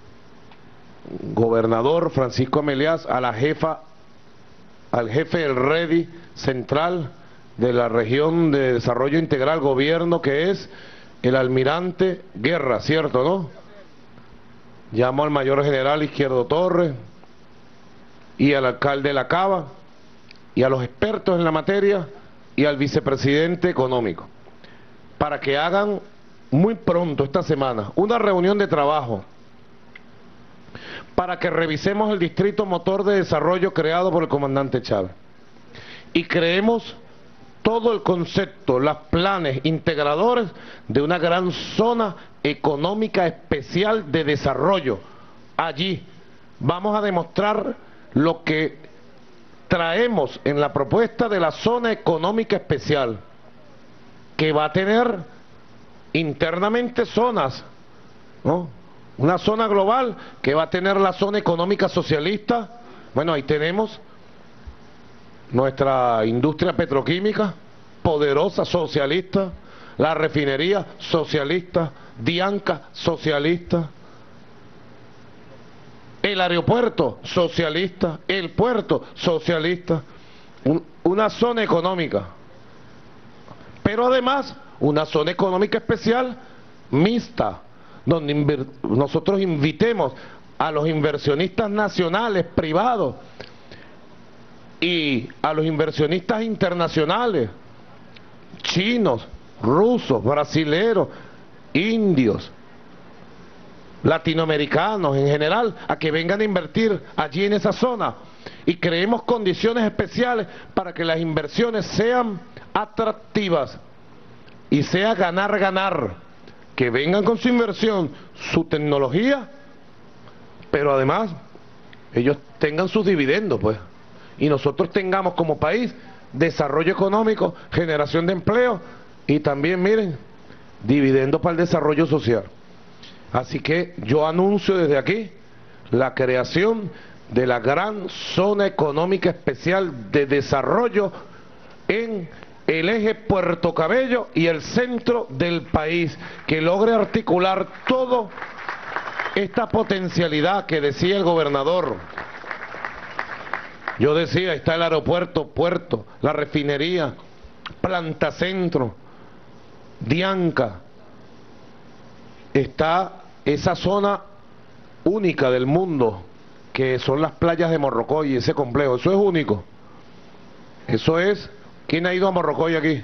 gobernador Francisco Amelías, a la jefa, al jefe del REDI central de la región de desarrollo integral gobierno, que es el almirante Guerra, ¿cierto, no? Llamo al mayor general Izquierdo Torres y al alcalde Lacaba y a los expertos en la materia y al vicepresidente económico para que hagan muy pronto esta semana una reunión de trabajo para que revisemos el distrito motor de desarrollo creado por el comandante Chávez y creemos todo el concepto, los planes integradores de una gran zona económica especial de desarrollo. Allí vamos a demostrar lo que traemos en la propuesta de la zona económica especial, que va a tener internamente zonas, ¿no? Una zona global que va a tener la zona económica socialista. Bueno, ahí tenemos nuestra industria petroquímica, poderosa, socialista, la refinería socialista, Dianca socialista, el aeropuerto socialista, el puerto socialista, un, una zona económica, pero además una zona económica especial mixta, donde inver, nosotros invitemos a los inversionistas nacionales, privados, y a los inversionistas internacionales, chinos, rusos, brasileros, indios, latinoamericanos en general, a que vengan a invertir allí en esa zona, y creemos condiciones especiales para que las inversiones sean atractivas y sea ganar, ganar, que vengan con su inversión, su tecnología, pero además ellos tengan sus dividendos, pues, y nosotros tengamos como país desarrollo económico, generación de empleo y también, miren, dividendos para el desarrollo social. Así que yo anuncio desde aquí la creación de la gran zona económica especial de desarrollo en el eje Puerto Cabello y el centro del país, que logre articular toda esta potencialidad que decía el gobernador. Yo decía, está el aeropuerto, puerto, la refinería, Planta Centro, Dianca, está esa zona única del mundo, que son las playas de Morrocoy, ese complejo, eso es único. Eso es, ¿quién ha ido a Morrocoy aquí?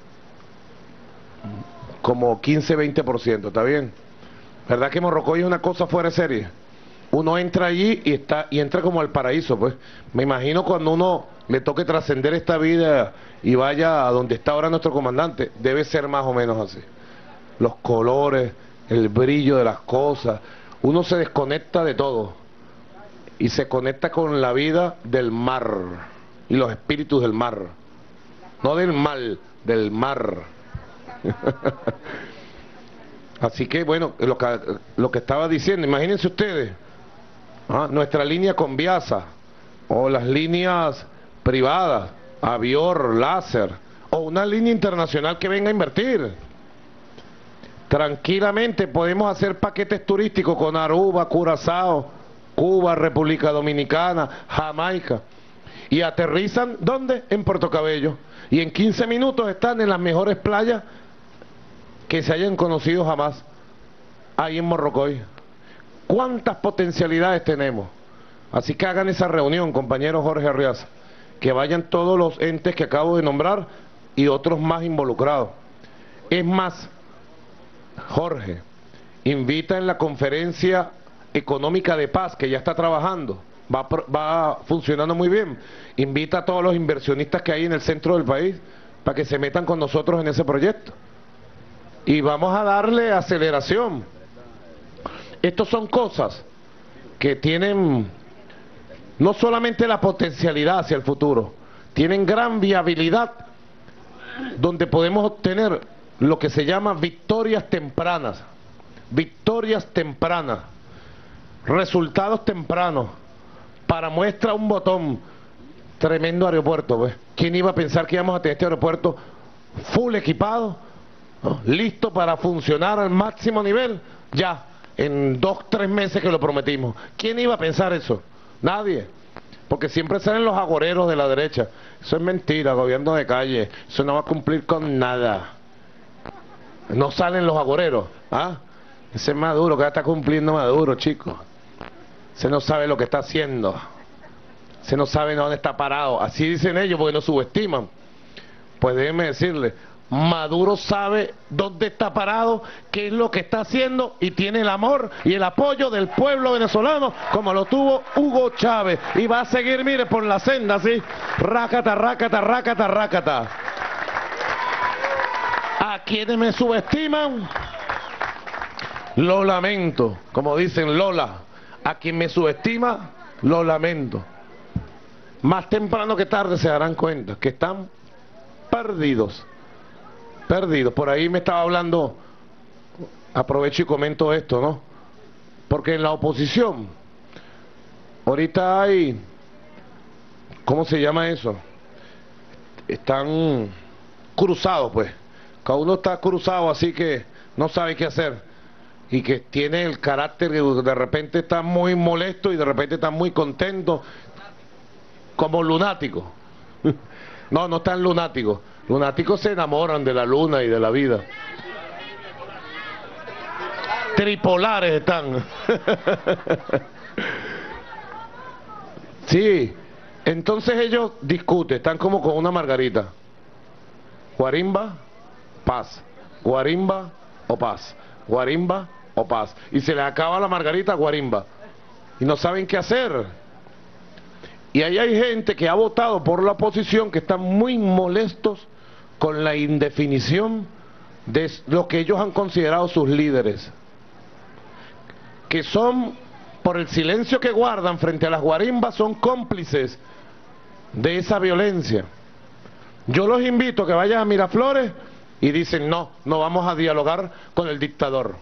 Como quince, veinte por ciento, ¿está bien? ¿Verdad que Morrocoy es una cosa fuera de serie? Uno entra allí y está y entra como al paraíso, pues. Me imagino cuando uno le toque trascender esta vida y vaya a donde está ahora nuestro comandante, debe ser más o menos así. Los colores, el brillo de las cosas, uno se desconecta de todo y se conecta con la vida del mar y los espíritus del mar, no del mal, del mar. Así que bueno, lo que, lo que estaba diciendo, imagínense ustedes, ¿ah? Nuestra línea con Viasa o las líneas privadas, Avior, Láser, o una línea internacional que venga a invertir. Tranquilamente podemos hacer paquetes turísticos con Aruba, Curazao, Cuba, República Dominicana, Jamaica. Y aterrizan, ¿dónde? En Puerto Cabello. Y en quince minutos están en las mejores playas que se hayan conocido jamás, ahí en Morrocoy. ¿Cuántas potencialidades tenemos? Así que hagan esa reunión, compañero Jorge Arriaza, que vayan todos los entes que acabo de nombrar y otros más involucrados. Es más, Jorge, invita en la conferencia económica de paz, que ya está trabajando, va, va funcionando muy bien, invita a todos los inversionistas que hay en el centro del país para que se metan con nosotros en ese proyecto. Y vamos a darle aceleración. Estas son cosas que tienen no solamente la potencialidad hacia el futuro, tienen gran viabilidad, donde podemos obtener lo que se llama victorias tempranas, victorias tempranas, resultados tempranos. Para muestra un botón, tremendo aeropuerto, ¿ves? ¿Quién iba a pensar que íbamos a tener este aeropuerto full equipado, ¿no? Listo para funcionar al máximo nivel? Ya, en dos, tres meses que lo prometimos. ¿Quién iba a pensar eso? Nadie. Porque siempre salen los agoreros de la derecha. Eso es mentira, gobierno de calle. Eso no va a cumplir con nada. No salen los agoreros. ¿Ah? Ese es Maduro, que ya está cumpliendo Maduro, chicos. Se no sabe lo que está haciendo. Se no sabe dónde está parado. Así dicen ellos porque nos subestiman. Pues déjenme decirle, Maduro sabe dónde está parado, qué es lo que está haciendo, y tiene el amor y el apoyo del pueblo venezolano, como lo tuvo Hugo Chávez. Y va a seguir, mire, por la senda, así. Rácata, rácata, rácata, rácata. A quienes me subestiman, lo lamento. Como dicen Lola, a quien me subestima, lo lamento. Más temprano que tarde se darán cuenta que están perdidos. Perdidos. Por ahí me estaba hablando, aprovecho y comento esto, ¿no? Porque en la oposición, ahorita hay, ¿cómo se llama eso? Están cruzados, pues. Cada uno está cruzado, así que no sabe qué hacer. Y que tiene el carácter que de repente está muy molesto y de repente está muy contento, como lunático. No, no están lunáticos. Lunáticos se enamoran de la luna y de la vida. Tripolares están. Sí, entonces ellos discuten, están como con una margarita. Guarimba, paz. Guarimba o paz. Guarimba o paz. Y se les acaba la margarita, guarimba. Y no saben qué hacer. Y ahí hay gente que ha votado por la oposición que están muy molestos con la indefinición de lo que ellos han considerado sus líderes, que son, por el silencio que guardan frente a las guarimbas, son cómplices de esa violencia. Yo los invito a que vayan a Miraflores y dicen, no, no vamos a dialogar con el dictador.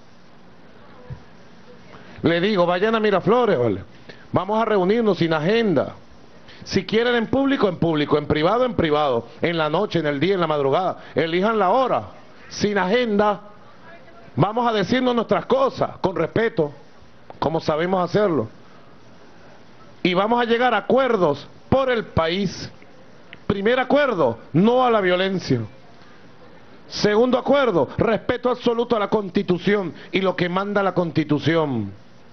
Le digo, vayan a Miraflores, ¿vale? Vamos a reunirnos sin agenda. Si quieren en público, en público, en privado, en privado, en la noche, en el día, en la madrugada, elijan la hora, sin agenda. Vamos a decirnos nuestras cosas, con respeto, como sabemos hacerlo. Y vamos a llegar a acuerdos por el país. Primer acuerdo, no a la violencia. Segundo acuerdo, respeto absoluto a la Constitución y lo que manda la Constitución.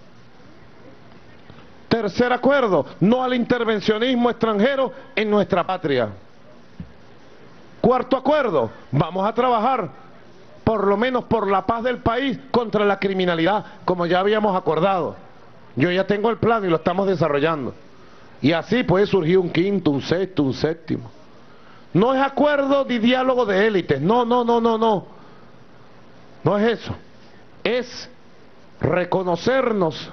Tercer acuerdo, no al intervencionismo extranjero en nuestra patria. Cuarto acuerdo, vamos a trabajar por lo menos por la paz del país contra la criminalidad, como ya habíamos acordado. Yo ya tengo el plan y lo estamos desarrollando. Y así puede surgir un quinto, un sexto, un séptimo. No es acuerdo de diálogo de élites, no, no, no, no, no. No es eso. Es reconocernos,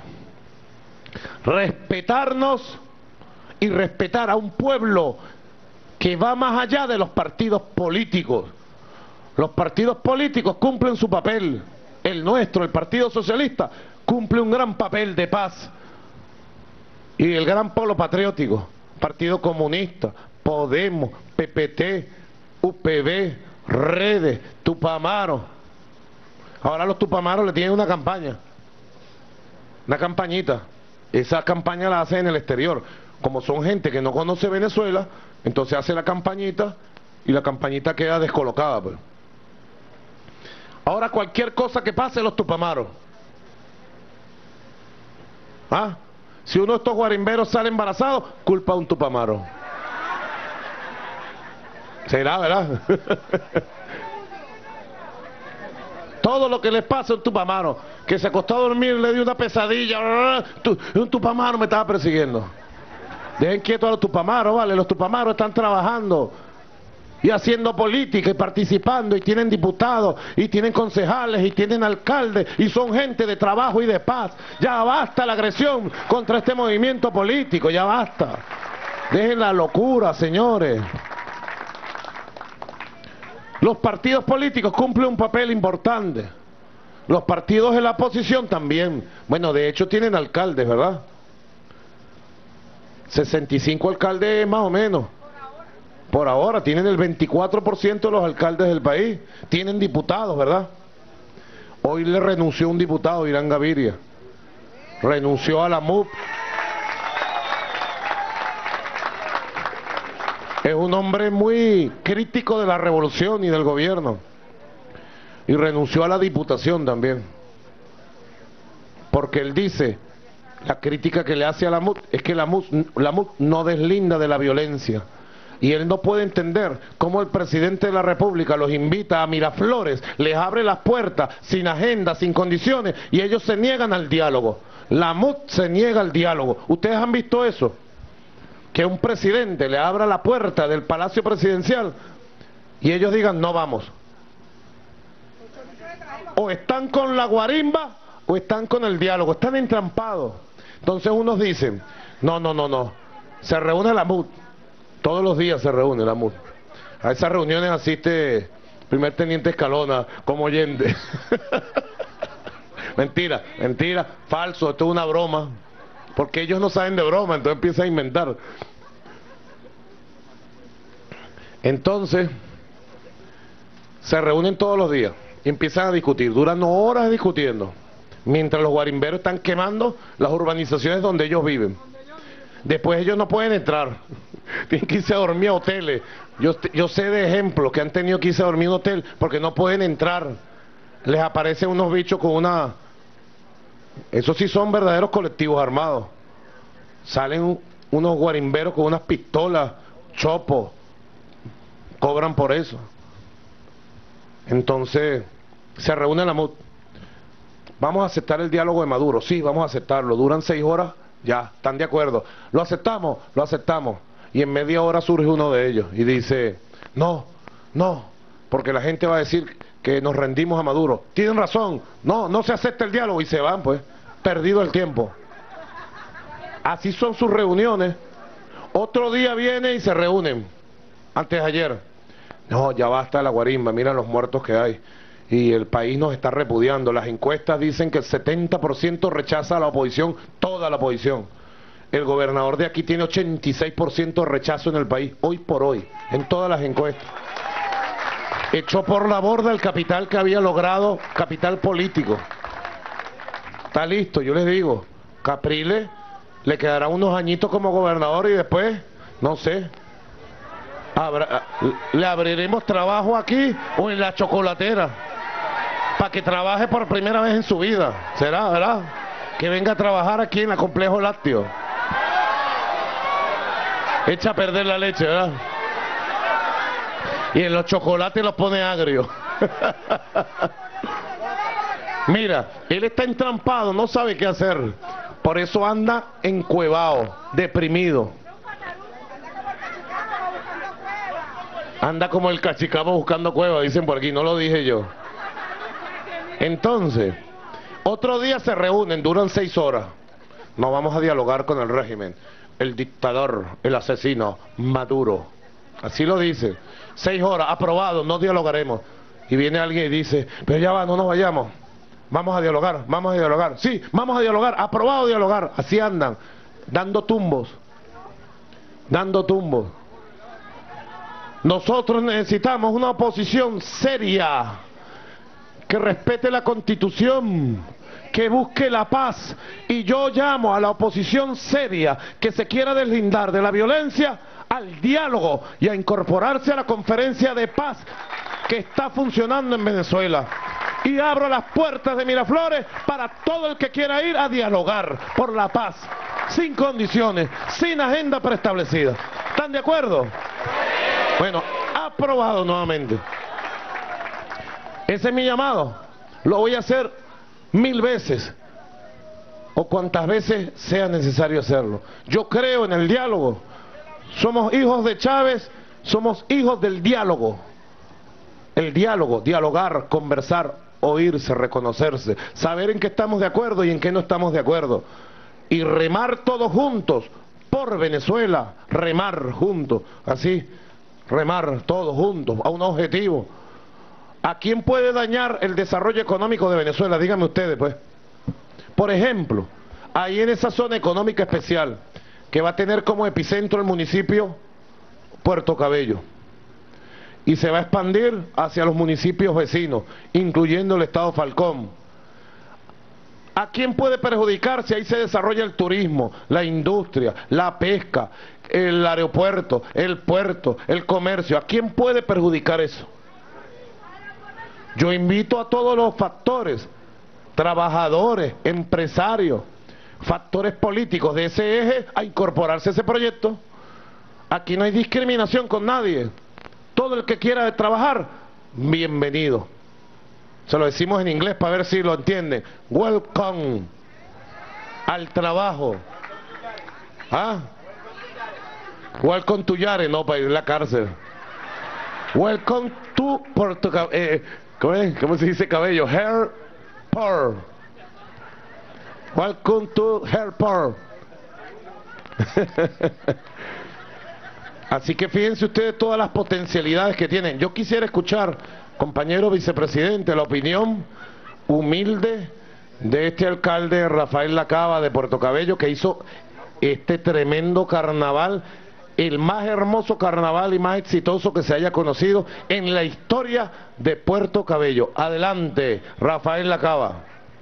respetarnos y respetar a un pueblo que va más allá de los partidos políticos. Los partidos políticos cumplen su papel. El nuestro, el Partido Socialista, cumple un gran papel de paz. Y el gran polo patriótico, Partido Comunista, Podemos, P P T, U P B, Redes, Tupamaro. Ahora los Tupamaros le tienen una campaña, una campañita. Esa campaña la hacen en el exterior. Como son gente que no conoce Venezuela, entonces hace la campañita y la campañita queda descolocada, pues. Ahora cualquier cosa que pase, los Tupamaros. ¿Ah? Si uno de estos guarimberos sale embarazado, culpa a un Tupamaro. ¿Será, verdad? Todo lo que les pasa a un Tupamaro, que se acostó a dormir, le dio una pesadilla, un Tupamaro me estaba persiguiendo. Dejen quietos a los Tupamaros, ¿vale? Los Tupamaros están trabajando y haciendo política y participando, y tienen diputados, y tienen concejales, y tienen alcaldes, y son gente de trabajo y de paz. Ya basta la agresión contra este movimiento político, ya basta. Dejen la locura, señores. Los partidos políticos cumplen un papel importante. Los partidos de la oposición también. Bueno, de hecho tienen alcaldes, ¿verdad? sesenta y cinco alcaldes más o menos. Por ahora tienen el veinticuatro por ciento de los alcaldes del país. Tienen diputados, ¿verdad? Hoy le renunció un diputado, Irán Gaviria. Renunció a la M U P. Es un hombre muy crítico de la revolución y del gobierno. Y renunció a la diputación también. Porque él dice, la crítica que le hace a la M U P es que la M U P, la M U P no deslinda de la violencia. Y él no puede entender cómo el presidente de la República los invita a Miraflores, les abre las puertas sin agenda, sin condiciones, y ellos se niegan al diálogo. La M U P se niega al diálogo. ¿Ustedes han visto eso? Que un presidente le abra la puerta del Palacio Presidencial y ellos digan, no vamos. O están con la guarimba o están con el diálogo, están entrampados. Entonces unos dicen, no, no, no, no, se reúne la M U D. Todos los días se reúne la M U D. A esas reuniones asiste primer teniente Escalona como oyente. Mentira, mentira, falso, esto es una broma. Porque ellos no saben de broma, entonces empiezan a inventar. Entonces, se reúnen todos los días y empiezan a discutir. Duran horas discutiendo, mientras los guarimberos están quemando las urbanizaciones donde ellos viven. Después ellos no pueden entrar. Tienen que irse a dormir a hoteles. Yo, yo sé de ejemplos que han tenido que irse a dormir a un hotel porque no pueden entrar. Les aparecen unos bichos con una... Esos sí son verdaderos colectivos armados. Salen unos guarimberos con unas pistolas, chopos, cobran por eso. Entonces, se reúne la M U D. Vamos a aceptar el diálogo de Maduro. Sí, vamos a aceptarlo. Duran seis horas, ya, están de acuerdo. ¿Lo aceptamos? Lo aceptamos. Y en media hora surge uno de ellos y dice, no, no, porque la gente va a decir que nos rendimos a Maduro. Tienen razón, no, no se acepta el diálogo, y se van, pues, perdido el tiempo. Así son sus reuniones. Otro día viene y se reúnen, antes de ayer. No, ya basta la guarimba, mira los muertos que hay. Y el país nos está repudiando. Las encuestas dicen que el setenta por ciento rechaza a la oposición, toda la oposición. El gobernador de aquí tiene ochenta y seis por ciento de rechazo en el país, hoy por hoy, en todas las encuestas. Echó por la borda el capital que había logrado, capital político. Está listo, yo les digo, Capriles le quedará unos añitos como gobernador y después, no sé, habrá, le abriremos trabajo aquí o en la chocolatera, para que trabaje por primera vez en su vida, será, ¿verdad? Que venga a trabajar aquí en la Complejo Lácteo. Echa a perder la leche, ¿verdad? Y en los chocolates los pone agrios. Mira, él está entrampado, no sabe qué hacer. Por eso anda encuevado, deprimido. Anda como el cachicamo buscando cueva, dicen por aquí, no lo dije yo. Entonces, otro día se reúnen, duran seis horas. No vamos a dialogar con el régimen. El dictador, el asesino, Maduro. Así lo dice. Seis horas, aprobado, no dialogaremos. Y viene alguien y dice, pero ya va, no nos vayamos. Vamos a dialogar, vamos a dialogar. Sí, vamos a dialogar, aprobado dialogar. Así andan, dando tumbos. Dando tumbos. Nosotros necesitamos una oposición seria, que respete la Constitución, que busque la paz. Y yo llamo a la oposición seria, que se quiera deslindar de la violencia, al diálogo y a incorporarse a la conferencia de paz que está funcionando en Venezuela. Y abro las puertas de Miraflores para todo el que quiera ir a dialogar por la paz, sin condiciones, sin agenda preestablecida. ¿Están de acuerdo? Bueno, aprobado nuevamente. Ese es mi llamado. Lo voy a hacer mil veces, o cuantas veces sea necesario hacerlo. Yo creo en el diálogo. Somos hijos de Chávez, somos hijos del diálogo. El diálogo, dialogar, conversar, oírse, reconocerse, saber en qué estamos de acuerdo y en qué no estamos de acuerdo. Y remar todos juntos por Venezuela, remar juntos, así, remar todos juntos a un objetivo. ¿A quién puede dañar el desarrollo económico de Venezuela? Díganme ustedes, pues. Por ejemplo, ahí en esa zona económica especial, que va a tener como epicentro el municipio Puerto Cabello, y se va a expandir hacia los municipios vecinos, incluyendo el estado Falcón. ¿A quién puede perjudicar si ahí se desarrolla el turismo, la industria, la pesca, el aeropuerto, el puerto, el comercio? ¿A quién puede perjudicar eso? Yo invito a todos los factores, trabajadores, empresarios, factores políticos de ese eje a incorporarse a ese proyecto. Aquí no hay discriminación con nadie. Todo el que quiera trabajar, bienvenido. Se lo decimos en inglés para ver si lo entienden. Welcome al trabajo. ¿Ah? Welcome to Yare, no para ir a la cárcel. Welcome to Puerto Cabello. Eh, ¿cómo, es? ¿Cómo se dice cabello? Hair Pearl. Welcome to Hair Pearl. Así que fíjense ustedes todas las potencialidades que tienen. Yo quisiera escuchar, compañero vicepresidente, la opinión humilde de este alcalde Rafael Lacaba de Puerto Cabello, que hizo este tremendo carnaval, el más hermoso carnaval y más exitoso que se haya conocido en la historia de Puerto Cabello. Adelante, Rafael Lacaba.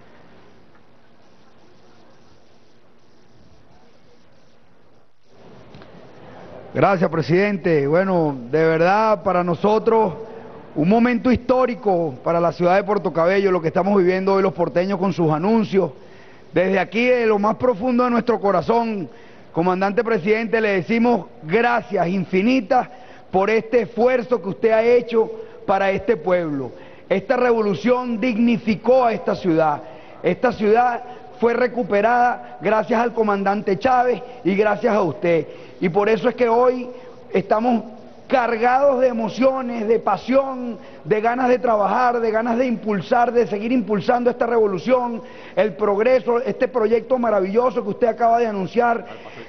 Gracias, presidente. Bueno, de verdad, para nosotros, un momento histórico para la ciudad de Puerto Cabello, lo que estamos viviendo hoy los porteños con sus anuncios. Desde aquí, de lo más profundo de nuestro corazón, comandante presidente, le decimos gracias infinitas por este esfuerzo que usted ha hecho para este pueblo. Esta revolución dignificó a esta ciudad. Esta ciudad fue recuperada gracias al comandante Chávez y gracias a usted. Y por eso es que hoy estamos cargados de emociones, de pasión, de ganas de trabajar, de ganas de impulsar, de seguir impulsando esta revolución, el progreso, este proyecto maravilloso que usted acaba de anunciar,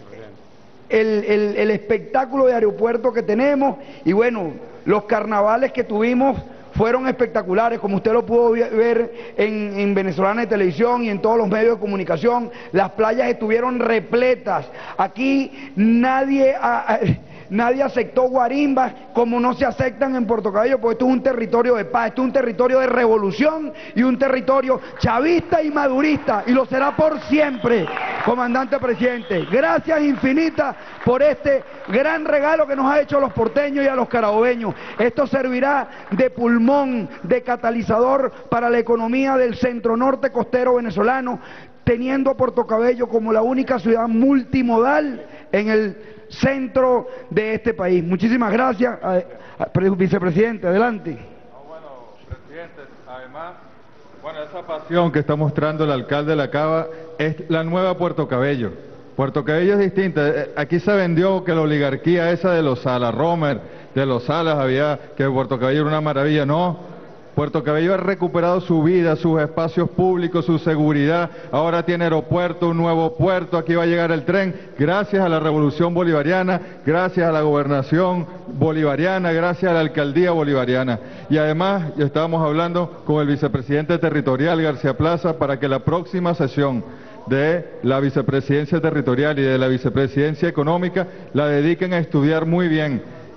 el, el, el espectáculo de aeropuerto que tenemos y bueno, los carnavales que tuvimos fueron espectaculares, como usted lo pudo ver en, en Venezolana de Televisión y en todos los medios de comunicación. Las playas estuvieron repletas. Aquí nadie, a, a, nadie aceptó guarimbas como no se aceptan en Puerto Cabello, porque esto es un territorio de paz, esto es un territorio de revolución y un territorio chavista y madurista, y lo será por siempre, comandante presidente. Gracias infinitas por este gran regalo que nos ha hecho a los porteños y a los carabobeños. Esto servirá de pulmón, de catalizador para la economía del centro norte costero venezolano, teniendo a Puerto Cabello como la única ciudad multimodal en el centro de este país. Muchísimas gracias, vicepresidente. Adelante. No, bueno, presidente, además, bueno, esa pasión que está mostrando el alcalde Lacaba es la nueva Puerto Cabello. Puerto Cabello es distinta. Aquí se vendió que la oligarquía esa de los Salas, Romer, de los Salas, había que Puerto Cabello era una maravilla. No, Puerto Cabello ha recuperado su vida, sus espacios públicos, su seguridad. Ahora tiene aeropuerto, un nuevo puerto, aquí va a llegar el tren, gracias a la revolución bolivariana, gracias a la gobernación bolivariana, gracias a la alcaldía bolivariana. Y además, ya estábamos hablando con el vicepresidente territorial, García Plaza, para que la próxima sesión de la vicepresidencia territorial y de la vicepresidencia económica la dediquen a estudiar muy bien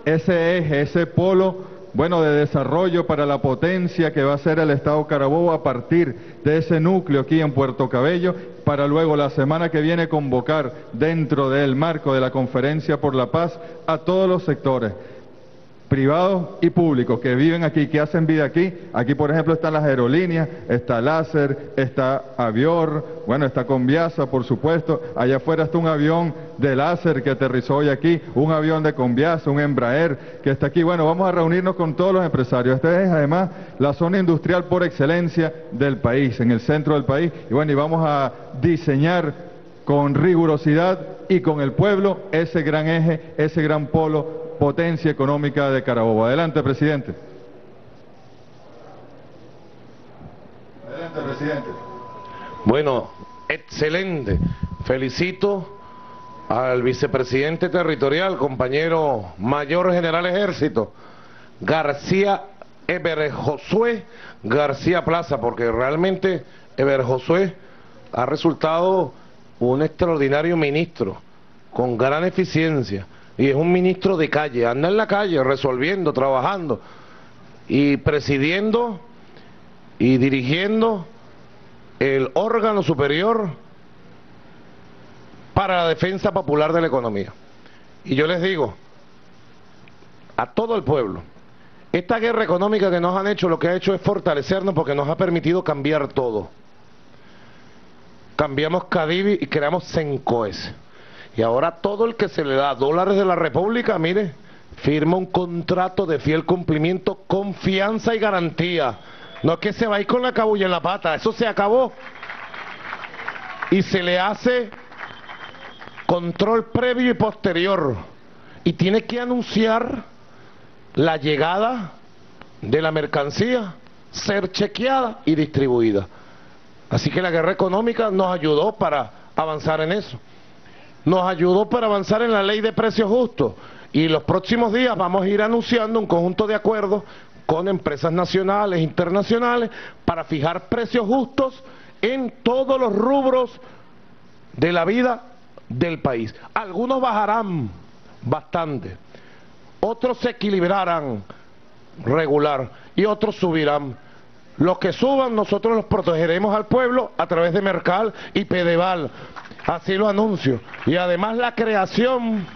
ese eje, ese polo, bueno, de desarrollo para la potencia que va a ser el Estado Carabobo a partir de ese núcleo aquí en Puerto Cabello, para luego la semana que viene convocar dentro del marco de la Conferencia por la Paz a todos los sectores, privados y públicos, que viven aquí, que hacen vida aquí. Aquí, por ejemplo, están las aerolíneas, está Láser, está Avior, bueno, está Conviasa, por supuesto. Allá afuera está un avión de Láser que aterrizó hoy aquí, un avión de Conviasa, un Embraer que está aquí. Bueno, vamos a reunirnos con todos los empresarios. Esta es, además, la zona industrial por excelencia del país, en el centro del país. Y bueno, y vamos a diseñar con rigurosidad y con el pueblo ese gran eje, ese gran polo, potencia económica de Carabobo. Adelante, presidente. Adelante, presidente. Bueno, excelente. Felicito al vicepresidente territorial, compañero mayor general ejército, García Eber Josué García Plaza, porque realmente Eber Josué ha resultado un extraordinario ministro, con gran eficiencia. Y es un ministro de calle, anda en la calle resolviendo, trabajando y presidiendo y dirigiendo el órgano superior para la defensa popular de la economía. Y yo les digo a todo el pueblo, esta guerra económica que nos han hecho, lo que ha hecho es fortalecernos, porque nos ha permitido cambiar todo. Cambiamos Cadivi y creamos Sencoes. Y ahora todo el que se le da dólares de la República, mire, firma un contrato de fiel cumplimiento, confianza y garantía. No es que se va a ir con la cabulla en la pata, eso se acabó. Y se le hace control previo y posterior. Y tiene que anunciar la llegada de la mercancía, ser chequeada y distribuida. Así que la guerra económica nos ayudó para avanzar en eso. Nos ayudó para avanzar en la ley de precios justos, y los próximos días vamos a ir anunciando un conjunto de acuerdos con empresas nacionales e internacionales para fijar precios justos en todos los rubros de la vida del país. Algunos bajarán bastante, otros se equilibrarán regular y otros subirán. Los que suban nosotros los protegeremos al pueblo a través de Mercal y Pedeval, así lo anuncio. Y además la creación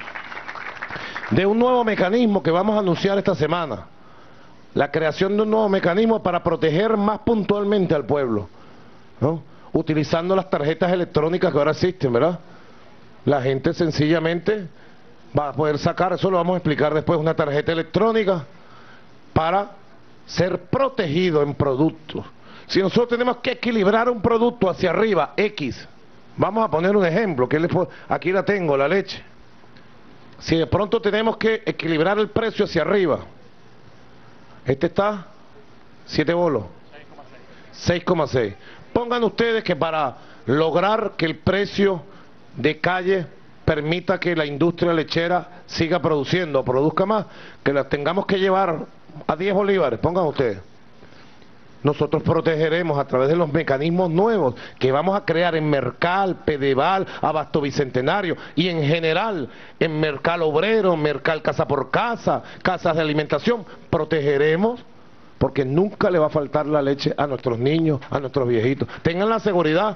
de un nuevo mecanismo que vamos a anunciar esta semana, la creación de un nuevo mecanismo para proteger más puntualmente al pueblo, ¿no? Utilizando las tarjetas electrónicas que ahora existen, ¿verdad? La gente sencillamente va a poder sacar, eso lo vamos a explicar después, una tarjeta electrónica para ser protegido en productos. Si nosotros tenemos que equilibrar un producto hacia arriba, X, vamos a poner un ejemplo, que aquí la tengo, la leche. Si de pronto tenemos que equilibrar el precio hacia arriba, este está siete bolos, seis coma seis. Pongan ustedes que para lograr que el precio de calle permita que la industria lechera siga produciendo, produzca más, que la tengamos que llevar a diez bolívares, pongan ustedes. Nosotros protegeremos a través de los mecanismos nuevos que vamos a crear en Mercal, Pedeval, Abasto Bicentenario y en general en Mercal Obrero, Mercal Casa por Casa, casas de alimentación. Protegeremos porque nunca le va a faltar la leche a nuestros niños, a nuestros viejitos. Tengan la seguridad.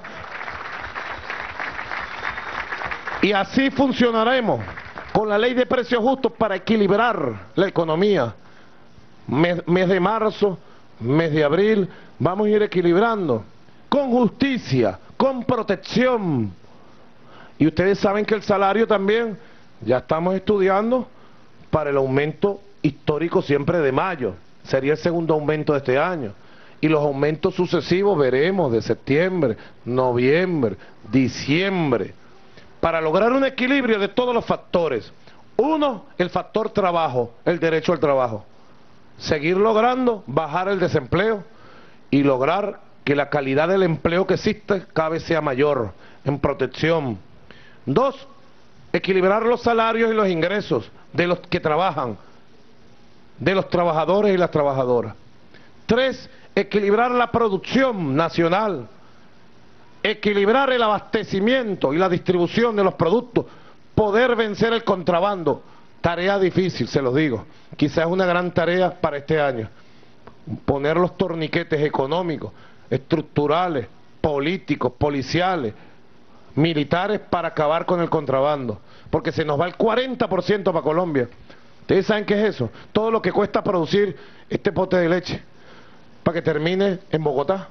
Y así funcionaremos con la ley de precios justos para equilibrar la economía. Mes, mes de marzo, mes de abril, vamos a ir equilibrando con justicia, con protección. Y ustedes saben que el salario también, ya estamos estudiando para el aumento histórico siempre de mayo, sería el segundo aumento de este año. Y los aumentos sucesivos veremos de septiembre, noviembre, diciembre, para lograr un equilibrio de todos los factores. Uno, el factor trabajo, el derecho al trabajo. Seguir logrando bajar el desempleo y lograr que la calidad del empleo que existe cada vez sea mayor en protección. Dos, equilibrar los salarios y los ingresos de los que trabajan, de los trabajadores y las trabajadoras. Tres, equilibrar la producción nacional, equilibrar el abastecimiento y la distribución de los productos, poder vencer el contrabando. Tarea difícil, se los digo. Quizás una gran tarea para este año. Poner los torniquetes económicos, estructurales, políticos, policiales, militares para acabar con el contrabando. Porque se nos va el cuarenta por ciento para Colombia. ¿Ustedes saben qué es eso? Todo lo que cuesta producir este pote de leche para que termine en Bogotá.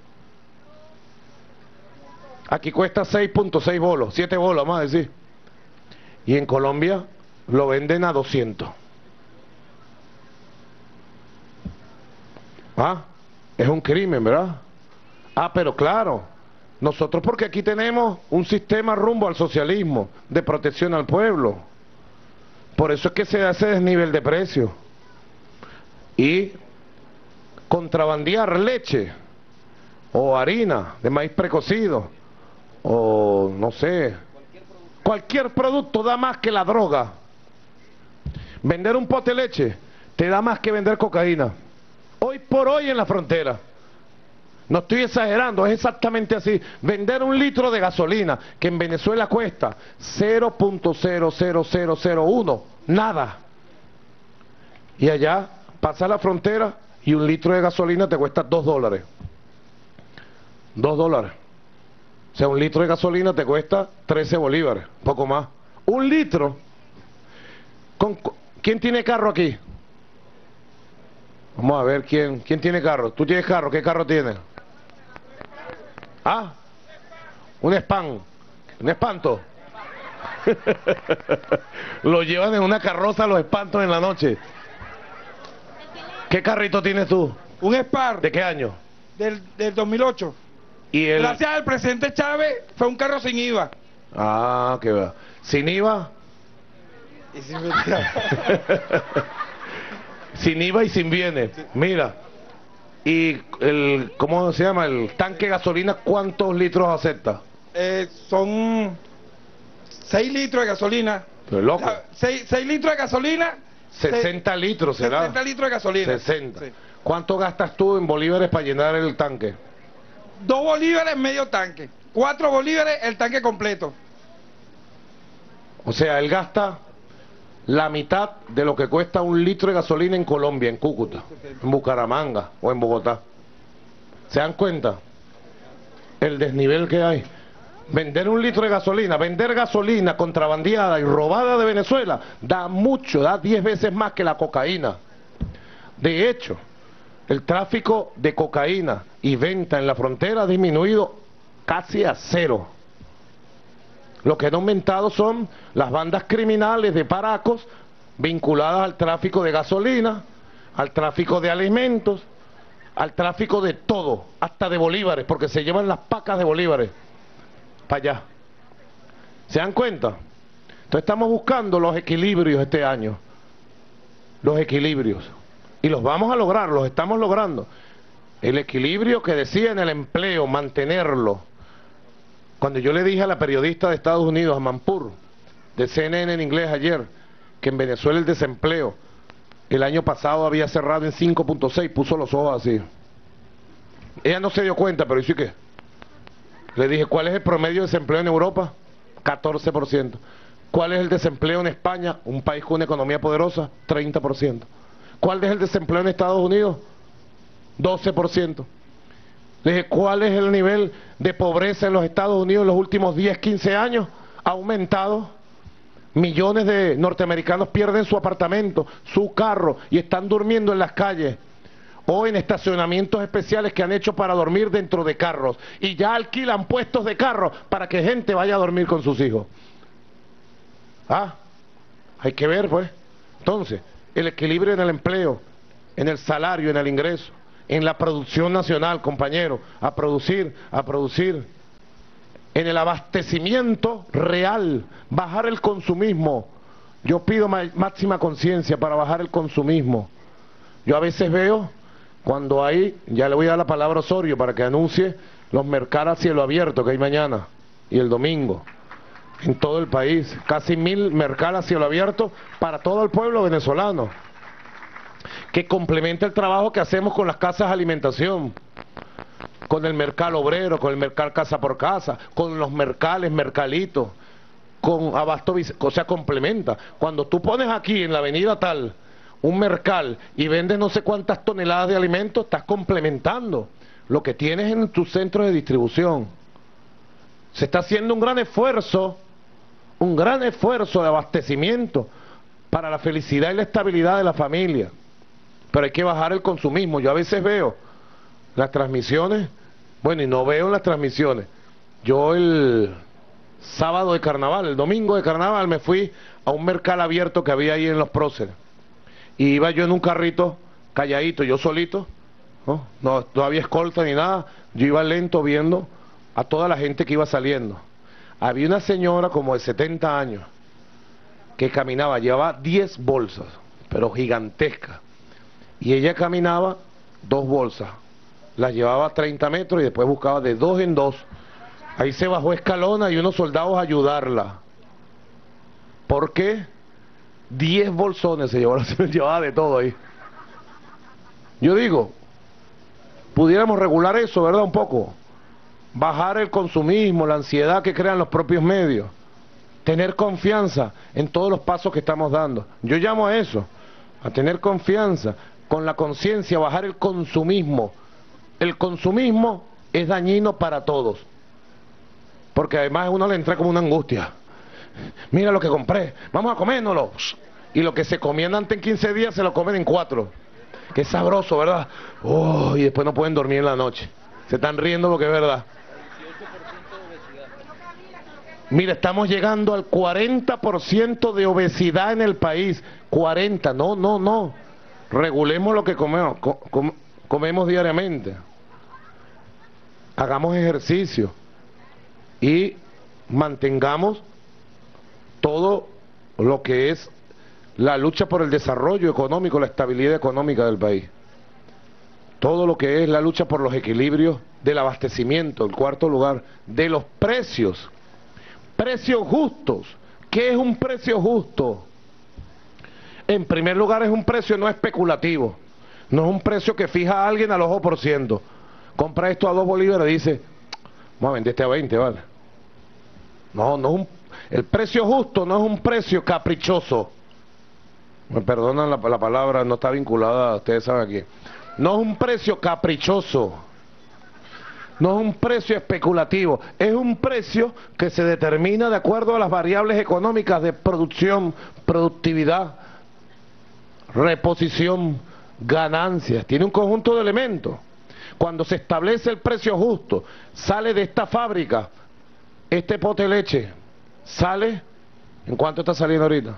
Aquí cuesta seis punto seis bolos, siete bolos, vamos a decir. Y en Colombia lo venden a doscientos. Ah, es un crimen, ¿verdad? Ah, pero claro, nosotros porque aquí tenemos un sistema rumbo al socialismo, de protección al pueblo. Por eso es que se hace desnivel de precio. Y contrabandear leche o harina de maíz precocido o no sé, cualquier producto da más que la droga. Vender un pote de leche te da más que vender cocaína. Hoy por hoy en la frontera. No estoy exagerando, es exactamente así. Vender un litro de gasolina, que en Venezuela cuesta cero punto cero cero cero cero uno, nada. Y allá pasa la frontera y un litro de gasolina te cuesta dos dólares. Dos dólares. O sea, un litro de gasolina te cuesta trece bolívares, poco más. Un litro. ¿Con, ¿Quién tiene carro aquí? Vamos a ver quién, quién tiene carro. ¿Tú tienes carro? ¿Qué carro tienes? Ah, un spam, un espanto. Lo llevan en una carroza los espantos en la noche. ¿Qué carrito tienes tú? Un Spar. ¿De qué año? Del, del dos mil ocho. ¿Y el... Gracias al presidente Chávez fue un carro sin I V A. Ah, qué va. ¿Sin I V A? Y sin Sin I V A y sin bienes. Mira. ¿Y el, cómo se llama? El tanque de gasolina, ¿cuántos litros acepta? Eh, son seis litros de gasolina. Pero loco. seis litros de gasolina. sesenta litros será. sesenta litros de gasolina. sesenta. Sí. ¿Cuánto gastas tú en bolívares para llenar el tanque? Dos bolívares medio tanque. Cuatro bolívares el tanque completo. O sea, él gasta la mitad de lo que cuesta un litro de gasolina en Colombia, en Cúcuta, en Bucaramanga o en Bogotá. ¿Se dan cuenta? El desnivel que hay. Vender un litro de gasolina, vender gasolina contrabandeada y robada de Venezuela, da mucho, da diez veces más que la cocaína. De hecho, el tráfico de cocaína y venta en la frontera ha disminuido casi a cero. Lo que han aumentado son las bandas criminales de paracos vinculadas al tráfico de gasolina, al tráfico de alimentos, al tráfico de todo, hasta de bolívares, porque se llevan las pacas de bolívares para allá. ¿Se dan cuenta? Entonces estamos buscando los equilibrios este año, los equilibrios, y los vamos a lograr, los estamos logrando. El equilibrio que decía en el empleo, mantenerlo. Cuando yo le dije a la periodista de Estados Unidos, a Manpur, de C N N en inglés ayer, que en Venezuela el desempleo el año pasado había cerrado en cinco punto seis, puso los ojos así. Ella no se dio cuenta, pero dice que le dije, ¿cuál es el promedio de desempleo en Europa? catorce por ciento. ¿Cuál es el desempleo en España, un país con una economía poderosa? treinta por ciento. ¿Cuál es el desempleo en Estados Unidos? doce por ciento. Le dije, ¿cuál es el nivel de pobreza en los Estados Unidos en los últimos diez, quince años? Ha aumentado. Millones de norteamericanos pierden su apartamento, su carro y están durmiendo en las calles o en estacionamientos especiales que han hecho para dormir dentro de carros, y ya alquilan puestos de carros para que gente vaya a dormir con sus hijos. Ah, hay que ver, pues. Entonces, el equilibrio en el empleo, en el salario, en el ingreso, en la producción nacional, compañero, a producir, a producir, en el abastecimiento real, bajar el consumismo. Yo pido máxima conciencia para bajar el consumismo. Yo a veces veo, cuando hay, ya le voy a dar la palabra a Osorio para que anuncie los mercados a cielo abierto que hay mañana y el domingo, en todo el país, casi mil mercados a cielo abierto para todo el pueblo venezolano, que complementa el trabajo que hacemos con las casas de alimentación, con el mercado obrero, con el mercado casa por casa, con los mercales, mercalitos, con abasto, o sea, complementa. Cuando tú pones aquí en la avenida tal un mercal y vendes no sé cuántas toneladas de alimentos, estás complementando lo que tienes en tus centros de distribución. Se está haciendo un gran esfuerzo, un gran esfuerzo de abastecimiento para la felicidad y la estabilidad de la familia. Pero hay que bajar el consumismo. Yo a veces veo las transmisiones, bueno, y no veo las transmisiones. Yo el sábado de carnaval, el domingo de carnaval, me fui a un mercal abierto que había ahí en Los Próceres. Y iba yo en un carrito, calladito, yo solito, ¿no? No, no había escolta ni nada. Yo iba lento viendo a toda la gente que iba saliendo. Había una señora como de setenta años que caminaba, llevaba diez bolsas, pero gigantescas. Y ella caminaba dos bolsas, las llevaba a treinta metros y después buscaba de dos en dos. Ahí se bajó escalona y unos soldados a ayudarla. ¿Por qué? diez bolsones se llevaba, se llevaba de todo ahí. Yo digo, pudiéramos regular eso, ¿verdad? Un poco. Bajar el consumismo, la ansiedad que crean los propios medios. Tener confianza en todos los pasos que estamos dando. Yo llamo a eso, a tener confianza, con la conciencia, bajar el consumismo. El consumismo es dañino para todos. Porque además a uno le entra como una angustia. Mira lo que compré, vamos a comérnoslo. Y lo que se comían antes en quince días se lo comen en cuatro. Qué sabroso, ¿verdad? Oh, y después no pueden dormir en la noche. Se están riendo porque es verdad. Mira, estamos llegando al cuarenta por ciento de obesidad en el país. cuarenta, no, no, no. Regulemos lo que comemos, com, comemos diariamente. Hagamos ejercicio. Y mantengamos todo lo que es la lucha por el desarrollo económico, la estabilidad económica del país. Todo lo que es la lucha por los equilibrios del abastecimiento, el cuarto lugar, de los precios. Precios justos. ¿Qué es un precio justo? En primer lugar, es un precio no especulativo. No es un precio que fija a alguien al ojo por ciento. Compra esto a dos bolívares y dice, vamos a vender este a veinte, ¿vale? No, no es un, el precio justo no es un precio caprichoso. Me perdonan la, la palabra, no está vinculada, ustedes saben aquí. No es un precio caprichoso. No es un precio especulativo. Es un precio que se determina de acuerdo a las variables económicas de producción, productividad, reposición, ganancias. Tiene un conjunto de elementos. Cuando se establece el precio justo, sale de esta fábrica este pote de leche, sale, ¿en cuánto está saliendo ahorita?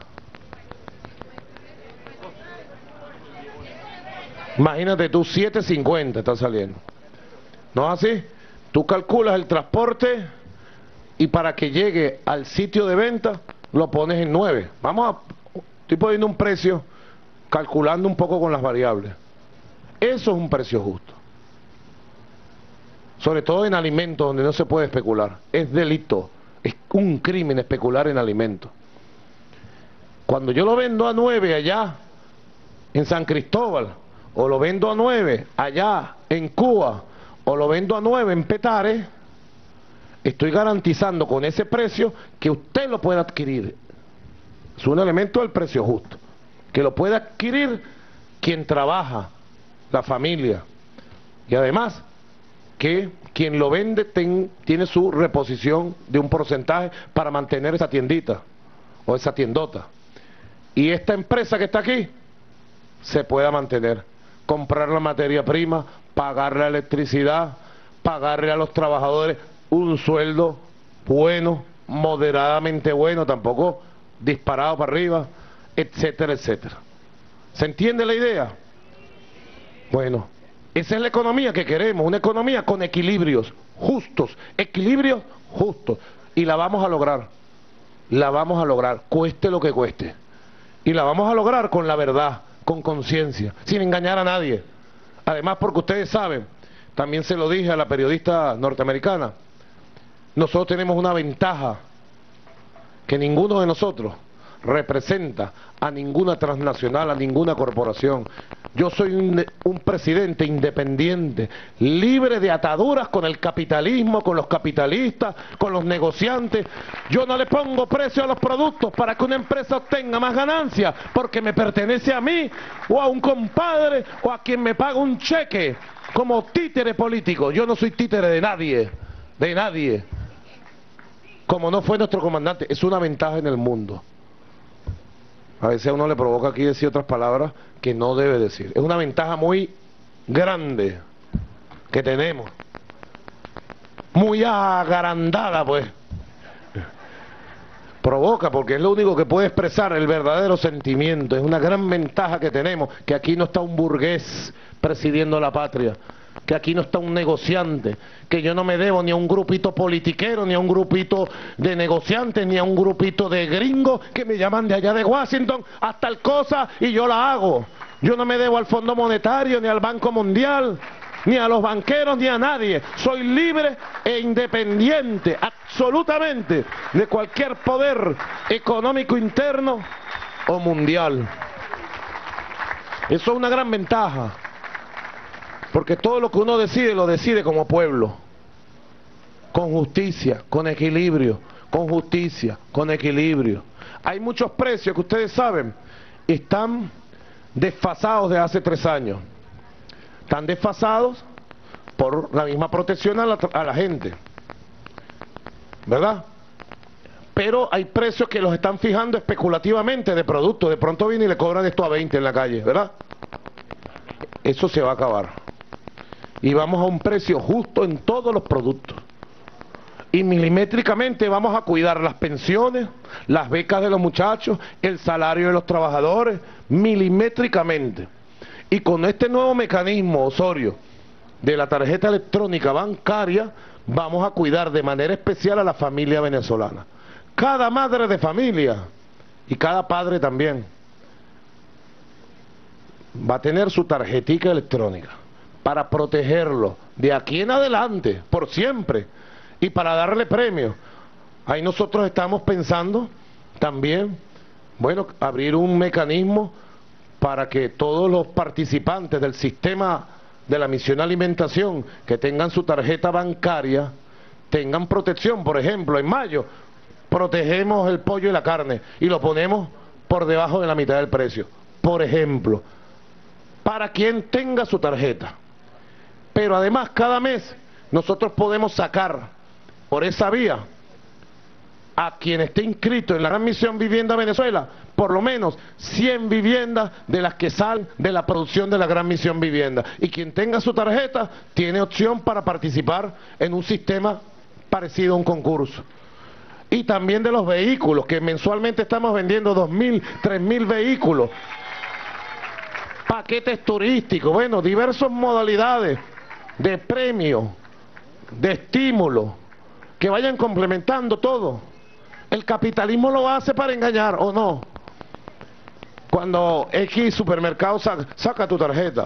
Imagínate tú, siete cincuenta está saliendo. ¿No es así? Tú calculas el transporte y para que llegue al sitio de venta lo pones en nueve. Vamos a, estoy poniendo un precio, calculando un poco con las variables. Eso es un precio justo. Sobre todo en alimentos donde no se puede especular. Es delito, es un crimen especular en alimentos. Cuando yo lo vendo a nueve allá en San Cristóbal, o lo vendo a nueve allá en Cuba, o lo vendo a nueve en Petare, estoy garantizando con ese precio que usted lo pueda adquirir. Es un elemento del precio justo, que lo pueda adquirir quien trabaja, la familia, y además que quien lo vende ten, tiene su reposición de un porcentaje para mantener esa tiendita o esa tiendota. Y esta empresa que está aquí se pueda mantener, comprar la materia prima, pagar la electricidad, pagarle a los trabajadores un sueldo bueno, moderadamente bueno, tampoco disparado para arriba, etcétera, etcétera. ¿Se entiende la idea? Bueno, esa es la economía que queremos, una economía con equilibrios justos, equilibrios justos, y la vamos a lograr, la vamos a lograr, cueste lo que cueste, y la vamos a lograr con la verdad, con conciencia, sin engañar a nadie. Además, porque ustedes saben, también se lo dije a la periodista norteamericana, nosotros tenemos una ventaja que ninguno de nosotros representa a ninguna transnacional, a ninguna corporación. Yo soy un, un presidente independiente, libre de ataduras con el capitalismo, con los capitalistas, con los negociantes. Yo no le pongo precio a los productos para que una empresa obtenga más ganancias, porque me pertenece a mí, o a un compadre, o a quien me paga un cheque, como títere político. Yo no soy títere de nadie, de nadie. Como no fue nuestro comandante, es una ventaja en el mundo. A veces a uno le provoca aquí decir otras palabras que no debe decir. Es una ventaja muy grande que tenemos. Muy agrandada, pues. Provoca, porque es lo único que puede expresar el verdadero sentimiento. Es una gran ventaja que tenemos, que aquí no está un burgués presidiendo la patria, que aquí no está un negociante, que yo no me debo ni a un grupito politiquero, ni a un grupito de negociantes, ni a un grupito de gringos que me llaman de allá de Washington, haz tal cosa y yo la hago. Yo no me debo al Fondo Monetario, ni al Banco Mundial, ni a los banqueros, ni a nadie. Soy libre e independiente, absolutamente, de cualquier poder económico interno o mundial. Eso es una gran ventaja. Porque todo lo que uno decide, lo decide como pueblo. Con justicia, con equilibrio, con justicia, con equilibrio. Hay muchos precios que ustedes saben, están desfasados de hace tres años. Están desfasados por la misma protección a la, a la gente. ¿Verdad? Pero hay precios que los están fijando especulativamente de productos. De pronto vienen y le cobran esto a veinte en la calle, ¿verdad? Eso se va a acabar. Y vamos a un precio justo en todos los productos. Y milimétricamente vamos a cuidar las pensiones, las becas de los muchachos, el salario de los trabajadores, milimétricamente. Y con este nuevo mecanismo, Osorio, de la tarjeta electrónica bancaria, vamos a cuidar de manera especial a la familia venezolana. Cada madre de familia y cada padre también va a tener su tarjetica electrónica para protegerlo de aquí en adelante, por siempre, y para darle premios. Ahí nosotros estamos pensando también, bueno, abrir un mecanismo para que todos los participantes del sistema de la misión alimentación que tengan su tarjeta bancaria tengan protección. Por ejemplo, en mayo protegemos el pollo y la carne y lo ponemos por debajo de la mitad del precio, por ejemplo, para quien tenga su tarjeta. Pero además cada mes nosotros podemos sacar por esa vía a quien esté inscrito en la Gran Misión Vivienda Venezuela por lo menos cien viviendas de las que salen de la producción de la Gran Misión Vivienda, y quien tenga su tarjeta tiene opción para participar en un sistema parecido a un concurso. Y también de los vehículos, que mensualmente estamos vendiendo dos mil, tres mil vehículos, paquetes turísticos, bueno, diversas modalidades de premio, de estímulo, que vayan complementando todo. El capitalismo lo hace para engañar, ¿o no? Cuando X supermercado saca, saca tu tarjeta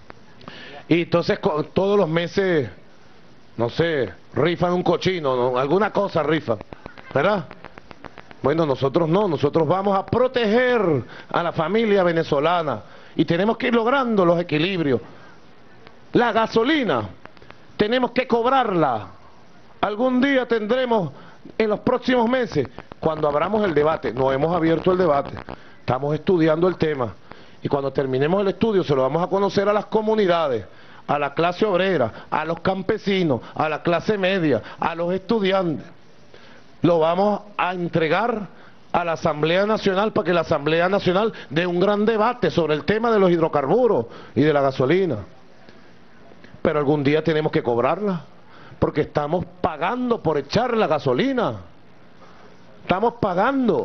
y entonces todos los meses, no sé, rifan un cochino, ¿no? Alguna cosa rifan, ¿verdad? Bueno, nosotros no, nosotros vamos a proteger a la familia venezolana y tenemos que ir logrando los equilibrios. La gasolina, tenemos que cobrarla. Algún día tendremos, en los próximos meses, cuando abramos el debate, no hemos abierto el debate, estamos estudiando el tema, y cuando terminemos el estudio se lo vamos a conocer a las comunidades, a la clase obrera, a los campesinos, a la clase media, a los estudiantes. Lo vamos a entregar a la Asamblea Nacional para que la Asamblea Nacional dé un gran debate sobre el tema de los hidrocarburos y de la gasolina. Pero algún día tenemos que cobrarla, porque estamos pagando por echar la gasolina. Estamos pagando.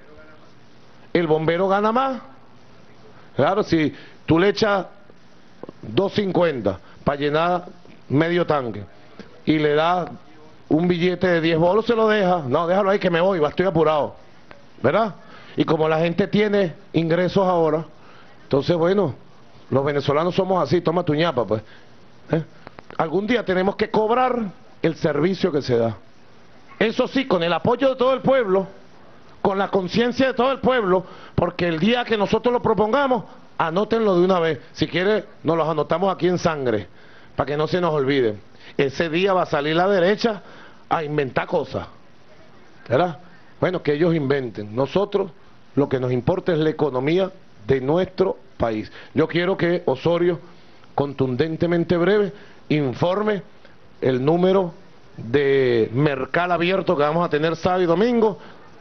El bombero gana más. Claro, si tú le echas dos cincuenta para llenar medio tanque y le das un billete de diez bolos, se lo deja. No, déjalo ahí que me voy, va, estoy apurado, ¿verdad? Y como la gente tiene ingresos ahora, entonces bueno, los venezolanos somos así, toma tu ñapa, pues. ¿Eh? Algún día tenemos que cobrar el servicio que se da. Eso sí, con el apoyo de todo el pueblo, con la conciencia de todo el pueblo, porque el día que nosotros lo propongamos, anótenlo de una vez. Si quiere, nos los anotamos aquí en sangre, para que no se nos olvide. Ese día va a salir la derecha a inventar cosas, ¿verdad? Bueno, que ellos inventen. Nosotros, lo que nos importa es la economía de nuestro país. Yo quiero que Osorio, contundentemente breve, informe el número de mercal abierto que vamos a tener sábado y domingo,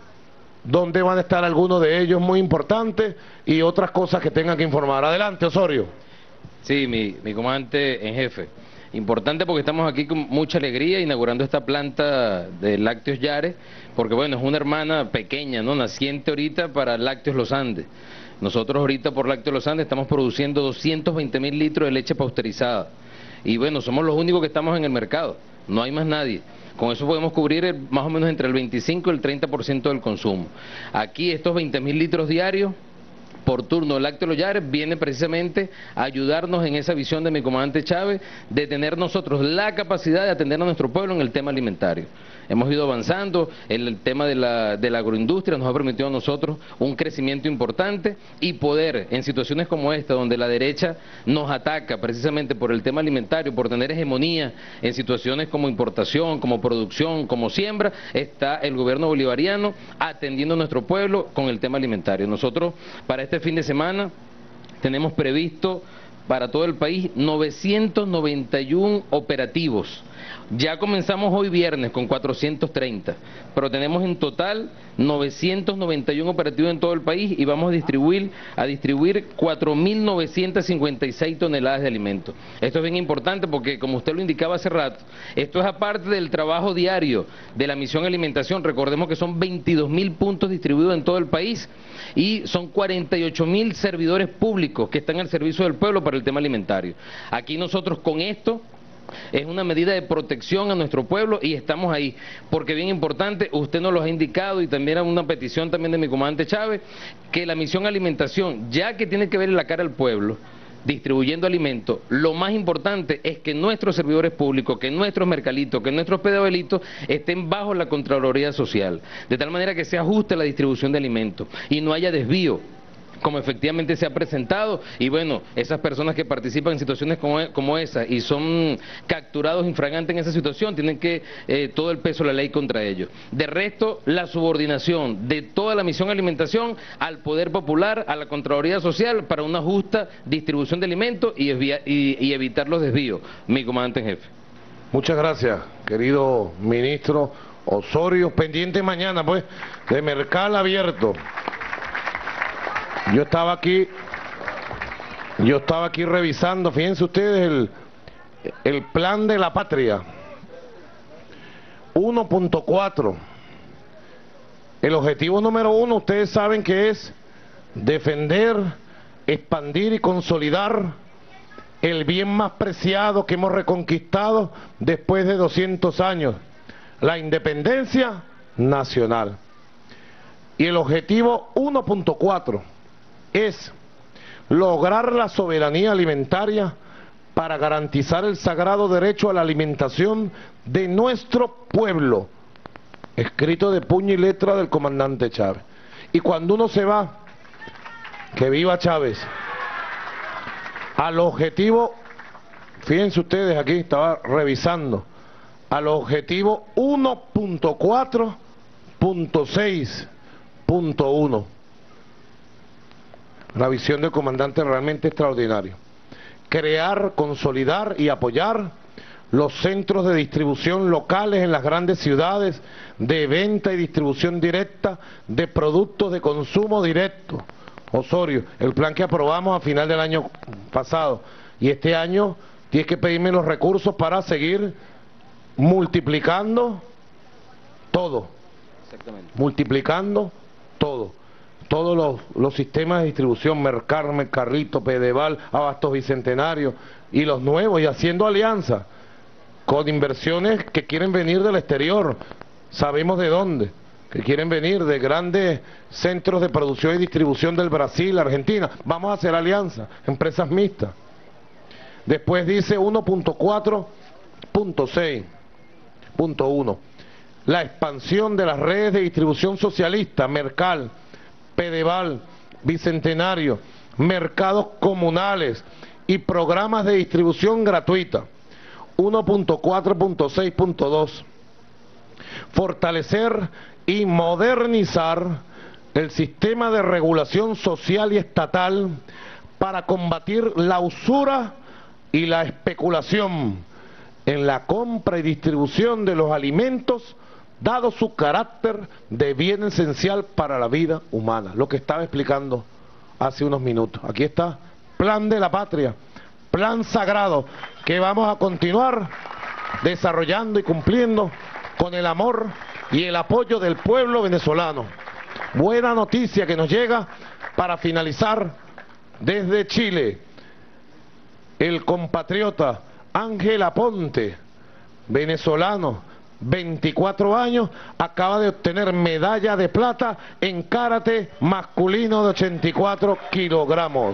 donde van a estar algunos de ellos muy importantes y otras cosas que tengan que informar. Adelante, Osorio. Sí, mi, mi comandante en jefe. Importante porque estamos aquí con mucha alegría inaugurando esta planta de Lácteos Yare, porque bueno, es una hermana pequeña, ¿no? Naciente ahorita para Lácteos Los Andes. Nosotros ahorita por Lácteos Los Andes estamos produciendo doscientos veinte mil litros de leche pasteurizada. Y bueno, somos los únicos que estamos en el mercado, no hay más nadie. Con eso podemos cubrir el, más o menos entre el veinticinco y el treinta por ciento del consumo. Aquí estos veinte mil litros diarios por turno Lácteos Los Yare viene precisamente a ayudarnos en esa visión de mi comandante Chávez de tener nosotros la capacidad de atender a nuestro pueblo en el tema alimentario. Hemos ido avanzando, en el tema de la, de la agroindustria nos ha permitido a nosotros un crecimiento importante y poder, en situaciones como esta, donde la derecha nos ataca precisamente por el tema alimentario, por tener hegemonía en situaciones como importación, como producción, como siembra, está el gobierno bolivariano atendiendo a nuestro pueblo con el tema alimentario. Nosotros, para este fin de semana, tenemos previsto para todo el país novecientos noventa y uno operativos. Ya comenzamos hoy viernes con cuatrocientos treinta, pero tenemos en total novecientos noventa y uno operativos en todo el país y vamos a distribuir a distribuir cuatro mil novecientas cincuenta y seis toneladas de alimentos. Esto es bien importante porque, como usted lo indicaba hace rato, esto es aparte del trabajo diario de la misión alimentación. Recordemos que son veintidós mil puntos distribuidos en todo el país y son cuarenta y ocho mil servidores públicos que están al servicio del pueblo para el tema alimentario. Aquí nosotros con esto es una medida de protección a nuestro pueblo y estamos ahí, porque bien importante, usted nos lo ha indicado y también era una petición también de mi comandante Chávez, que la misión alimentación, ya que tiene que ver en la cara al pueblo, distribuyendo alimentos, lo más importante es que nuestros servidores públicos, que nuestros mercalitos, que nuestros pedabelitos estén bajo la Contraloría Social, de tal manera que se ajuste la distribución de alimentos y no haya desvío, como efectivamente se ha presentado, y bueno, esas personas que participan en situaciones como, como esa y son capturados infragantes en esa situación, tienen que eh, todo el peso de la ley contra ellos. De resto, la subordinación de toda la misión alimentación al Poder Popular, a la Contraloría Social, para una justa distribución de alimentos y, y, y evitar los desvíos. Mi comandante en jefe. Muchas gracias, querido ministro Osorio. Pendiente mañana, pues, de mercal abierto. Yo estaba aquí, yo estaba aquí revisando, fíjense ustedes, el, el plan de la patria, uno punto cuatro. El objetivo número uno, ustedes saben que es defender, expandir y consolidar el bien más preciado que hemos reconquistado después de doscientos años, la independencia nacional. Y el objetivo uno punto cuatro es lograr la soberanía alimentaria para garantizar el sagrado derecho a la alimentación de nuestro pueblo, escrito de puño y letra del comandante Chávez. Y cuando uno se va, que viva Chávez, al objetivo, fíjense ustedes aquí, estaba revisando, al objetivo uno punto cuatro punto seis punto uno. La visión del comandante es realmente extraordinaria. Crear, consolidar y apoyar los centros de distribución locales en las grandes ciudades, de venta y distribución directa de productos de consumo directo. Osorio, el plan que aprobamos a final del año pasado. Y este año tienes que pedirme los recursos para seguir multiplicando todo. Exactamente. Multiplicando todo. Todos los, los sistemas de distribución, Mercarme, Carrito, Pedeval, Abastos Bicentenario y los nuevos, y haciendo alianzas con inversiones que quieren venir del exterior, sabemos de dónde, que quieren venir de grandes centros de producción y distribución del Brasil, Argentina. Vamos a hacer alianzas, empresas mixtas. Después dice uno punto cuatro punto seis punto uno. la expansión de las redes de distribución socialista, Mercal, Pedeval, Bicentenario, mercados comunales y programas de distribución gratuita. uno punto cuatro punto seis punto dos. Fortalecer y modernizar el sistema de regulación social y estatal para combatir la usura y la especulación en la compra y distribución de los alimentos, dado su carácter de bien esencial para la vida humana. Lo que estaba explicando hace unos minutos. Aquí está, Plan de la Patria, plan sagrado, que vamos a continuar desarrollando y cumpliendo con el amor y el apoyo del pueblo venezolano. Buena noticia que nos llega para finalizar desde Chile. El compatriota Ángel Aponte, venezolano, veinticuatro años, acaba de obtener medalla de plata en karate masculino de ochenta y cuatro kilogramos.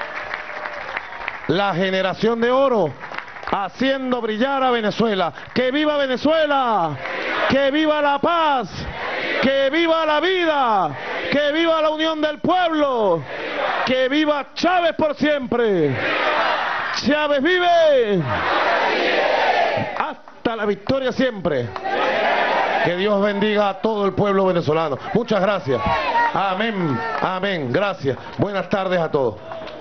La generación de oro haciendo brillar a Venezuela. ¡Que viva Venezuela! ¡Que viva la paz! ¡Que viva la vida! ¡Que viva la unión del pueblo! ¡Que viva Chávez por siempre! ¡Chávez vive! Hasta la victoria siempre. Que Dios bendiga a todo el pueblo venezolano. Muchas gracias. Amén. Amén. Gracias. Buenas tardes a todos.